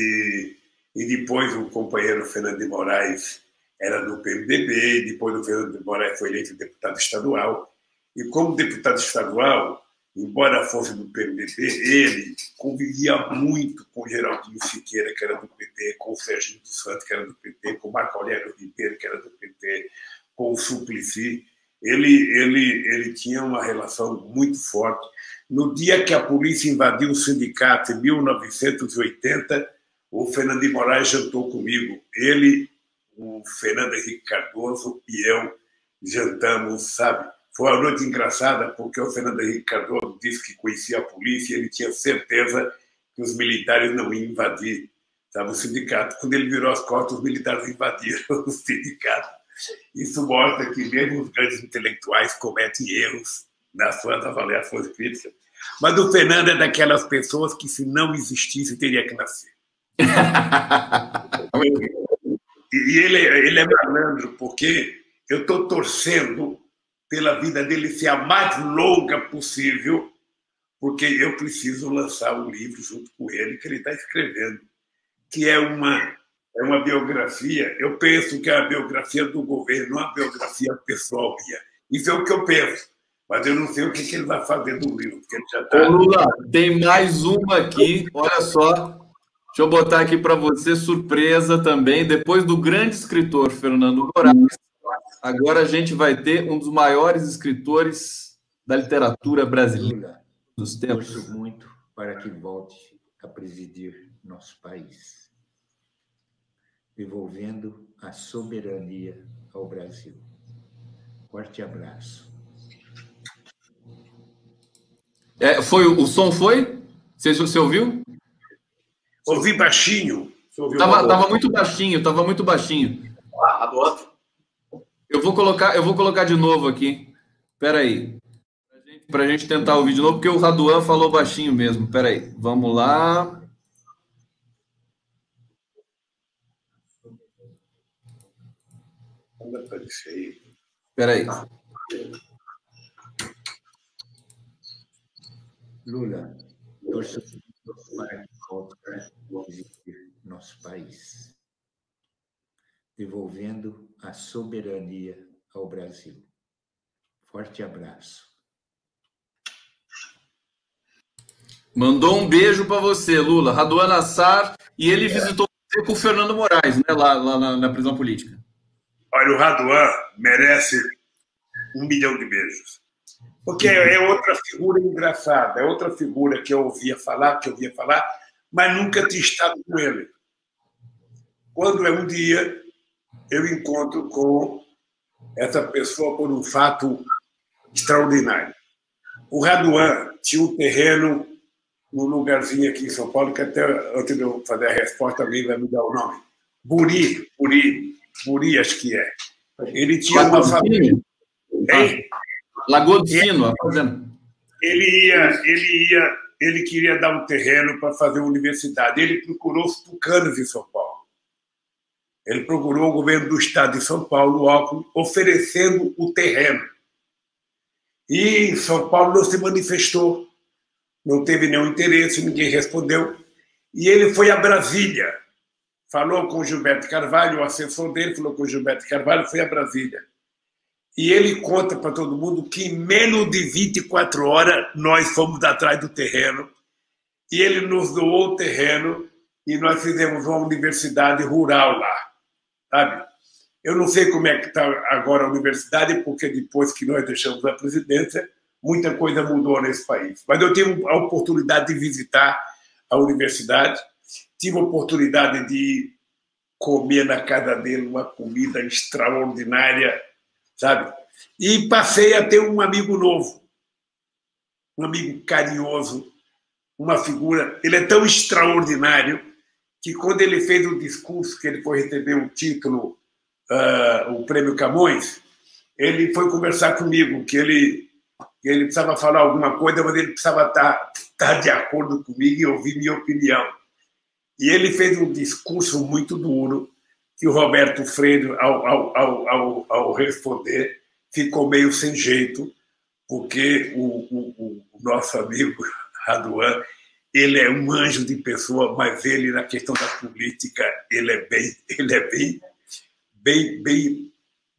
E depois o companheiro Fernando de Moraes era do PMDB, e depois o Fernando de Moraes foi eleito deputado estadual. E como deputado estadual, embora fosse do PMDB, ele convivia muito com Geraldinho Siqueira, que era do PT, com o Serginho dos Santos, que era do PT, com o Marco Aurélio Ribeiro, que era do PT, com o Suplicy. Ele tinha uma relação muito forte. No dia que a polícia invadiu o sindicato, em 1980, o Fernando de Moraes jantou comigo. Ele, o Fernando Henrique Cardoso e eu jantamos, sabe? Foi uma noite engraçada, porque o Fernando Henrique Cardoso disse que conhecia a polícia e ele tinha certeza que os militares não iam invadir, sabe, o sindicato. Quando ele virou as costas, os militares invadiram o sindicato. Isso mostra que mesmo os grandes intelectuais cometem erros nas suas avaliações críticas. Mas o Fernando é daquelas pessoas que, se não existisse, teria que nascer. E ele é malandro, porque eu estou torcendo pela vida dele ser a mais longa possível, porque eu preciso lançar um livro junto com ele, que ele está escrevendo, que é uma biografia. Eu penso que é a biografia do governo, não a biografia pessoal minha. Isso é o que eu penso, mas eu não sei o que ele vai fazer do livro, porque ele já está... Ô, Lula, tem mais uma aqui, olha só. Deixa eu botar aqui para você, surpresa também. Depois do grande escritor Fernando Moraes, agora a gente vai ter um dos maiores escritores da literatura brasileira dos tempos. Torço muito para que volte a presidir nosso país, devolvendo a soberania ao Brasil. Forte abraço. O som foi? Você ouviu? Ouvi baixinho. Tava muito baixinho. Eu vou colocar de novo aqui. Espera aí. Para a gente tentar ouvir de novo, porque o Raduan falou baixinho mesmo. Espera aí. Vamos lá. Espera aí. Lula, torço para que volte a presidir nosso país, devolvendo a soberania ao Brasil. Forte abraço. Mandou um beijo para você, Lula. Raduan Nassar, e ele visitou você com o Fernando Moraes, né, lá na prisão política. Olha, o Raduan merece 1 milhão de beijos. Porque é outra figura engraçada, é outra figura que eu ouvia falar, mas nunca tinha estado com ele. Quando um dia eu encontro com essa pessoa por um fato extraordinário. O Raduan tinha um terreno num lugarzinho aqui em São Paulo, que até antes de eu fazer a resposta, alguém vai me dar o nome. Buri, acho que é. Ele tinha uma família. Lagoa do Sino, ele queria dar um terreno para fazer uma universidade. Ele procurou os tucanos em São Paulo. Ele procurou o governo do estado de São Paulo, oferecendo o terreno. E São Paulo não se manifestou, não teve nenhum interesse, ninguém respondeu. E ele foi a Brasília falou com o Gilberto Carvalho, o assessor dele falou com o Gilberto Carvalho, foi a Brasília. E ele conta para todo mundo que em menos de 24 horas nós fomos atrás do terreno e ele nos doou o terreno e nós fizemos uma universidade rural lá, sabe? Eu não sei como é que está agora a universidade, porque depois que nós deixamos a presidência, muita coisa mudou nesse país. Mas eu tive a oportunidade de visitar a universidade, tive a oportunidade de comer na casa dele uma comida extraordinária, sabe? E passei a ter um amigo novo, um amigo carinhoso, uma figura. Ele é tão extraordinário que quando ele fez o discurso, que ele foi receber o título, o Prêmio Camões, ele foi conversar comigo, que ele precisava falar alguma coisa, mas ele precisava estar de acordo comigo e ouvir minha opinião. E ele fez um discurso muito duro, que o Roberto Freire, ao responder, ficou meio sem jeito, porque o nosso amigo Raduan, ele é um anjo de pessoa, mas ele, na questão da política, ele é bem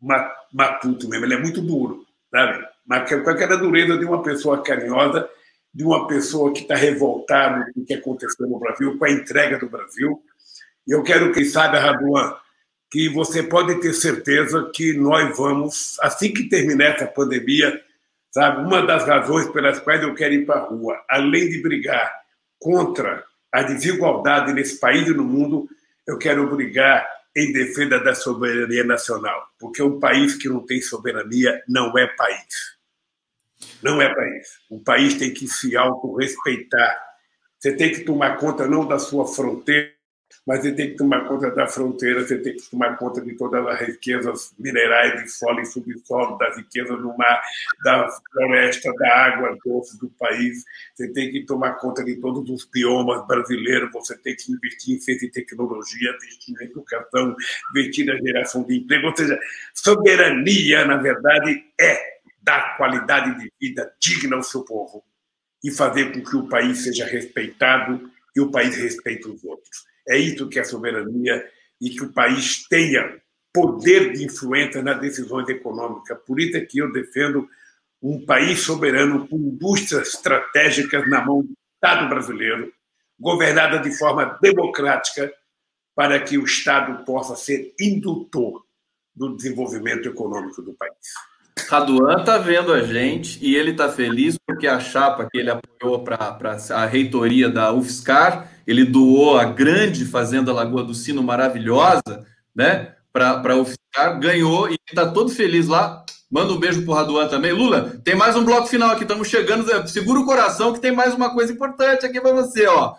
matuto mesmo, ele é muito duro, sabe? Mas com aquela dureza de uma pessoa carinhosa, de uma pessoa que está revoltada com o que aconteceu no Brasil, com a entrega do Brasil. E eu quero que saiba, Raduan, que você pode ter certeza que nós vamos, assim que terminar essa pandemia, sabe, uma das razões pelas quais eu quero ir para a rua, além de brigar contra a desigualdade nesse país e no mundo, eu quero brigar em defesa da soberania nacional, porque um país que não tem soberania não é país. Não é país. Um país tem que se autorrespeitar. Você tem que tomar conta não da sua fronteira, mas você tem que tomar conta da fronteira, você tem que tomar conta de todas as riquezas minerais de solo e subsolo, das riquezas do mar, da floresta, da água doce do país. Você tem que tomar conta de todos os biomas brasileiros, você tem que investir em ciência e tecnologia, investir na educação, investir na geração de emprego. Ou seja, soberania, na verdade, é dar qualidade de vida digna ao seu povo e fazer com que o país seja respeitado e o país respeite os outros. É isso que é soberania e que o país tenha poder de influência nas decisões econômicas. Por isso é que eu defendo um país soberano com indústrias estratégicas na mão do Estado brasileiro, governada de forma democrática, para que o Estado possa ser indutor do desenvolvimento econômico do país. Raduan está vendo a gente e ele está feliz porque a chapa que ele apoiou para a reitoria da UFSCar, ele doou a grande Fazenda Lagoa do Sino, maravilhosa, né, para a UFSCar, ganhou e está todo feliz lá. Manda um beijo para o Raduan também. Lula, tem mais um bloco final aqui, estamos chegando. Segura o coração que tem mais uma coisa importante aqui para você. Ó,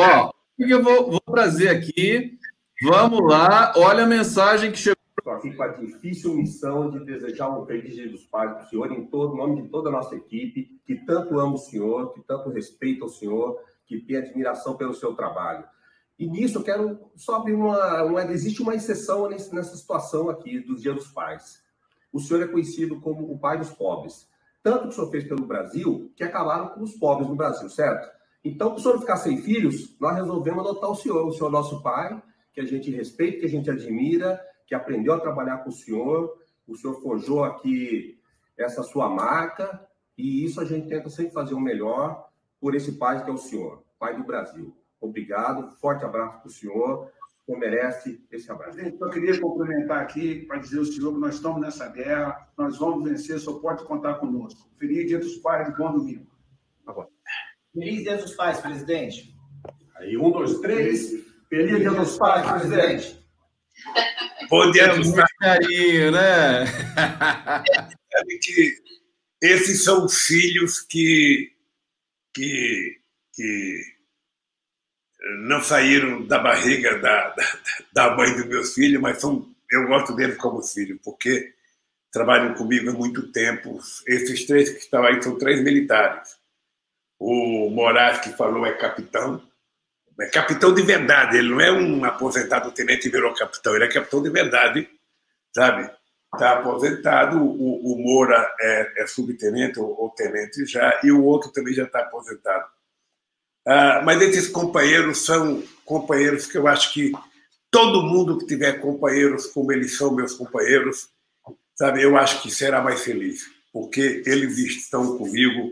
o que eu vou trazer aqui? Vamos lá, olha a mensagem que chegou. Estou aqui com a difícil missão de desejar um feliz Dia dos Pais para o senhor, em nome de toda a nossa equipe, que tanto ama o senhor, que tanto respeita o senhor, que tem admiração pelo seu trabalho. E nisso eu quero só abrir existe uma exceção nessa situação aqui do Dia dos Pais. O senhor é conhecido como o pai dos pobres. Tanto que o senhor fez pelo Brasil, que acabaram com os pobres no Brasil, certo? Então, para o senhor ficar sem filhos, nós resolvemos adotar o senhor nosso pai, que a gente respeita, que a gente admira, que aprendeu a trabalhar com o senhor forjou aqui essa sua marca, e isso a gente tenta sempre fazer o melhor por esse pai que é o senhor, pai do Brasil. Obrigado, forte abraço para o senhor, que merece esse abraço. Eu queria complementar aqui para dizer ao senhor que nós estamos nessa guerra, nós vamos vencer, o senhor pode contar conosco. Feliz Dia dos Pais e bom domingo. Agora. Feliz Dia dos Pais, presidente. Aí, 1, 2, 3. Feliz Dia dos Pais, presidente. Bom dia dos pais. Carinho, né? Sabe que esses são os filhos que não saíram da barriga da mãe dos meus filhos, mas eu gosto deles como filhos, porque trabalham comigo há muito tempo. Esses 3 que estão aí são 3 militares. O Moraes, que falou, é capitão de verdade, ele não é um aposentado tenente e virou capitão, ele é capitão de verdade, sabe? Está aposentado, o Moura é subtenente ou tenente já, e o outro também já está aposentado. Mas esses companheiros são companheiros que eu acho que todo mundo que tiver companheiros como eles são meus companheiros, sabe, eu acho que será mais feliz, porque eles estão comigo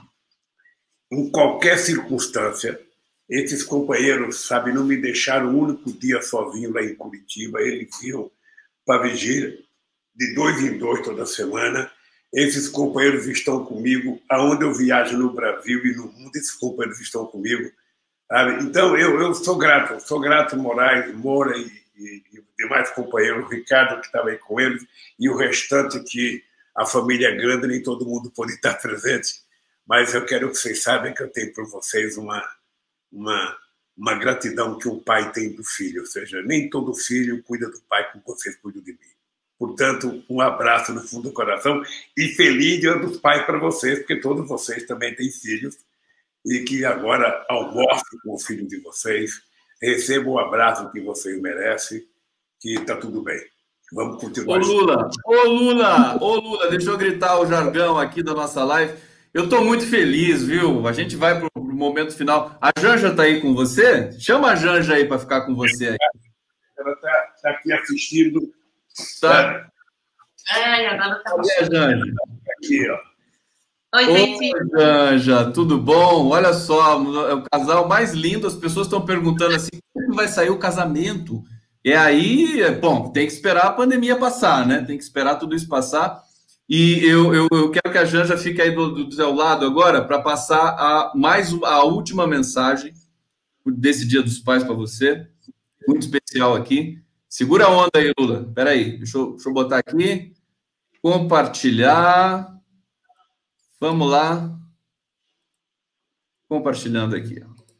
em qualquer circunstância. Esses companheiros, sabe, não me deixaram um único dia sozinho lá em Curitiba. Eles iam para a vigília de 2 em 2 toda semana. Esses companheiros estão comigo aonde eu viajo no Brasil e no mundo. Esses companheiros estão comigo, sabe? Então eu sou grato, Moraes, Moura e demais companheiros, o Ricardo que estava aí com eles e o restante, que a família é grande, nem todo mundo pode estar presente, mas eu quero que vocês saibam que eu tenho por vocês uma gratidão que um pai tem do filho, ou seja, nem todo filho cuida do pai como vocês cuidam de mim. Portanto, um abraço no fundo do coração e feliz Dia dos Pais para vocês, porque todos vocês também têm filhos e que agora almocem com o filho de vocês, recebam o abraço que vocês merecem, que está tudo bem. Vamos continuar. Ô Lula, deixa eu gritar o jargão aqui da nossa live. Eu estou muito feliz, viu? A gente vai para o momento final. A Janja está aí com você? Chama a Janja aí para ficar com você aí. Ela está aqui assistindo. Tá. Agora tá. Cadê a Janja? Aqui, ó. Oi, gente. Oi, Janja, tudo bom? Olha só, é o casal mais lindo. As pessoas estão perguntando assim, como vai sair o casamento? E aí, bom, tem que esperar a pandemia passar, né? Tem que esperar tudo isso passar. E eu quero que a Janja fique aí do seu lado agora para passar a última mensagem desse Dia dos Pais para você. Muito especial aqui. Segura a onda aí, Lula. Espera aí, deixa eu botar aqui. Compartilhar. Vamos lá. Compartilhando aqui.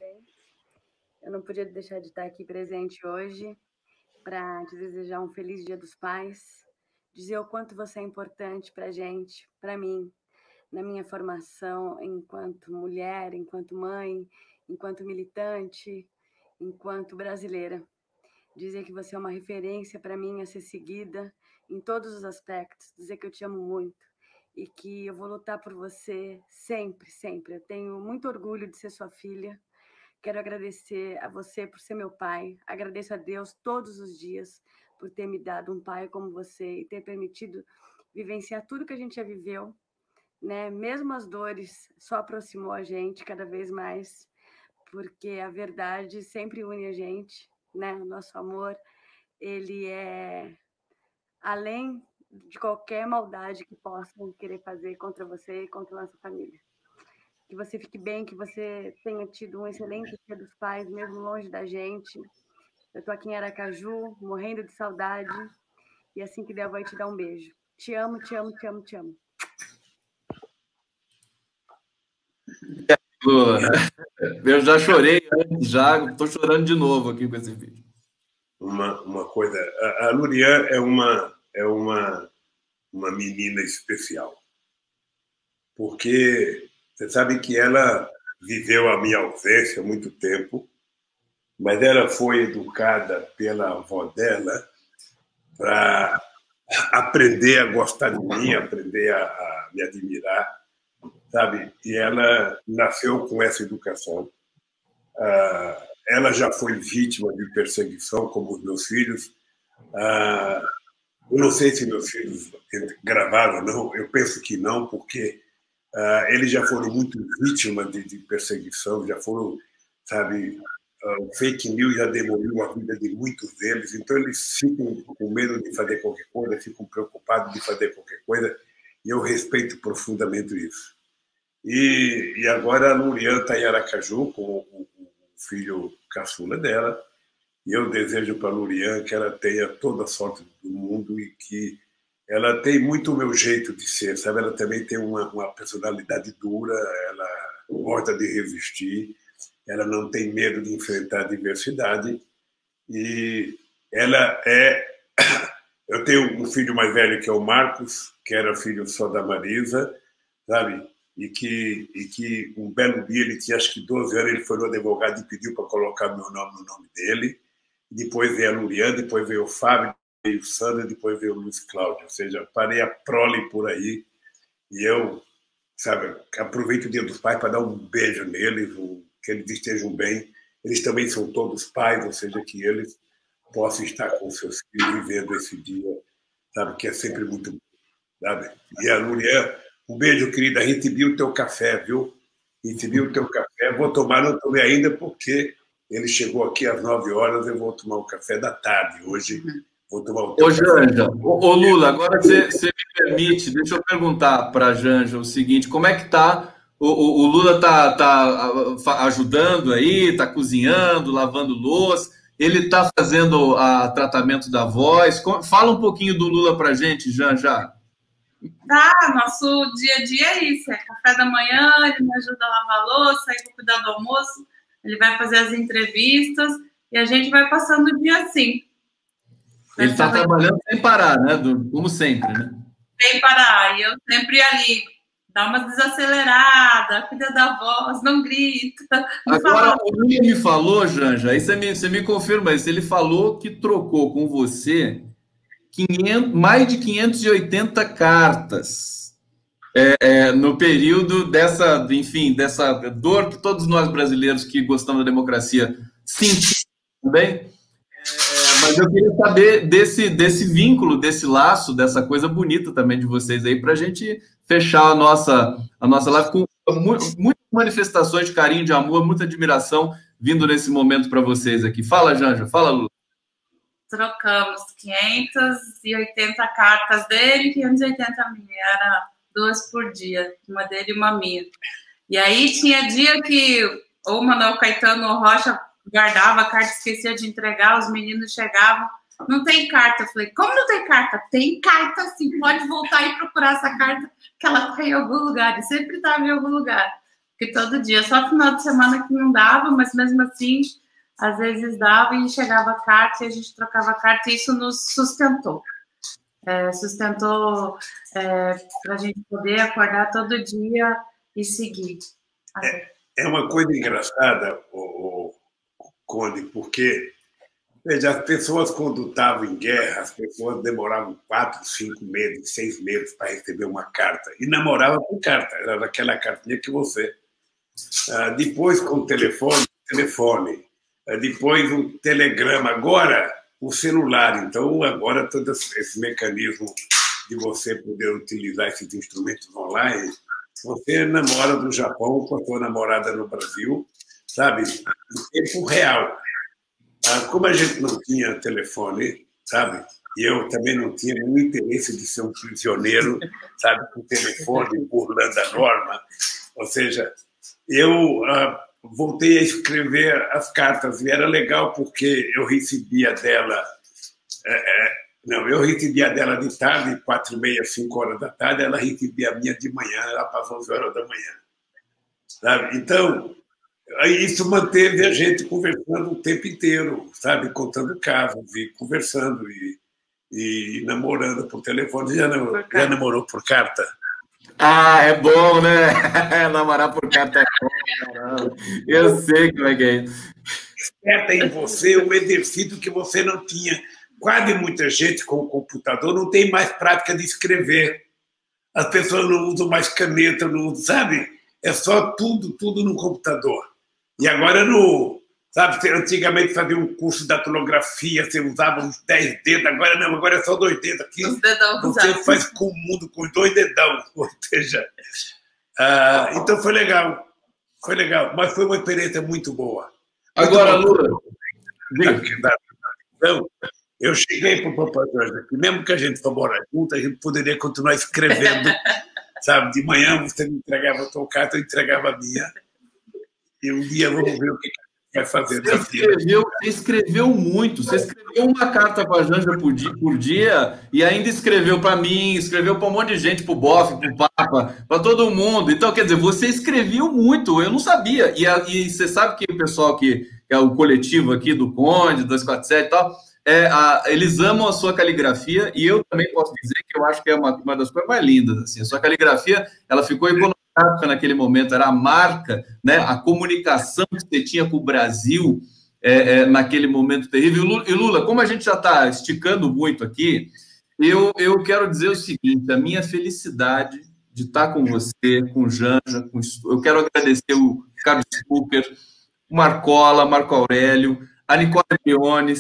Eu não podia deixar de estar aqui presente hoje para te desejar um feliz Dia dos Pais. Dizer o quanto você é importante para a gente, para mim, na minha formação enquanto mulher, enquanto mãe, enquanto militante, enquanto brasileira. Dizer que você é uma referência para mim a ser seguida em todos os aspectos. Dizer que eu te amo muito e que eu vou lutar por você sempre, sempre. Eu tenho muito orgulho de ser sua filha. Quero agradecer a você por ser meu pai. Agradeço a Deus todos os dias por ter me dado um pai como você e ter permitido vivenciar tudo que a gente já viveu, né? Mesmo as dores só aproximou a gente cada vez mais, porque a verdade sempre une a gente, né? O nosso amor, ele é além de qualquer maldade que possam querer fazer contra você e contra a nossa família. Que você fique bem, que você tenha tido um excelente Dia dos Pais, mesmo longe da gente. Eu tô aqui em Aracaju, morrendo de saudade. E assim que der, eu vou te dar um beijo. Te amo, te amo, te amo, te amo. Eu já chorei antes, já estou chorando de novo aqui com esse vídeo. Uma coisa, a Lurian é uma menina especial, porque você sabe que ela viveu a minha ausência há muito tempo, mas ela foi educada pela avó dela para aprender a gostar de mim, aprender a me admirar, sabe? E ela nasceu com essa educação. Ela já foi vítima de perseguição, como os meus filhos. Eu não sei se meus filhos gravaram ou não, eu penso que não, porque eles já foram muito vítimas de perseguição, já foram, sabe, o fake news já demoliu a vida de muitos deles, então eles ficam com medo de fazer qualquer coisa, ficam preocupados de fazer qualquer coisa, e eu respeito profundamente isso. E agora a Lurian está em Aracaju com o filho caçula dela, e eu desejo para a Lurian que ela tenha toda a sorte do mundo e que ela tem muito o meu jeito de ser, sabe? Ela também tem uma personalidade dura, ela gosta de resistir, ela não tem medo de enfrentar a adversidade e ela é... Eu tenho um filho mais velho que é o Marcos, que era filho só da Marisa, sabe? E que um belo dia, ele tinha acho que 12 anos, ele foi no advogado e pediu para colocar meu nome no nome dele. Depois veio a Lurian, depois veio o Fábio, veio o Sandra, depois veio o Luiz Cláudio. Ou seja, parei a prole por aí e eu, sabe, aproveito o Dia dos Pais para dar um beijo neles, que eles estejam bem. Eles também são todos pais, ou seja, que eles possa estar com seus filhos vivendo esse dia, sabe, que é sempre muito bom, sabe? E a Lurian, um beijo, querida, recebi o teu café, viu? Recebi o teu café, vou tomar, não tomei ainda, porque ele chegou aqui às 9 horas, eu vou tomar o café da tarde hoje. Vou tomar o teu Ô, Janja, ô Lula, agora você me permite, deixa eu perguntar para a Janja o seguinte, como é que está? O Lula tá ajudando aí, está cozinhando, lavando louça, ele está fazendo tratamento da voz. Fala um pouquinho do Lula para a gente, Janja. Tá, nosso dia a dia é isso, é café da manhã, ele me ajuda a lavar a louça, aí vou cuidar do almoço, ele vai fazer as entrevistas e a gente vai passando o dia assim. Ele está trabalhando sem parar, né? Como sempre, né? Sem parar, e eu sempre ali, dá uma desacelerada, cuida da voz, não grita. Não Agora, fala... o Lula me falou, Janja, aí você me confirma isso, ele falou que trocou com você mais de 580 cartas no período dessa dor que todos nós brasileiros que gostamos da democracia sentimos também. Mas eu queria saber desse vínculo, desse laço, dessa coisa bonita também de vocês aí, para a gente fechar a nossa live com muitas manifestações de carinho, de amor, muita admiração vindo nesse momento para vocês aqui. Fala, Janja, fala, Lula. Trocamos 580 cartas dele, 580 minhas, era 2 por dia, uma dele e uma minha. E aí tinha dia que ou o Manuel Caetano ou Rocha guardava a carta, esquecia de entregar, os meninos chegavam, não tem carta. Eu falei, como não tem carta? Tem carta sim, pode voltar e procurar essa carta, que ela está em algum lugar, e sempre estava em algum lugar. Porque todo dia, só final de semana que não dava, mas mesmo assim, às vezes dava e chegava a carta e a gente trocava a carta, e isso nos sustentou. Sustentou para a gente poder acordar todo dia e seguir. É uma coisa engraçada, Conde, porque veja, as pessoas, quando estavam em guerra, as pessoas demoravam 4, 5 meses, 6 meses para receber uma carta. E namorava com carta, era aquela cartinha que você... depois, com o telefone, depois o telegrama, agora o celular. Então, agora todo esse mecanismo de você poder utilizar esses instrumentos online, você namora do Japão com a sua namorada no Brasil, sabe, em tempo real. Como a gente não tinha telefone, sabe, e eu também não tinha nenhum interesse de ser um prisioneiro, sabe, com o telefone burlando a norma, ou seja, eu voltei a escrever as cartas, e era legal porque eu recebia dela... eu recebia dela de tarde, 4h30, 5 horas da tarde, ela recebia a minha de manhã, ela passou 11 horas da manhã. Sabe? Então, isso manteve a gente conversando o tempo inteiro, sabe? Contando casos e conversando e namorando por telefone. Já namorou por carta? É bom, né? Namorar por carta é bom, caramba. Eu sei como é que é isso. Desperta em você um exercício que você não tinha. Quase muita gente com o computador não tem mais prática de escrever. As pessoas não usam mais caneta, não usam, sabe? É só tudo no computador. E agora, sabe, antigamente fazia um curso de datilografia, você usava uns 10 dedos, agora não, agora é só 2 dedos aqui. Os dedão você faz com o mundo com 2 dedão. Ou seja, então foi legal, mas foi uma experiência muito boa. Agora, Lula, então, eu cheguei para o Papai Jorge que mesmo que a gente for morar junto, a gente poderia continuar escrevendo, sabe? De manhã você me entregava a tua carta, eu entregava a minha. E um dia vamos ver o que vai fazer. Você escreveu muito. Você escreveu uma carta para a Janja por dia e ainda escreveu para mim, escreveu para um monte de gente, para o Boff, para o Papa, para todo mundo. Então, quer dizer, você escreveu muito. Eu não sabia. E você sabe que o pessoal que é o coletivo aqui do Conde, 247 e tal, eles amam a sua caligrafia, e eu também posso dizer que eu acho que é uma das coisas mais lindas. Assim. A sua caligrafia, ela ficou iconográfica naquele momento, era a marca, né, a comunicação que você tinha com o Brasil naquele momento terrível. E Lula, como a gente já está esticando muito aqui, eu quero dizer o seguinte, a minha felicidade de estar com você, com o Janja, eu quero agradecer o Carlos Cooper, o Marcola, Marco Aurélio, a Nicole Briones,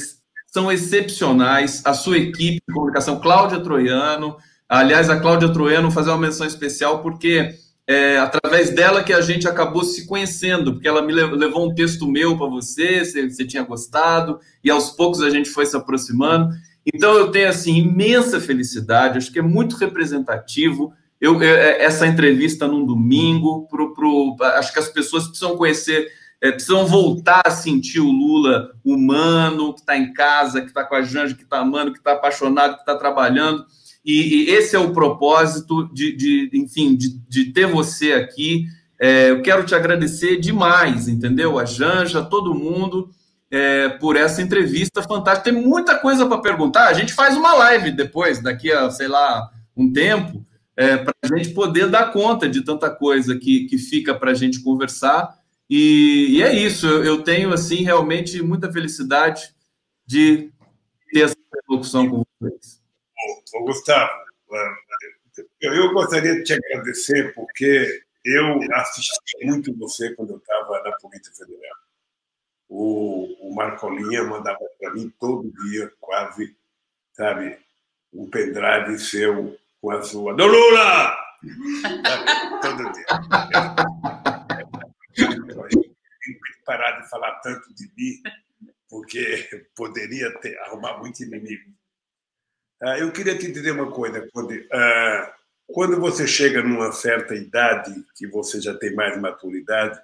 são excepcionais. A sua equipe de comunicação, Cláudia Troiano. Aliás, a Cláudia Troiano, fazer uma menção especial, porque através dela que a gente acabou se conhecendo, porque ela me levou um texto meu para você tinha gostado, e aos poucos a gente foi se aproximando. Então, eu tenho, assim, imensa felicidade, acho que é muito representativo essa entrevista num domingo, acho que as pessoas precisam conhecer, precisam voltar a sentir o Lula humano, que está em casa, que está com a Janja, que está amando, que está apaixonado, que está trabalhando. E esse é o propósito de ter você aqui. Eu quero te agradecer demais, entendeu? A Janja, todo mundo, por essa entrevista fantástica. Tem muita coisa para perguntar. A gente faz uma live depois, daqui a, sei lá, um tempo, para a gente poder dar conta de tanta coisa que fica para a gente conversar. E é isso. Eu tenho, assim, realmente muita felicidade de ter essa interlocução com vocês. Gustavo, eu gostaria de te agradecer porque eu assisti muito você quando eu estava na Polícia Federal. O Marcolinha mandava para mim todo dia, quase, sabe, um pendrive seu com a sua do Lula! Sabe, todo dia. Eu tenho que parar de falar tanto de mim, porque poderia arrumar muito inimigo. Eu queria te dizer uma coisa, quando você chega numa certa idade, que você já tem mais maturidade,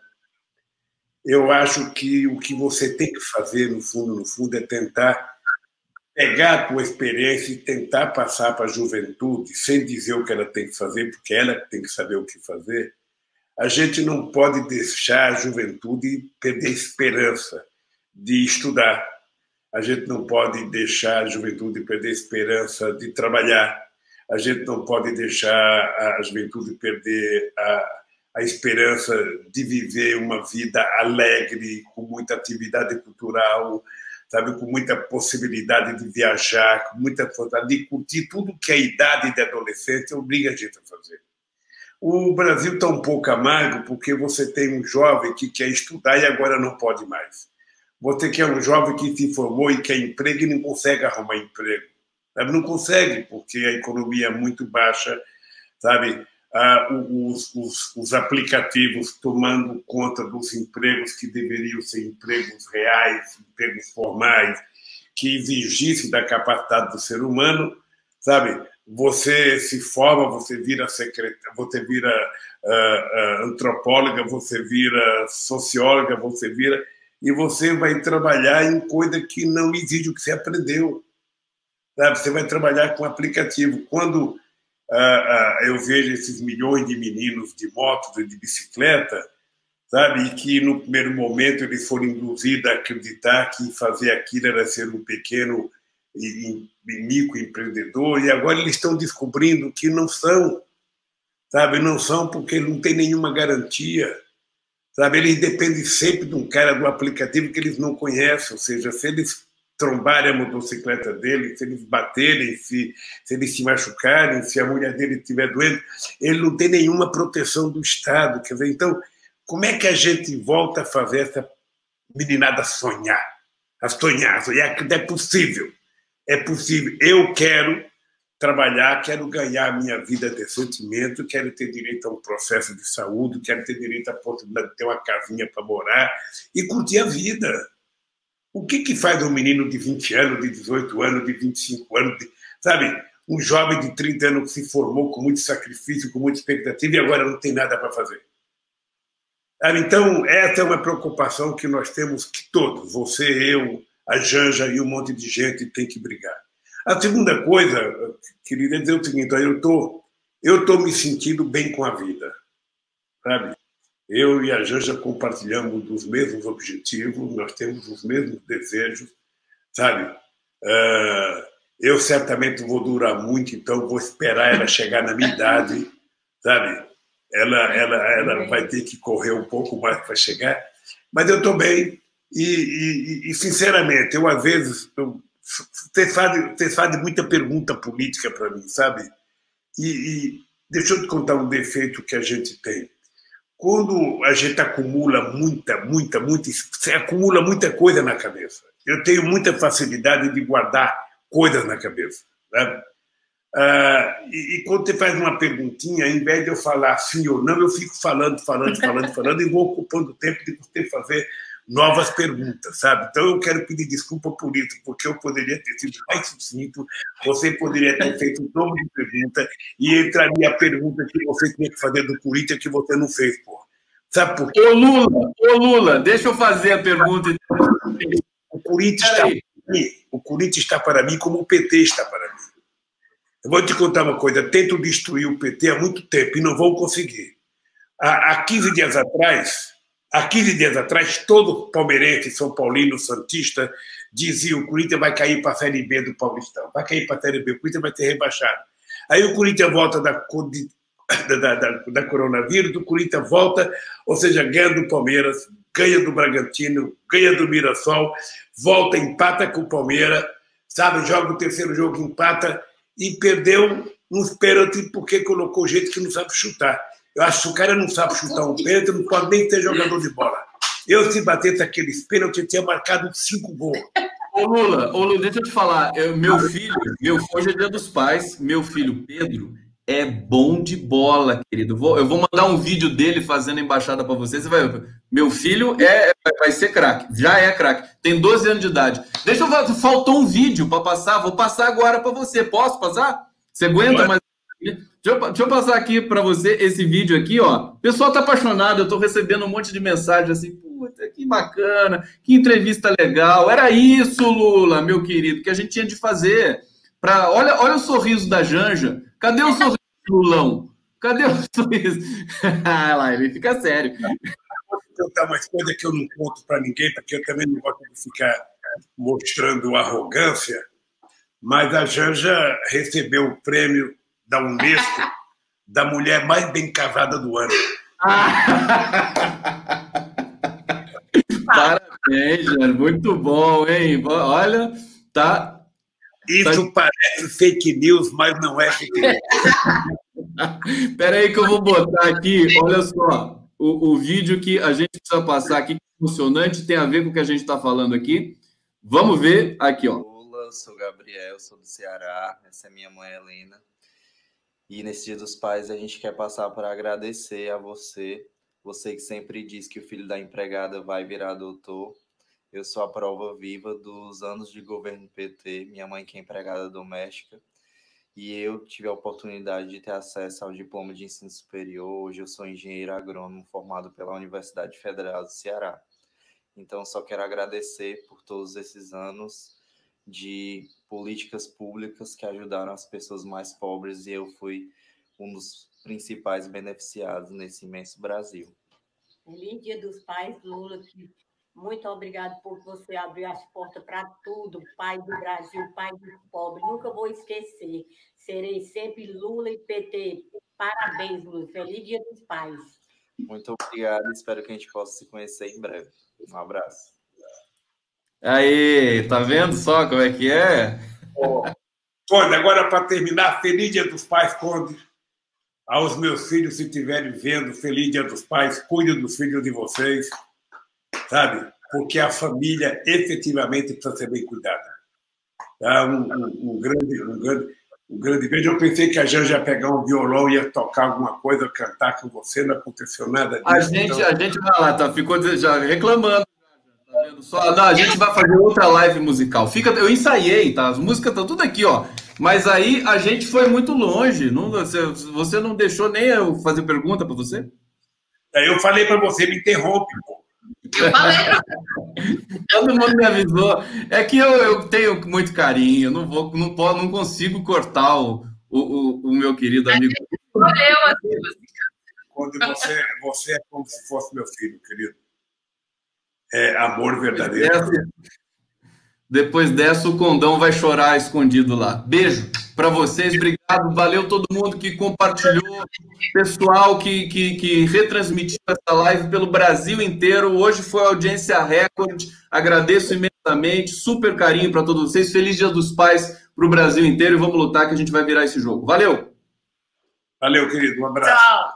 eu acho que o que você tem que fazer, no fundo, é tentar pegar a tua experiência e tentar passar para a juventude, sem dizer o que ela tem que fazer, porque ela tem que saber o que fazer. A gente não pode deixar a juventude perder esperança de estudar. A gente não pode deixar a juventude perder a esperança de trabalhar. A gente não pode deixar a juventude perder a esperança de viver uma vida alegre, com muita atividade cultural, sabe, com muita possibilidade de viajar, com muita possibilidade de curtir tudo que a idade de adolescente obriga a gente a fazer. O Brasil está um pouco amargo porque você tem um jovem que quer estudar e agora não pode mais. Você que é um jovem que se formou e quer emprego e não consegue arrumar emprego. Sabe? Não consegue, porque a economia é muito baixa, sabe? Os aplicativos tomando conta dos empregos que deveriam ser empregos reais, empregos formais, que exigissem da capacidade do ser humano, sabe? Você se forma, você vira secretária, você vira antropóloga, você vira socióloga, e você vai trabalhar em coisa que não exige o que você aprendeu. Sabe? Você vai trabalhar com aplicativo. Quando eu vejo esses milhões de meninos de moto e de bicicleta, sabe, e que no primeiro momento eles foram induzidos a acreditar que fazer aquilo era ser um pequeno e microempreendedor, e agora eles estão descobrindo que não são, sabe, não são porque não tem nenhuma garantia. Sabe, eles dependem sempre de um cara do aplicativo que eles não conhecem, ou seja, se eles trombarem a motocicleta dele, se eles baterem, se eles se machucarem, se a mulher dele estiver doente, ele não tem nenhuma proteção do Estado. Quer dizer, então, como é que a gente volta a fazer essa meninada sonhar? A sonhar, é possível. É possível. Eu quero trabalhar, quero ganhar a minha vida decentemente, quero ter direito a um processo de saúde, quero ter direito à possibilidade de ter uma casinha para morar e curtir a vida. O que faz um menino de 20 anos, de 18 anos, de 25 anos, sabe? Um jovem de 30 anos que se formou com muito sacrifício, com muita expectativa e agora não tem nada para fazer. Então, essa é uma preocupação que nós temos que todos, você, eu, a Janja e um monte de gente tem que brigar. A segunda coisa, queria dizer o seguinte, eu estou me sentindo bem com a vida, sabe? Eu e a Janja compartilhamos os mesmos objetivos, nós temos os mesmos desejos, sabe? Eu certamente vou durar muito, então vou esperar ela chegar na minha idade, sabe? Ela vai ter que correr um pouco mais para chegar, mas eu estou bem e sinceramente, eu às vezes... Você faz muita pergunta política para mim, sabe? E deixa eu te contar um defeito que a gente tem. Quando a gente acumula você acumula muita coisa na cabeça. eu tenho muita facilidade de guardar coisas na cabeça. Sabe? E quando você faz uma perguntinha, ao invés de eu falar sim ou não, eu fico falando e vou ocupando o tempo de você fazer novas perguntas, sabe? Então eu quero pedir desculpa por isso, porque eu poderia ter sido mais sucinto, você poderia ter feito um dobro de pergunta e entraria a pergunta que você tinha que fazer do Corinthians que você não fez, pô. Sabe por quê? Ô Lula, deixa eu fazer a pergunta. O Corinthians está para mim como o PT está para mim. Eu vou te contar uma coisa, tento destruir o PT há muito tempo e não vão conseguir. Há 15 dias atrás, todo palmeirense, São Paulino, santista, dizia o Corinthians vai cair para a Série B do Paulistão, vai cair para a Série B, o Corinthians vai ser rebaixado. Aí o Corinthians volta da coronavírus, o Corinthians volta, ou seja, ganha do Palmeiras, ganha do Bragantino, ganha do Mirassol, volta, empata com o Palmeiras, sabe, joga o terceiro jogo, empata, e perdeu uns pênaltis porque colocou gente que não sabe chutar. Eu acho que se o cara não sabe chutar um pênalti, não pode nem ser jogador de bola. Eu, se batesse aqueles pênaltis, eu tinha marcado 5 gols. Ô Lula, deixa eu te falar. Meu filho, hoje é Dia dos Pais, meu filho Pedro é bom de bola, querido. Eu vou mandar um vídeo dele fazendo embaixada para vocês. Meu filho vai ser craque, já é craque. Tem 12 anos de idade. Faltou um vídeo para passar, vou passar agora para você. Posso passar? Você aguenta mais? Deixa eu passar aqui para você esse vídeo aqui, ó. O pessoal tá apaixonado, eu tô recebendo um monte de mensagem assim, puta, que bacana, que entrevista legal. Era isso, Lula, meu querido, que a gente tinha de fazer. Olha o sorriso da Janja. Cadê o sorriso do Lulão? Cadê o sorriso? Ah, lá, ele fica sério. Vou contar umas coisas que eu não conto para ninguém, porque eu também não gosto de ficar mostrando arrogância, mas a Janja recebeu o prêmio da Unesco da mulher mais bem casada do ano. Parabéns, Janja. Muito bom, hein? Olha, tá... Isso parece fake news, mas não é fake news. Espera aí que eu vou botar aqui, olha só, o vídeo que a gente precisa passar aqui, que é emocionante, tem a ver com o que a gente está falando aqui. Vamos ver aqui, ó. Olá, eu sou Gabriel, sou do Ceará, essa é minha mãe Helena. E nesse Dia dos Pais a gente quer passar para agradecer a você que sempre diz que o filho da empregada vai virar doutor. Eu sou a prova viva dos anos de governo PT, minha mãe que é empregada doméstica, e eu tive a oportunidade de ter acesso ao diploma de ensino superior. Hoje eu sou engenheiro agrônomo formado pela Universidade Federal do Ceará. Então, só quero agradecer por todos esses anos de políticas públicas que ajudaram as pessoas mais pobres, e eu fui um dos principais beneficiados nesse imenso Brasil. Feliz Dia dos Pais, Lula. Muito obrigado por você abrir as portas para tudo, pai do Brasil, pai dos pobres. Nunca vou esquecer. Serei sempre Lula e PT. Parabéns, Lula. Feliz Dia dos Pais. Muito obrigado. Espero que a gente possa se conhecer em breve. Um abraço. Aí, tá vendo só como é que é? Conde, agora para terminar, Feliz Dia dos Pais, Conde. Aos meus filhos, se estiverem vendo, Feliz Dia dos Pais. Cuide dos filhos de vocês. Sabe? Porque a família efetivamente precisa ser bem cuidada. Tá? Um grande beijo. Eu pensei que a Janja ia pegar um violão e ia tocar alguma coisa, cantar com você, não aconteceu nada disso. A gente vai lá, tá? Ficou já reclamando. Tá vendo? Não, a gente vai fazer outra live musical. Eu ensaiei, tá? As músicas estão tudo aqui, ó. Mas aí a gente foi muito longe. Você não deixou nem eu fazer pergunta para você? Eu falei para você, me interrompe, pô. Todo mundo me avisou. É que eu tenho muito carinho, não consigo cortar o meu querido amigo. Quando você é como se fosse meu filho, querido. É amor verdadeiro. Depois dessa, o Condão vai chorar escondido lá. Beijo para vocês, obrigado, valeu todo mundo que compartilhou, pessoal que retransmitiu essa live pelo Brasil inteiro. Hoje foi audiência recorde, agradeço imensamente, super carinho para todos vocês, feliz Dia dos Pais para o Brasil inteiro e vamos lutar que a gente vai virar esse jogo. Valeu! Valeu, querido, um abraço. Tchau!